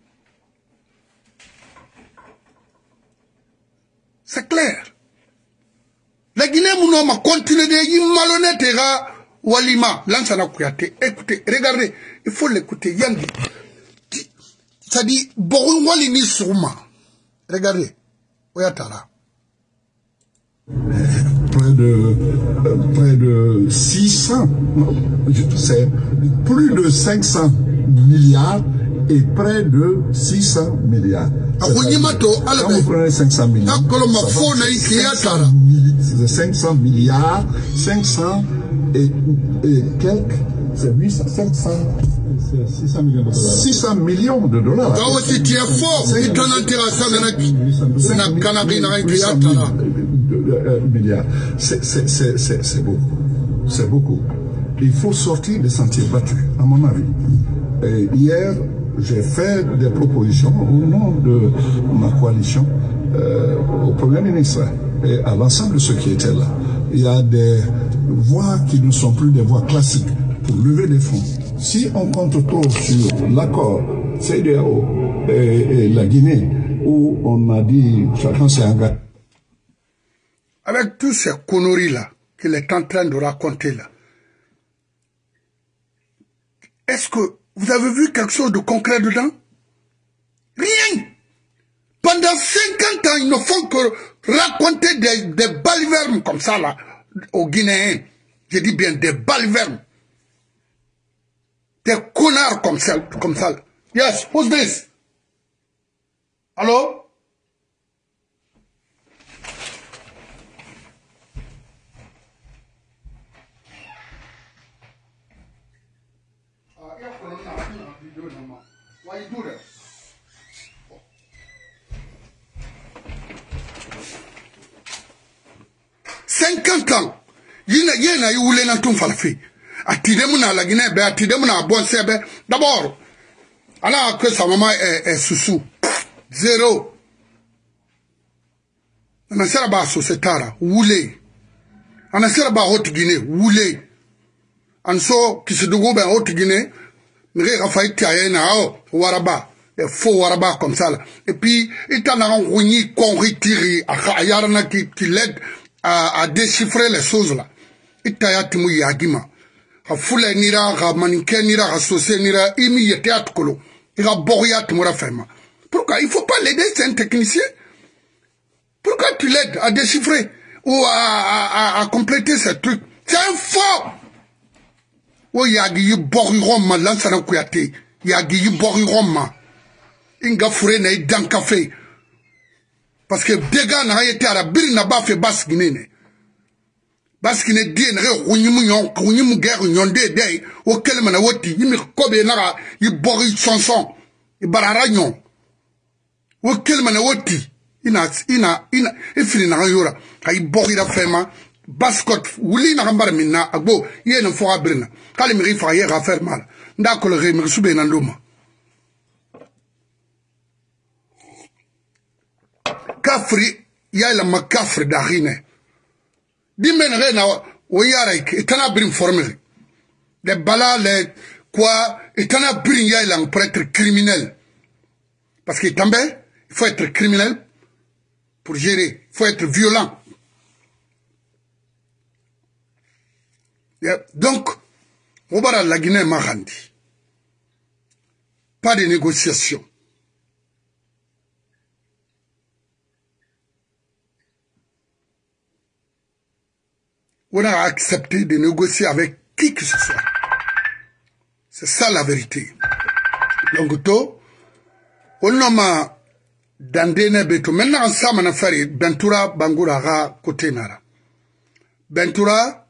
c'est clair. La Guinée, mon homme a continué de y malhonnête et ra Walima, l'ancien Kouyate. Écoutez, regardez, il faut l'écouter. Yangi, ça dit, Boron Walini Souma. Regardez, Oyatara. Près de, euh, près de six cents, c'est plus de cinq cents milliards et près de six cents milliards. Quand vous prenez cinq cents milliards, c'est cinq cents milliards, cinq cents et, et quelques, c'est huit cents, cinq cents, six cents millions de dollars. six cents millions de dollars. Quand vous étiez fort, c'est ton intérêt, c'est un canari milliards. C'est beaucoup. C'est beaucoup. Il faut sortir des sentiers battus, à mon avis. Et hier, j'ai fait des propositions au nom de ma coalition euh, au Premier ministre et à l'ensemble de ceux qui étaient là. Il y a des voies qui ne sont plus des voies classiques pour lever des fonds. Si on compte trop sur l'accord C E D E A O et, et la Guinée, où on a dit chacun s'est engagé. Avec tous ces conneries-là qu'il est en train de raconter là, est-ce que vous avez vu quelque chose de concret dedans? Rien. Pendant cinquante ans, ils ne font que raconter des, des balivernes comme ça là, aux Guinéens. Je dis bien des balivernes. Des connards comme ça. Comme ça. Yes, who's this? Allô? Why you do that? cinquante ans, yina yena yule na tumfalfi. Atidemu na la Guinée, be atidemu na bon sebe. D'abord, ala que sa maman est, est sous zéro. On a sera ba societara, wule. On a sera ba haute Guinée, wule. En so qui se dogo ben haute Guinée. Waraba, faux Waraba comme ça là. Et puis, il y a un rougni qu'on retire qui l'aide à, à déchiffrer les choses là. Il y a un yagima. A foule nira, a maniqué nira, a saucé nira, il y a un théâtre colo. Il y a boria timora fema. Pourquoi? Il ne faut pas l'aider, c'est un technicien. Pourquoi tu l'aides à déchiffrer ou à, à, à, à compléter ces trucs? C'est un faux. O yagi yi bori roma lansana kuyate. Yagi yi bori roma. Inga fure na idan café. Parce que dega na yete ara biri na ba fe baskine ne. Baskine die na re runyimu nyon, runyimu guerre nyon de de o kelma na woti yimi kobe na yi bori chanson. I barara nyon. O kelma na woti ina ina ina ifini na yora. Ay bori la fema baskot wuli na gambar minna agbo yene fo abirna. Kali mi rifa ye ga faire mal. Ndako le re mi sube na ndoma. Kafri yaila makafri dahine dimben rena o yara itana brin formé les bala les quoi itana brin yaila pour être criminel parce que tambe il faut être criminel pour gérer il faut être violent yeah. Donc on va la Guinée marandi pas de négociation. On a accepté de négocier avec qui que ce soit. C'est ça la vérité. Donc, to, on a dandene beto. Maintenant, ensemble, on a fait Bentura Bangoura ra côté nara. Bentura,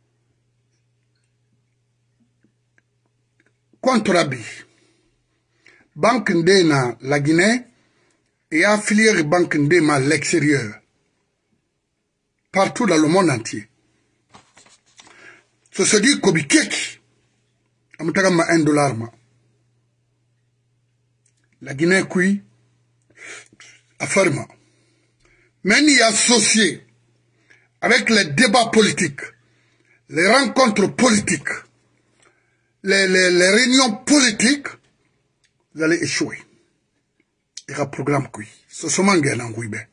Kontrabi. Banque Ndena, la Guinée, et affilié Banque Ndema à l'extérieur. Partout dans le monde entier. Ce se dit Kobi Keki, amutagama un dollar ma. La Guinée kui, affairement. Mais y associé avec les débats politiques, les rencontres politiques, les, les, les réunions politiques, vous allez échouer. Il y a un programme kui. Ce sont les gens qui ont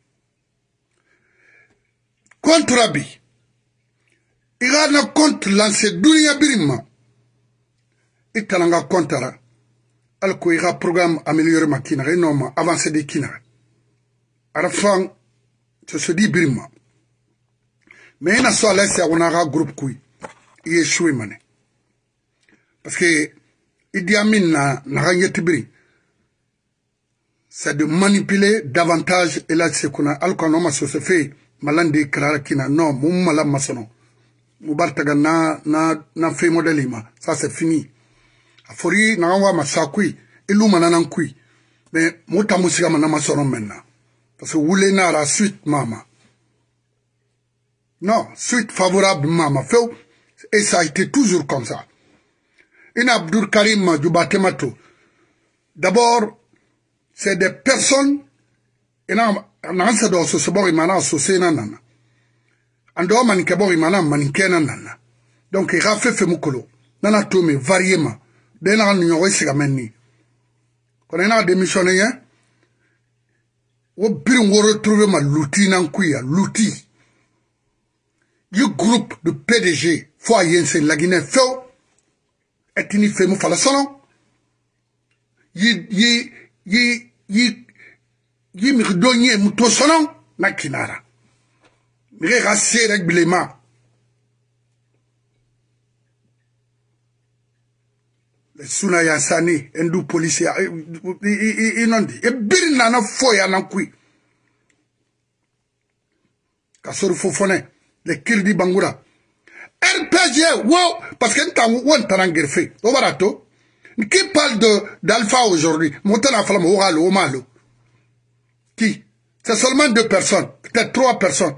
contre Abi. Il y a un compte lancé Dunia Birima. Il y a un compte là. Il y a un programme amélioré ma kina, énorme, avancé de kina. À la fin, ce se dit Birima. Mais il y a un laissé on a un groupe qui il est échoué mané. Parce que Idi Amin n'a rien été c'est de manipuler davantage et là c'est qu'on a alconoma se fait malande klara kina non mon malam masono. Mubartaga na na na fait modelima ça c'est fini afori na wa masakui iluma na kui mais mota musika na masono maintenant parce que wule na la suite mama non suite favorable mama fait et ça a été toujours comme ça. Ina Abdul Karim Djubatemato d'abord c'est des personnes ina na sa do so so bori mana so se na nana ando manike bori mana manike na nana donc il a fait fait mukolo nana tome variément de na nyo wesiga menni ko na démissionné hein wo birin wo retrouver ma louti nan kuya louti du groupe de P D G foyer c'est la Guinée feu etini fait mu fala salon yi yi yi yi yi mi donye mu to salon na kinara mi rassé règlement les sunaya sani endu policier inondi e bir nana foya nan kui kasoro fofone le kirdi bangura R P G wow parce que nta won taranger fait au barato qui parle de d'Alpha aujourd'hui montana fala mo walo malo qui c'est seulement deux personnes peut-être trois personnes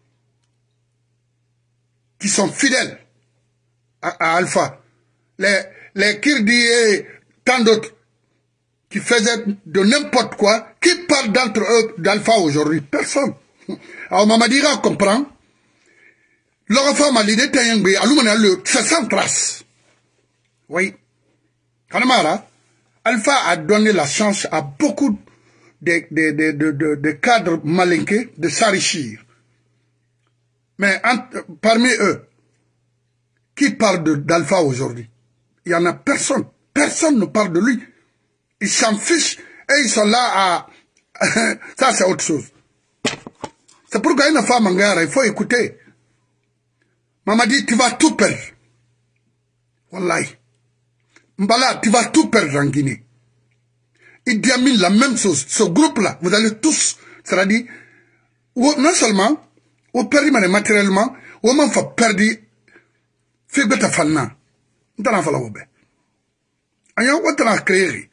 qui sont fidèles à, à Alpha les les Kirdi et tant d'autres qui faisaient de n'importe quoi qui parle d'entre eux d'Alpha aujourd'hui personne. Alors Mamadira comprend leur femme a l'idée de Alumana le sans trace. Oui. Kanamara, Alpha a donné la chance à beaucoup de, de, de, de, de, de cadres malinqués de s'enrichir. Mais entre, parmi eux, qui parle d'Alpha aujourd'hui? Il n'y en a personne. Personne ne parle de lui. Ils s'en fichent et ils sont là à... Ça, c'est autre chose. C'est pourquoi une femme en guerre, il faut écouter. Maman dit, tu vas tout perdre. Wallahi. Mbala, tu vas tout perdre en Guinée. Idi Amin, la même chose. Ce groupe-là, vous allez tous, c'est-à-dire, non seulement, vous perdez matériellement, vous m'en faites perdre, fait bête fanna. N't'en a pas la oube. Aïe, on t'a créé.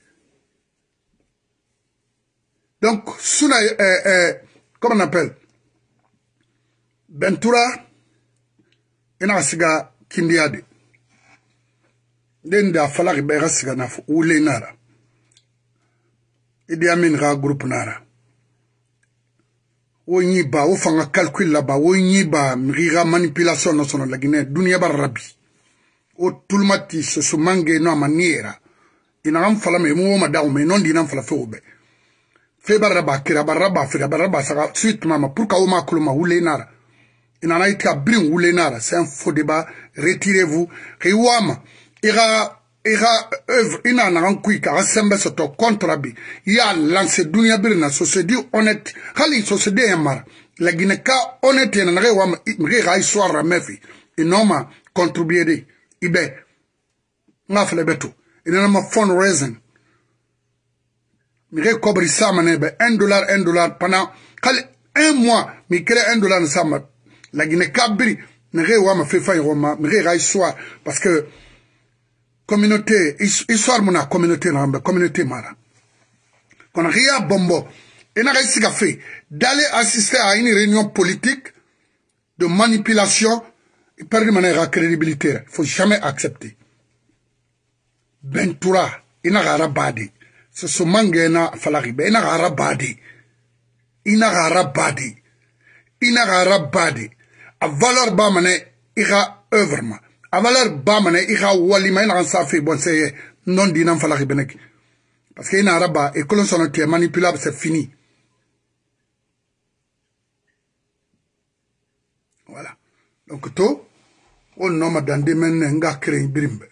Donc, Souna, euh, euh, comment on appelle? Bentura, il y a un siga kindiade. Den da falaki bega siga na ule nara. Idi Amin ga groupe nara. Wo nyiba, wo fanga calcul là-bas, wo nyiba, mriga manipulation no sono la Guinée, dunia bar rabi. O tulmati se sumange no maniera. Ina ram fala me mo ma dawo me non di nam fala fobe. Fe baraba kira baraba fe baraba saka suite mama pour ka o ma kuluma ule nara. Ina na ita brin ule nara, c'est un faux débat, retirez-vous. Riwama ira ira œuvre ina na rankui ka sembe soto contrabi ya lancé dunia birna société honnête hali société yamara la Guinée ka honnête na rewa mri rai soara mefi inoma contribuer ibe ngafle beto ina ma fundraising mri cobri sama nebe un dollar un dollar pendant kali un mois mi crée un dollar sama la Guinée ka biri na rewa ma fe fa roma mri rai soara parce que communauté, histoire mona communauté n'a communauté mara. Qu'on a rien bombo. Et n'a rien fait d'aller assister à une réunion politique de manipulation et perdre de manière crédibilité. Il faut jamais accepter. Bentura, il n'a rien badi. C'est ce mangena falaribe. Il n'a rien badi. Il n'a rien badi. Il n'a rien badi. A valeur ba mané ira œuvrement. A valeur ba mané ira walima ina sa fait bon c'est non dinam falaki benek parce que ina araba et que l'on s'en est manipulable c'est fini. Voilà. Donc to on nomme dans des men nga créer brimbe.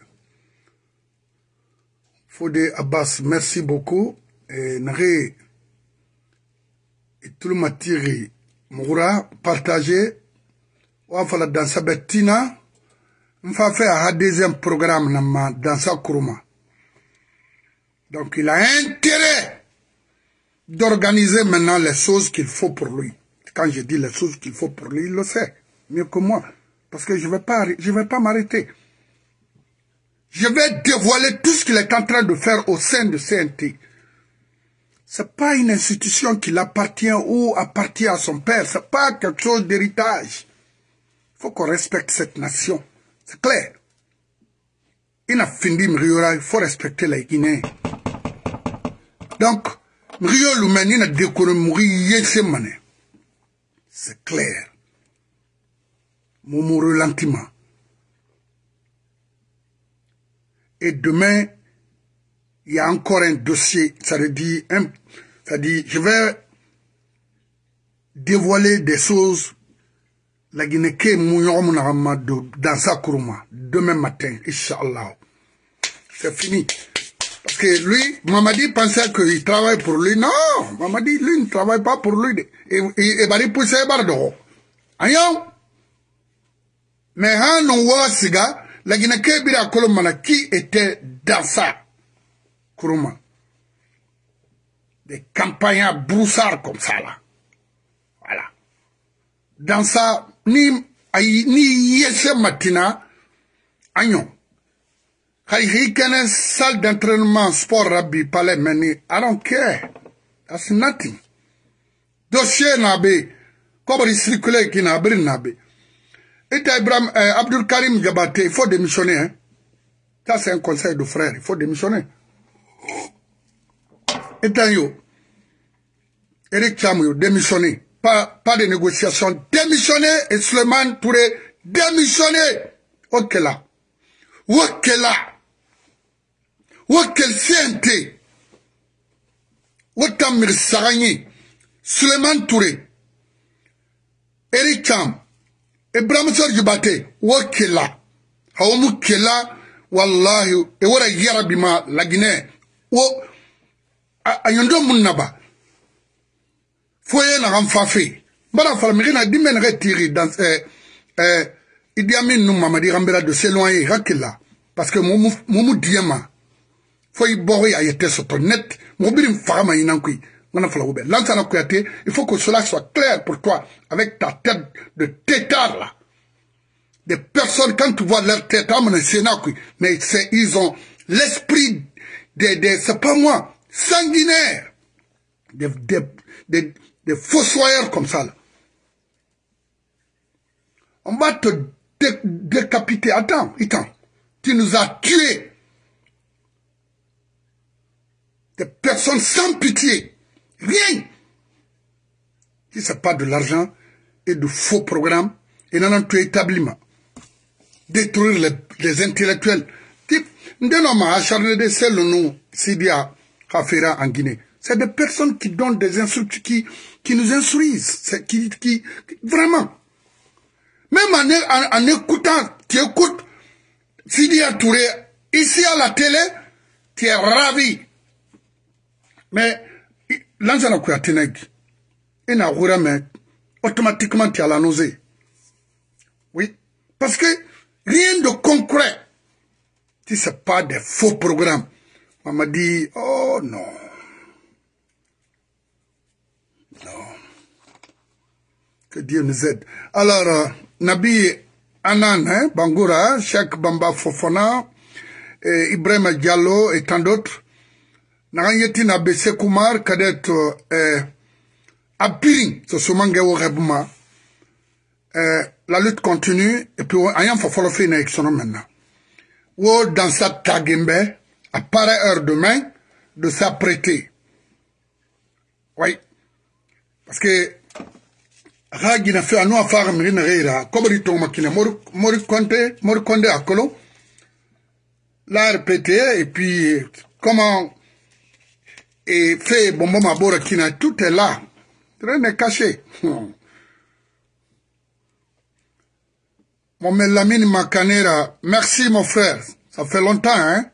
Fodé Abbas, merci beaucoup et nare et tout le matériel moura partager wa fala dans sa bettina. On va faire un deuxième programme dans sa Kuruma. Donc il a intérêt d'organiser maintenant les choses qu'il faut pour lui. Quand je dis les choses qu'il faut pour lui, il le sait mieux que moi. Parce que je ne vais pas, je vais pas m'arrêter. Je vais dévoiler tout ce qu'il est en train de faire au sein de C N T. Ce n'est pas une institution qui appartient ou appartient à son père. Ce n'est pas quelque chose d'héritage. Il faut qu'on respecte cette nation. C'est clair. Il a fini Mriora, il faut respecter les Guinéens. Donc, Mrio Loumeni n'a décoré mourir yésemane. C'est clair. Moumou relentima. Et demain, il y a encore un dossier, ça veut dire, un, ça dit, je vais dévoiler des choses. La Guinée qui est dans sa Kuruma demain matin, Inch'Allah. C'est fini. Parce que lui, Mamadi pensait qu'il travaille pour lui. Non, Mamadi, lui, ne travaille pas pour lui. Et il va pousser Bardo. Ayon. Mais han on voit siga, la Guinée qui est à Kolomana, qui était dans sa Kuruma. Des campagnes à broussard comme ça là. Voilà. Dans ça, ni ni yese matina, agnon. Kay kene salle d'entraînement sport rabbi palais meni. I don't care. That's nothing. Dossier nabe, comme il circulait qui n'a brin nabe. Et Ibrahim euh, Abdul Karim Diabaté, il faut démissionner. Hein? Ça c'est un conseil de frère, il faut démissionner. Et yo, Eric Chamou, démissionner. Pas, pas de négociation. Démissionner et Suleiman Touré, démissionner. Ok là. Ok là. Ok le C N T. Ok Mir Saragni. Suleiman Touré. Eric Cham. Ibrahim Diabaté. Ok là. Haomu Kela. Wallahi. Et wara yarabima la Guinée. Wo. Ayondo Munnaba. Foye na ramfafe. Bara falmiri na dimen retiri dans euh euh Idi Amin nous Mamadi Rambela de s'éloigner rakela. parce que mon mon diama faut y boire à été sur ton net mon birim fama inankui on a fallu oubé l'ansana kouyaté il faut que cela soit clair pour toi avec ta tête de tétard là des personnes quand tu vois leur tête mais c'est ils ont l'esprit des des c'est pas moi sanguinaire des des des des fossoyeurs comme ça là. On va te dé décapiter. Attends, attends. Tu nous as tués. Des personnes sans pitié. Rien. Si ce n'est pas de l'argent et de faux programmes, et non, tu établissements. Détruire les, les intellectuels. Acharné de celles nous, Sidia Khafira en Guinée. C'est des personnes qui donnent des instructions, qui, qui nous instruisent. Qui, qui, vraiment. Même en, en, en écoutant, tu écoutes Sidia Touré ici à la télé, tu es ravi. Mais, l'enjeu quoi teneg, il n'a rien mais automatiquement tu as la nausée. Oui, parce que rien de concret. Si ce n'est pas des faux programmes, on m'a dit, oh non. Non. Que Dieu nous aide. Alors, euh, Nabi Anan, hein, Bangoura, Cheikh Bamba Fofana, et Ibrahim Diallo et tant d'autres, Naranyeti Nabe Sekoumar, Kadet euh, Apiring, ce Somangewo Rebuma, euh, la lutte continue, et puis Ayam Fofolofe na Exono maintenant. Ou dans sa tagembe, à pareille heure demain, de s'apprêter. Oui. Parce que, Ragina fait à nous à faire une réira, comme il tombe qui n'est mori conté, mori condé à Colo, l'a répété, et puis, comment, et fait bon moment bora qui n'a tout est là, rien n'est caché. Mon Melamine Macanera, merci mon frère, ça fait longtemps, hein.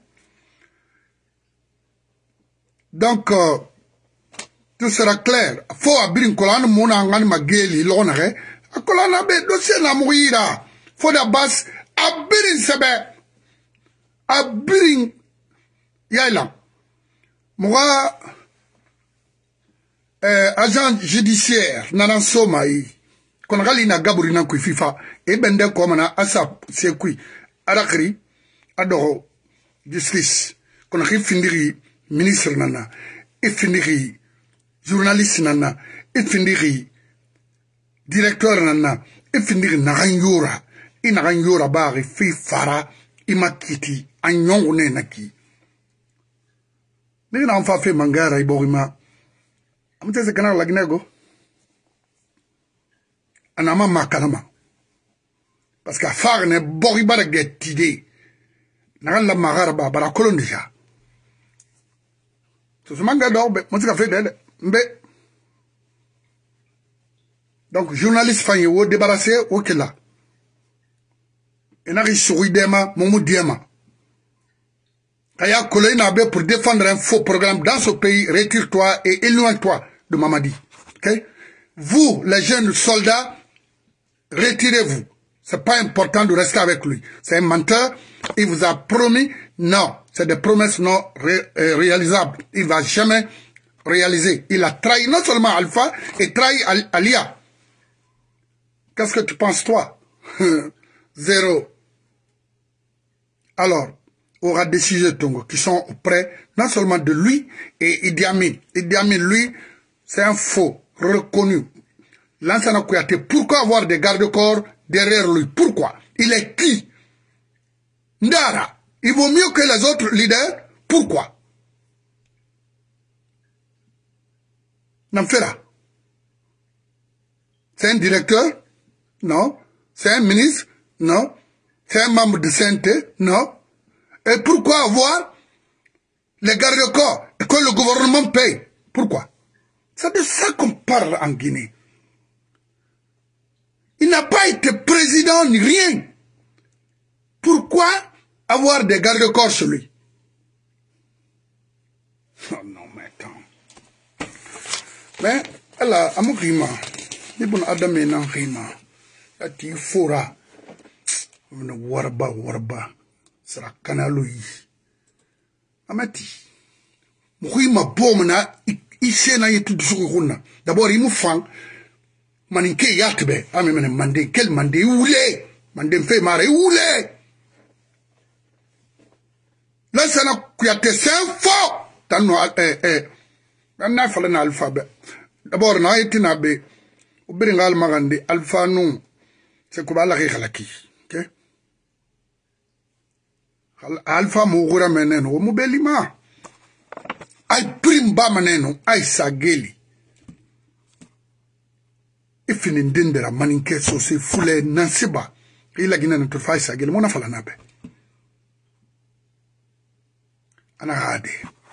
Donc, euh, tout sera clair. Faut abrir une colonne, mon angan mageli, l'onere. A colonne abe, dossier na mouira. Faut d'abord abrir une sebe. Abrir yaïla. Moi, euh, agent judiciaire, nanan somaï. Kon gali na gaburi na kui FIFA. E bende komana asa se kui. Arakri, adoro, justice. Kon gali findiri, ministre nana. E findiri, journaliste nana, et findiri, directeur nana, et findiri naranyora, et naranyora bari, fi fara, imakiti, anyongone naki. Mais on va faire mangara, iborima. Amte se canal lagnego. Anama makanama. Parce qu'à faire ne boriba de get Naran la magaraba, bara colon déjà. Ce manga d'orbe, moi c'est fait d'aide. Donc, journaliste fanny ou débarrassé, ok là. Et n'a souris d'ema, mon diama. Kaya Kolé Nabe pour défendre un faux programme dans ce pays, retire-toi et éloigne-toi de Mamadi. Ok? Vous, les jeunes soldats, retirez-vous. C'est pas important de rester avec lui. C'est un menteur. Il vous a promis, non. C'est des promesses non ré, euh, réalisables. Il va jamais réaliser. Il a trahi non seulement Alpha, et trahi Al Alia. Qu'est-ce que tu penses, toi? Zéro. Alors, aura des sujets Tongo qui sont auprès, non seulement de lui, et Idi Amin. Idi Amin, lui, c'est un faux, reconnu. Lansana Kouyaté, pourquoi avoir des garde-corps derrière lui? Pourquoi? Il est qui? Ndara. Il vaut mieux que les autres leaders. Pourquoi? Namfera. C'est un directeur? Non. C'est un ministre? Non. C'est un membre de C N T? Non. Et pourquoi avoir les garde-corps que le gouvernement paye? Pourquoi? C'est de ça qu'on parle en Guinée. Il n'a pas été président ni rien. Pourquoi avoir des garde-corps sur lui? Oh non, mais attends. Mais, elle a un rima. Il y a un rima. Il y a un warba, warba. sera kanalo yi amati mukhui mabom na ise na yetu dusuku kuna d'abord imu fang maninke yatbe ame mene mande quel mande oulé mande mfe mare oulé là ça na kuyate c'est faux tano eh eh na fala na alphabet d'abord na yeti na be obiringa al magande alpha non c'est ko bala khalaki okay alpha mugura meneno mo belima ay primba maneno ay sageli ifini ndendera maninke so se fule nansiba ila gina na tufai sageli mona fala nabe ana hade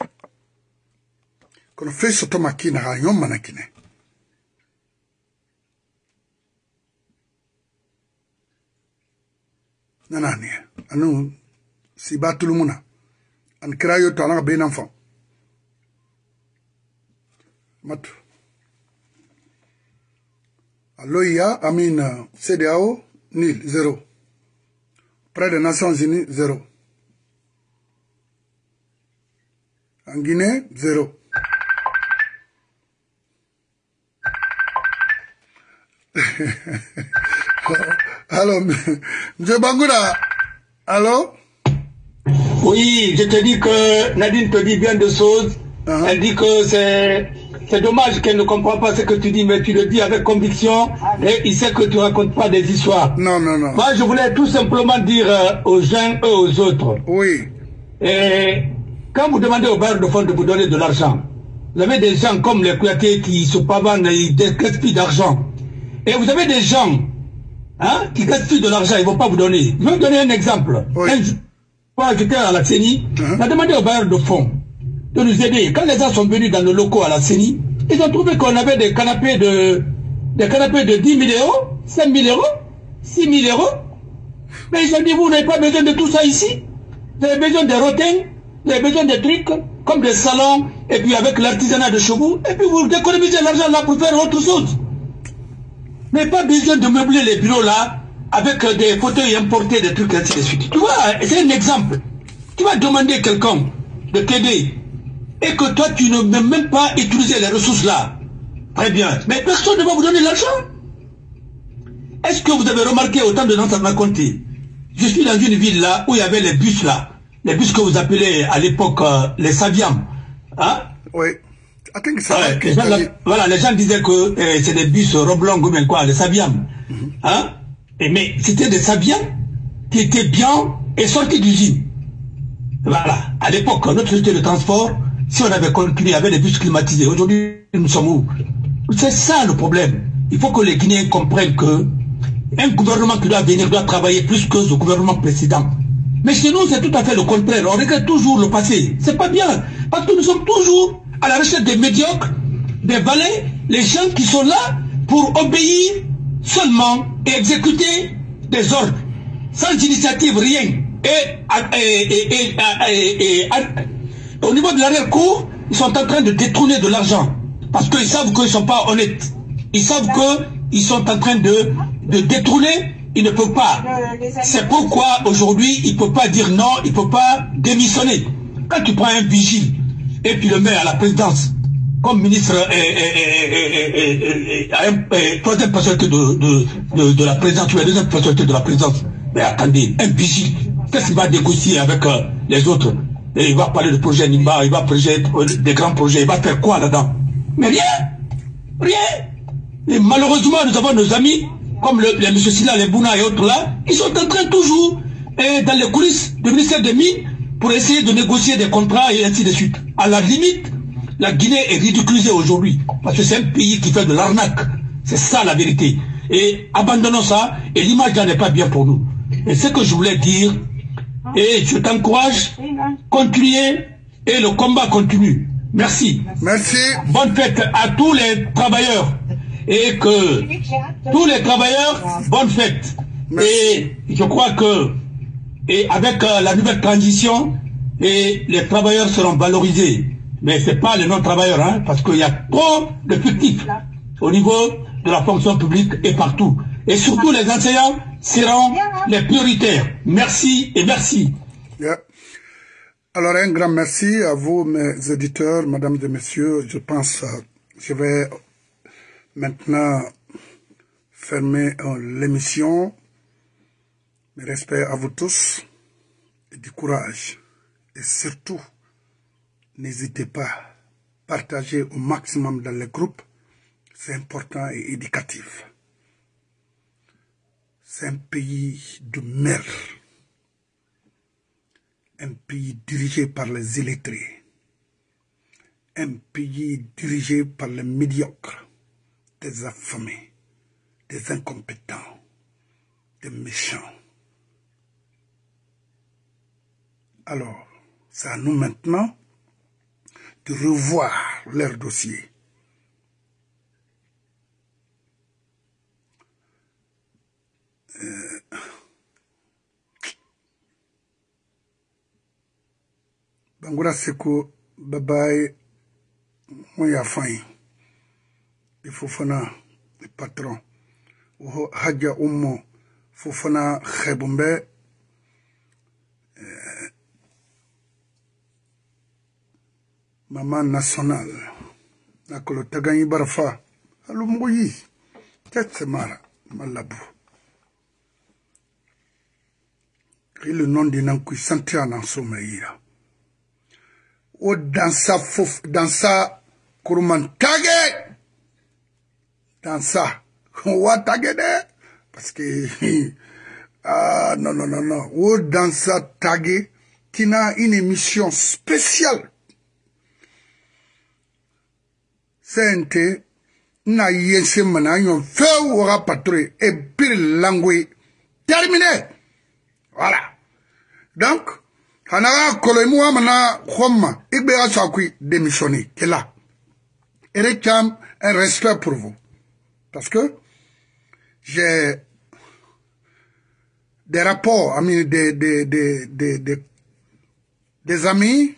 kono feso to makina ha yomma nakine nanani anu si batulumuna an krayo to ana be nanfam matu Aloya, Amine, C D A O, nil, zéro. Près des Nations Unies, zéro. En Guinée, zéro. Alors, M. Bangoura, allô? Oui, je te dis que Nadine te dit bien de choses. Uh-huh. Elle dit que c'est... C'est dommage qu'elle ne comprend pas ce que tu dis, mais tu le dis avec conviction et il sait que tu ne racontes pas des histoires. Non, non, non. Moi, je voulais tout simplement dire euh, aux gens et aux autres. Oui. Et quand vous demandez aux bailleurs de fonds de vous donner de l'argent, vous avez des gens comme les Kouyaté qui se pavane, ils gaspillent d'argent. Et vous avez des gens hein, qui gaspillent de l'argent, ils ne vont pas vous donner. Je vais vous donner un exemple. Oui. Un jour, j'étais à la C E N I, uh-huh. On a demandé aux bailleurs de fonds de nous aider. Quand les gens sont venus dans nos locaux à la C E N I, ils ont trouvé qu'on avait des canapés de des canapés de dix mille euros, cinq mille euros, six mille euros. Mais ils ont dit, vous n'avez pas besoin de tout ça ici. Vous avez besoin de rotins, vous avez besoin de trucs comme des salons, et puis avec l'artisanat de chez vous, et puis vous économisez l'argent là pour faire autre chose. Mais pas besoin de meubler les bureaux là avec des fauteuils importés, des trucs ainsi de suite. Tu vois, c'est un exemple. Tu vas demander à quelqu'un de t'aider, et que toi tu ne veux même pas utiliser les ressources là, très bien, mais personne ne va vous donner l'argent. Est-ce que vous avez remarqué autant de noms ça m'a compté? Je suis dans une ville là où il y avait les bus là, les bus que vous appelez à l'époque euh, les Sabiam, hein? Oui. I think so. Ouais, les gens, là, voilà, les gens disaient que euh, c'est des bus Roblong ou bien quoi, les Sabiam, mm-hmm. Hein? Et mais c'était des Sabiam qui étaient bien et sortis d'usine. Voilà, à l'époque notre société de transport, si on avait continué avec des bus climatisés, aujourd'hui, nous sommes où? C'est ça le problème. Il faut que les Guinéens comprennent que un gouvernement qui doit venir doit travailler plus que le gouvernement précédent. Mais chez nous, c'est tout à fait le contraire. On regrette toujours le passé. C'est pas bien. Parce que nous sommes toujours à la recherche des médiocres, des valets, les gens qui sont là pour obéir seulement et exécuter des ordres. Sans initiative, rien. Et, et, et, et, et, et au niveau de l'arrière-cour, ils sont en train de détourner de l'argent. Parce qu'ils savent qu'ils ne sont pas honnêtes. Ils savent qu'ils sont en train de, de détourner. Ils ne peuvent pas. C'est pourquoi aujourd'hui, ils ne peuvent pas dire non, ils ne peuvent pas démissionner. Quand tu prends un vigile et tu le mets à la présidence, comme ministre et, et, et, et, et, et troisième personnalité de, de, de, de la présidence, ou la deuxième personnalité de la présidence, mais attendez, un vigile, qu'est-ce qu'il va négocier avec euh, les autres? Et il va parler de projet Nimba, il va parler des grands projets, il va faire quoi là-dedans? Mais rien, rien. Et malheureusement, nous avons nos amis, comme le, les M. Silla, les Bouna et autres là, ils sont en train toujours, et dans les coulisses du ministère des Mines, pour essayer de négocier des contrats et ainsi de suite. À la limite, la Guinée est ridiculisée aujourd'hui, parce que c'est un pays qui fait de l'arnaque. C'est ça la vérité. Et abandonnons ça, et l'image là n'est pas bien pour nous. Et ce que je voulais dire, et je t'encourage, continuez, et le combat continue. Merci. Merci. Bonne fête à tous les travailleurs. Et que tous les travailleurs, bonne fête. Merci. Et je crois que, et avec euh, la nouvelle transition, et les travailleurs seront valorisés. Mais ce n'est pas les non-travailleurs, hein, parce qu'il y a trop de fictifs au niveau de la fonction publique et partout. Et surtout les enseignants seront les prioritaires. Merci et merci. Yeah. Alors, un grand merci à vous, mes éditeurs, mesdames et messieurs. Je pense que je vais maintenant fermer euh, l'émission. Mes respects à vous tous et du courage. Et surtout, n'hésitez pas à partager au maximum dans les groupes. C'est important et éducatif. C'est un pays de merde. Un pays dirigé par les illettrés. Un pays dirigé par les médiocres, des affamés, des incompétents, des méchants. Alors, c'est à nous maintenant de revoir leur dossier. Euh... Bangoura Seko, Babaye, Moya Faye, il faut faire le patron. Hadja Oumo, Fofana Khebumbe, Maman nationale, Nakolo Tagani Barafa, Alumouyi, Tête Mara, Malabou. Et le nom de Nankui Santian en sommeil. O dans sa fouf, dans sa Kouroumantage, dans sa, wa tagede, parce que, ah, non, non, non, non, o dans sa tagé, qui a une émission spéciale. C'est na yense mana yon feu aura patrouille et pire langue terminé. Voilà. Donc, Hanara Kolomua mana Khoma, Ibera Sakui démissionné, qui est là. Et réclame un respect pour vous. Parce que j'ai des rapports, amis, des, des, des, des, des, des amis,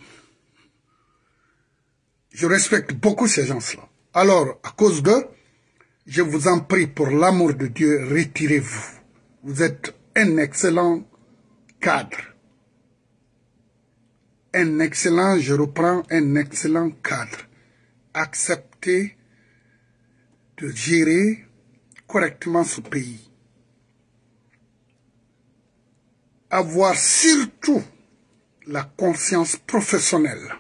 je respecte beaucoup ces gens-là. Alors, à cause de, je vous en prie, pour l'amour de Dieu, retirez-vous. Vous êtes un excellent cadre. Un excellent, je reprends, un excellent cadre. Acceptez de gérer correctement ce pays. Avoir surtout la conscience professionnelle.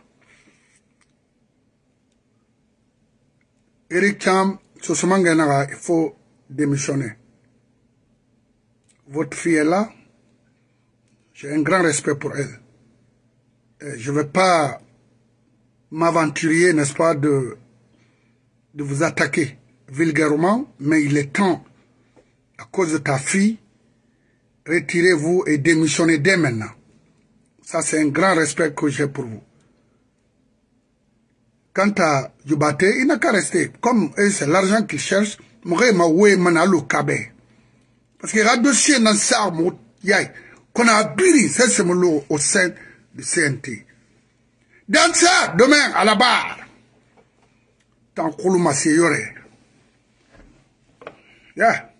Eric Cham, il faut démissionner. Votre fille est là. J'ai un grand respect pour elle. Et je ne vais pas m'aventurer, n'est-ce pas, de, de vous attaquer vulgairement, mais il est temps, à cause de ta fille, retirez-vous et démissionnez dès maintenant. Ça, c'est un grand respect que j'ai pour vous. Quant à Djoubate, il n'a qu'à rester. Comme c'est l'argent qu'il cherche, parce qu'il y a un dossier dans ça, qu'on a abîmé, c'est ce mot au sein du C N T. Dans ça, demain, à la barre, tant qu'on m'a séyoré. Yeah.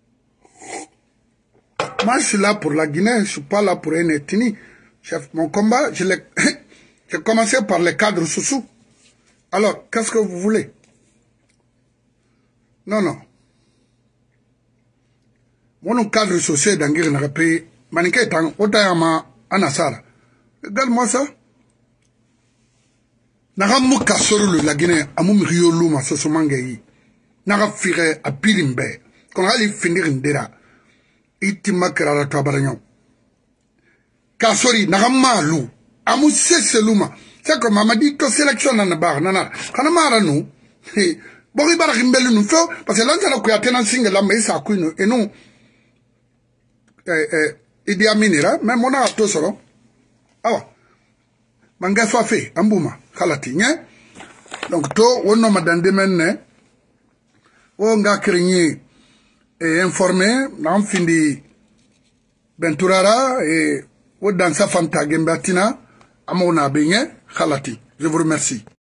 Moi, je suis là pour la Guinée, je ne suis pas là pour une ethnie. Chef, mon combat, j'ai commencé par les cadres sous-sous. Alors, qu'est-ce que vous voulez? Non, non. Mon cadre social d'Angir n'a pas payé. Maniké est en Otayama, Anasara. Regarde-moi ça. N'a mou kasoro le la Guinée, à mou rio luma, ce somangayi. N'a fire à pilimbe. Qu'on a les finir indera. Itima kerala tabaranyon. Kasori, n'a malou. À mou sese luma. C'est comme m'a dit que sélection dans la barre, nana. Quand on m'a nous, bon, il va rimbel nous fait, parce que là, on a créé un single là, mais ça couine, et non, il dit à Minera, même on a tout ça. Ah, manga soit fait, en bouma, kalati, hein. Donc, to, on a madame de menne, on a créé et informé, on finit Benturara, et on dans sa femme tagembatina, à mon abigné. Khalati, je vous remercie.